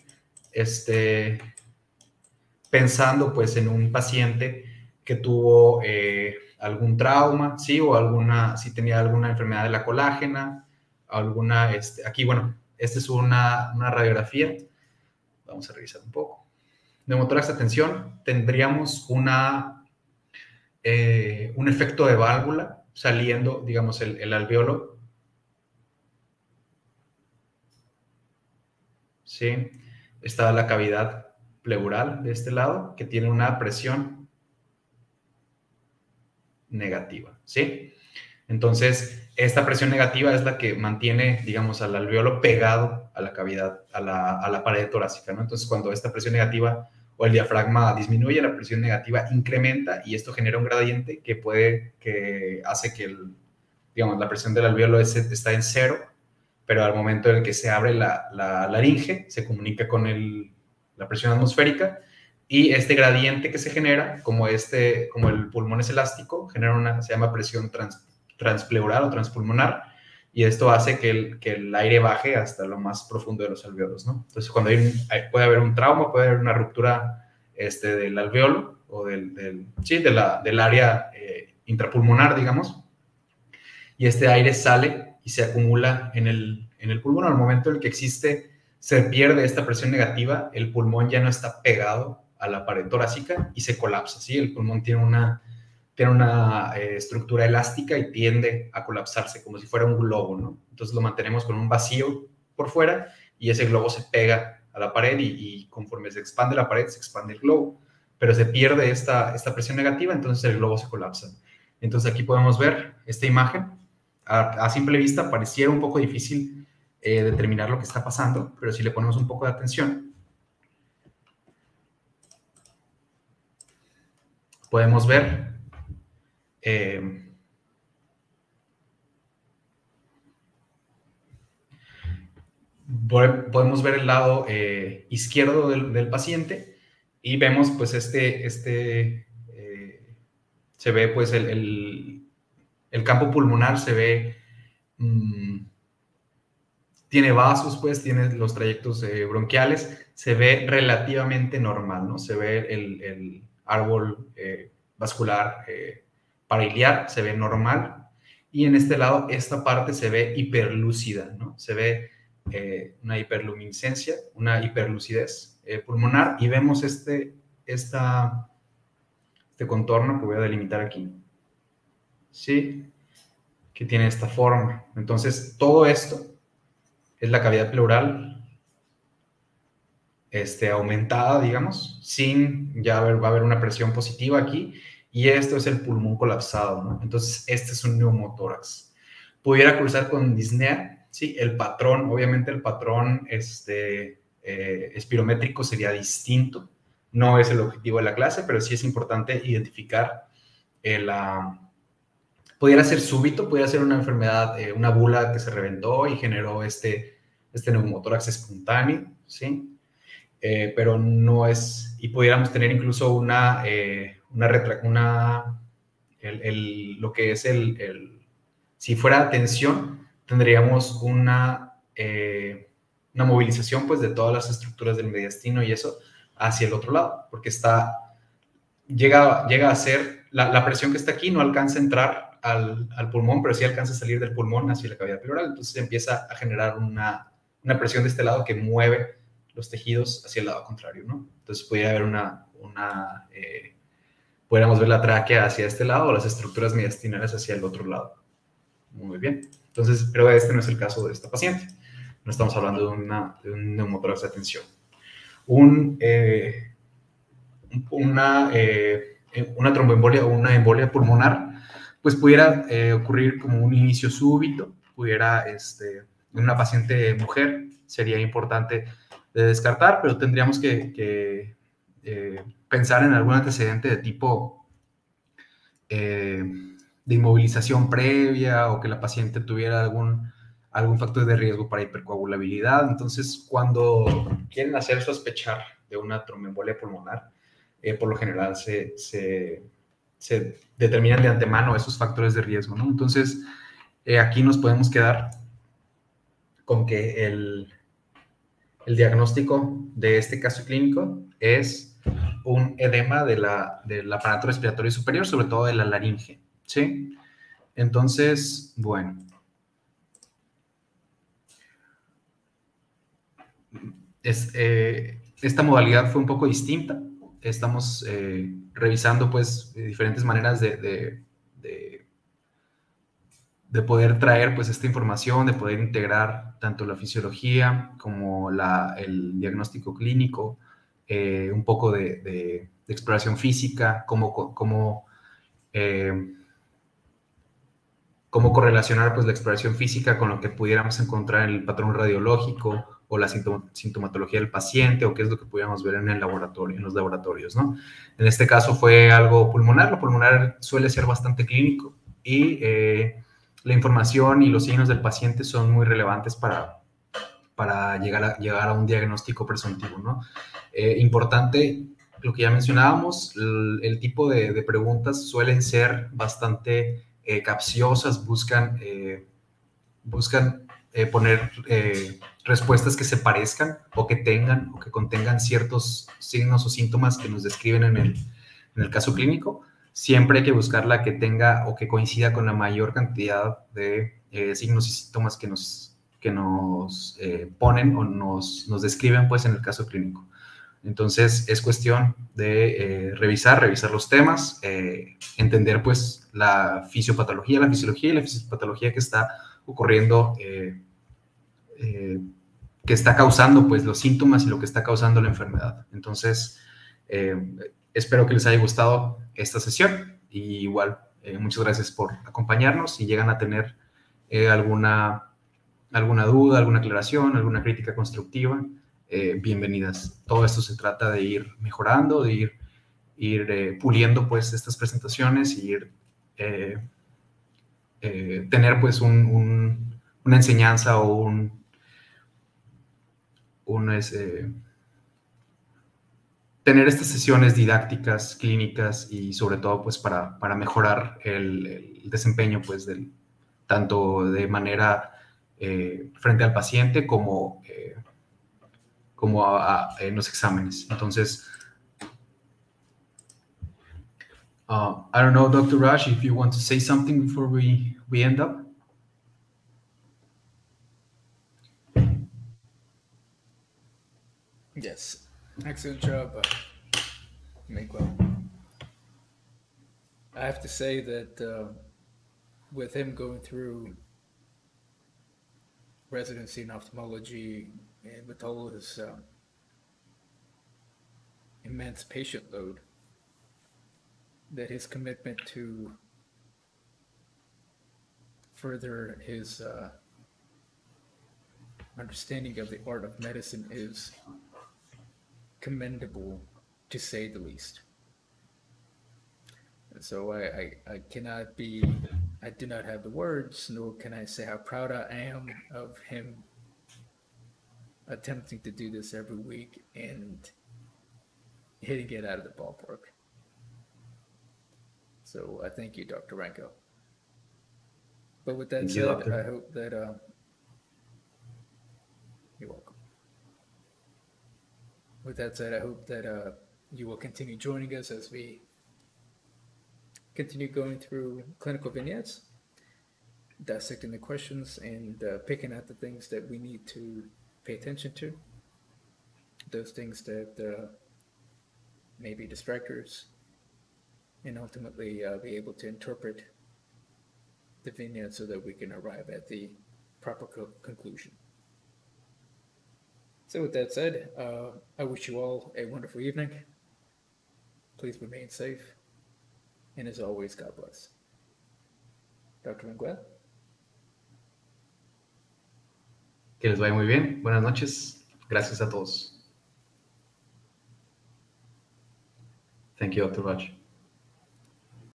pensando, pues, en un paciente que tuvo algún trauma, ¿sí? O si tenía alguna enfermedad de la colágena, aquí, bueno, esta es una radiografía. Vamos a revisar un poco. Neumotórax a tensión, tendríamos un efecto de válvula saliendo, digamos, el alveolo, ¿sí? Está la cavidad pleural de este lado, que tiene una presión negativa, ¿sí? Entonces, esta presión negativa es la que mantiene, digamos, al alveolo pegado a la cavidad, a la pared torácica, ¿no? Entonces, cuando esta presión negativa o el diafragma disminuye, la presión negativa incrementa y esto genera un gradiente que hace que digamos, la presión del alveolo está en cero, pero al momento en el que se abre la laringe, se comunica con la presión atmosférica, y este gradiente que se genera, como el pulmón es elástico, se llama presión transpleural o transpulmonar, y esto hace que el aire baje hasta lo más profundo de los alveolos, ¿no? Entonces, cuando puede haber un trauma, puede haber una ruptura del alveolo o del área intrapulmonar, digamos, y este aire sale y se acumula en el pulmón. Al momento en el que se pierde esta presión negativa, el pulmón ya no está pegado a la pared torácica y se colapsa, ¿sí? El pulmón tiene una estructura elástica y tiende a colapsarse como si fuera un globo, ¿no? Entonces lo mantenemos con un vacío por fuera y ese globo se pega a la pared y conforme se expande la pared, se expande el globo, pero se pierde esta presión negativa, entonces el globo se colapsa. Entonces aquí podemos ver esta imagen. A simple vista pareciera un poco difícil determinar lo que está pasando, pero si le ponemos un poco de atención, podemos ver podemos ver el lado izquierdo del paciente y vemos pues se ve pues el campo pulmonar, se ve, tiene vasos, pues tiene los trayectos bronquiales, se ve relativamente normal, ¿no? Se ve el árbol vascular parailiar, se ve normal, y en este lado esta parte se ve hiperlúcida, ¿no? Se ve una hiperluminiscencia, una hiperlucidez pulmonar, y vemos este contorno que voy a delimitar aquí, ¿sí? Que tiene esta forma. Entonces, todo esto es la cavidad pleural aumentada, digamos, sin ya va a haber una presión positiva aquí, y esto es el pulmón colapsado, ¿no? Entonces, este es un neumotórax. Pudiera cruzar con disnea, ¿sí? El patrón, obviamente el patrón espirométrico sería distinto. No es el objetivo de la clase, pero sí es importante identificar pudiera ser súbito, pudiera ser una enfermedad, una bula que se reventó y generó este neumotórax espontáneo, ¿sí? Pero no es, y pudiéramos tener incluso lo que es si fuera tensión, tendríamos una movilización pues de todas las estructuras del mediastino y eso hacia el otro lado, porque llega a ser, la presión que está aquí no alcanza a entrar al pulmón, pero sí alcanza a salir del pulmón hacia la cavidad pleural, entonces empieza a generar una presión de este lado que mueve los tejidos hacia el lado contrario, ¿no? Entonces pudiera haber pudiéramos ver la tráquea hacia este lado o las estructuras mediastinales hacia el otro lado. Muy bien. Entonces, pero este no es el caso de esta paciente. No estamos hablando de un neumotórax de tensión. Una tromboembolia o una embolia pulmonar, pues pudiera ocurrir como un inicio súbito, pudiera, en una paciente mujer, sería importante de descartar, pero tendríamos que pensar en algún antecedente de tipo de inmovilización previa o que la paciente tuviera algún factor de riesgo para hipercoagulabilidad. Entonces, cuando quieren hacer sospechar de una tromboembolia pulmonar, por lo general se determinan de antemano esos factores de riesgo, ¿no? Entonces, aquí nos podemos quedar con que el diagnóstico de este caso clínico es un edema del aparato respiratorio superior, sobre todo de la laringe, ¿sí? Entonces, bueno. Esta modalidad fue un poco distinta. Estamos revisando, pues, diferentes maneras de poder traer, pues, esta información, de poder integrar tanto la fisiología como el diagnóstico clínico, un poco de exploración física, cómo correlacionar, pues, la exploración física con lo que pudiéramos encontrar en el patrón radiológico o la sintomatología del paciente, o qué es lo que pudiéramos ver en los laboratorios, ¿no? En este caso fue algo pulmonar. Lo pulmonar suele ser bastante clínico y la información y los signos del paciente son muy relevantes para llegar a un diagnóstico presuntivo, ¿no? Importante, lo que ya mencionábamos, el tipo de preguntas suelen ser bastante capciosas, buscan poner respuestas que se parezcan o que contengan ciertos signos o síntomas que nos describen en el caso clínico. Siempre hay que buscar la que tenga o que coincida con la mayor cantidad de signos y síntomas que nos ponen o nos describen, pues, en el caso clínico. Entonces es cuestión de revisar los temas, entender pues la fisiopatología y la fisiopatología que está ocurriendo, que está causando pues los síntomas y lo que está causando la enfermedad. Entonces espero que les haya gustado esta sesión y igual muchas gracias por acompañarnos. Si llegan a tener alguna duda, alguna aclaración, alguna crítica constructiva, bienvenidas. Todo esto se trata de ir mejorando, de ir puliendo pues estas presentaciones y ir tener pues una enseñanza o tener estas sesiones didácticas, clínicas y sobre todo pues para mejorar el desempeño pues tanto de manera frente al paciente como en los exámenes. Entonces, I don't know, Dr. Raj, if you want to say something before we end up. Yes, excellent job, Miguel. I have to say that with him going through residency in ophthalmology and with all his immense patient load, that his commitment to further his understanding of the art of medicine is commendable, to say the least. So I cannot be, I do not have the words, nor can I say how proud I am of him attempting to do this every week and hitting it out of the ballpark. So I thank you, Dr. Ranko. But with that said, I hope that you're welcome. With that said, I hope that you will continue joining us as we continue going through clinical vignettes, dissecting the questions, and picking out the things that we need to pay attention to, those things that may be distractors, and ultimately be able to interpret the vignette so that we can arrive at the proper conclusion. So with that said, I wish you all a wonderful evening. Please remain safe. And as always, God bless. Dr. Miguel. Que les vaya muy bien. Buenas noches. Gracias a todos. Thank you, Dr. Raj.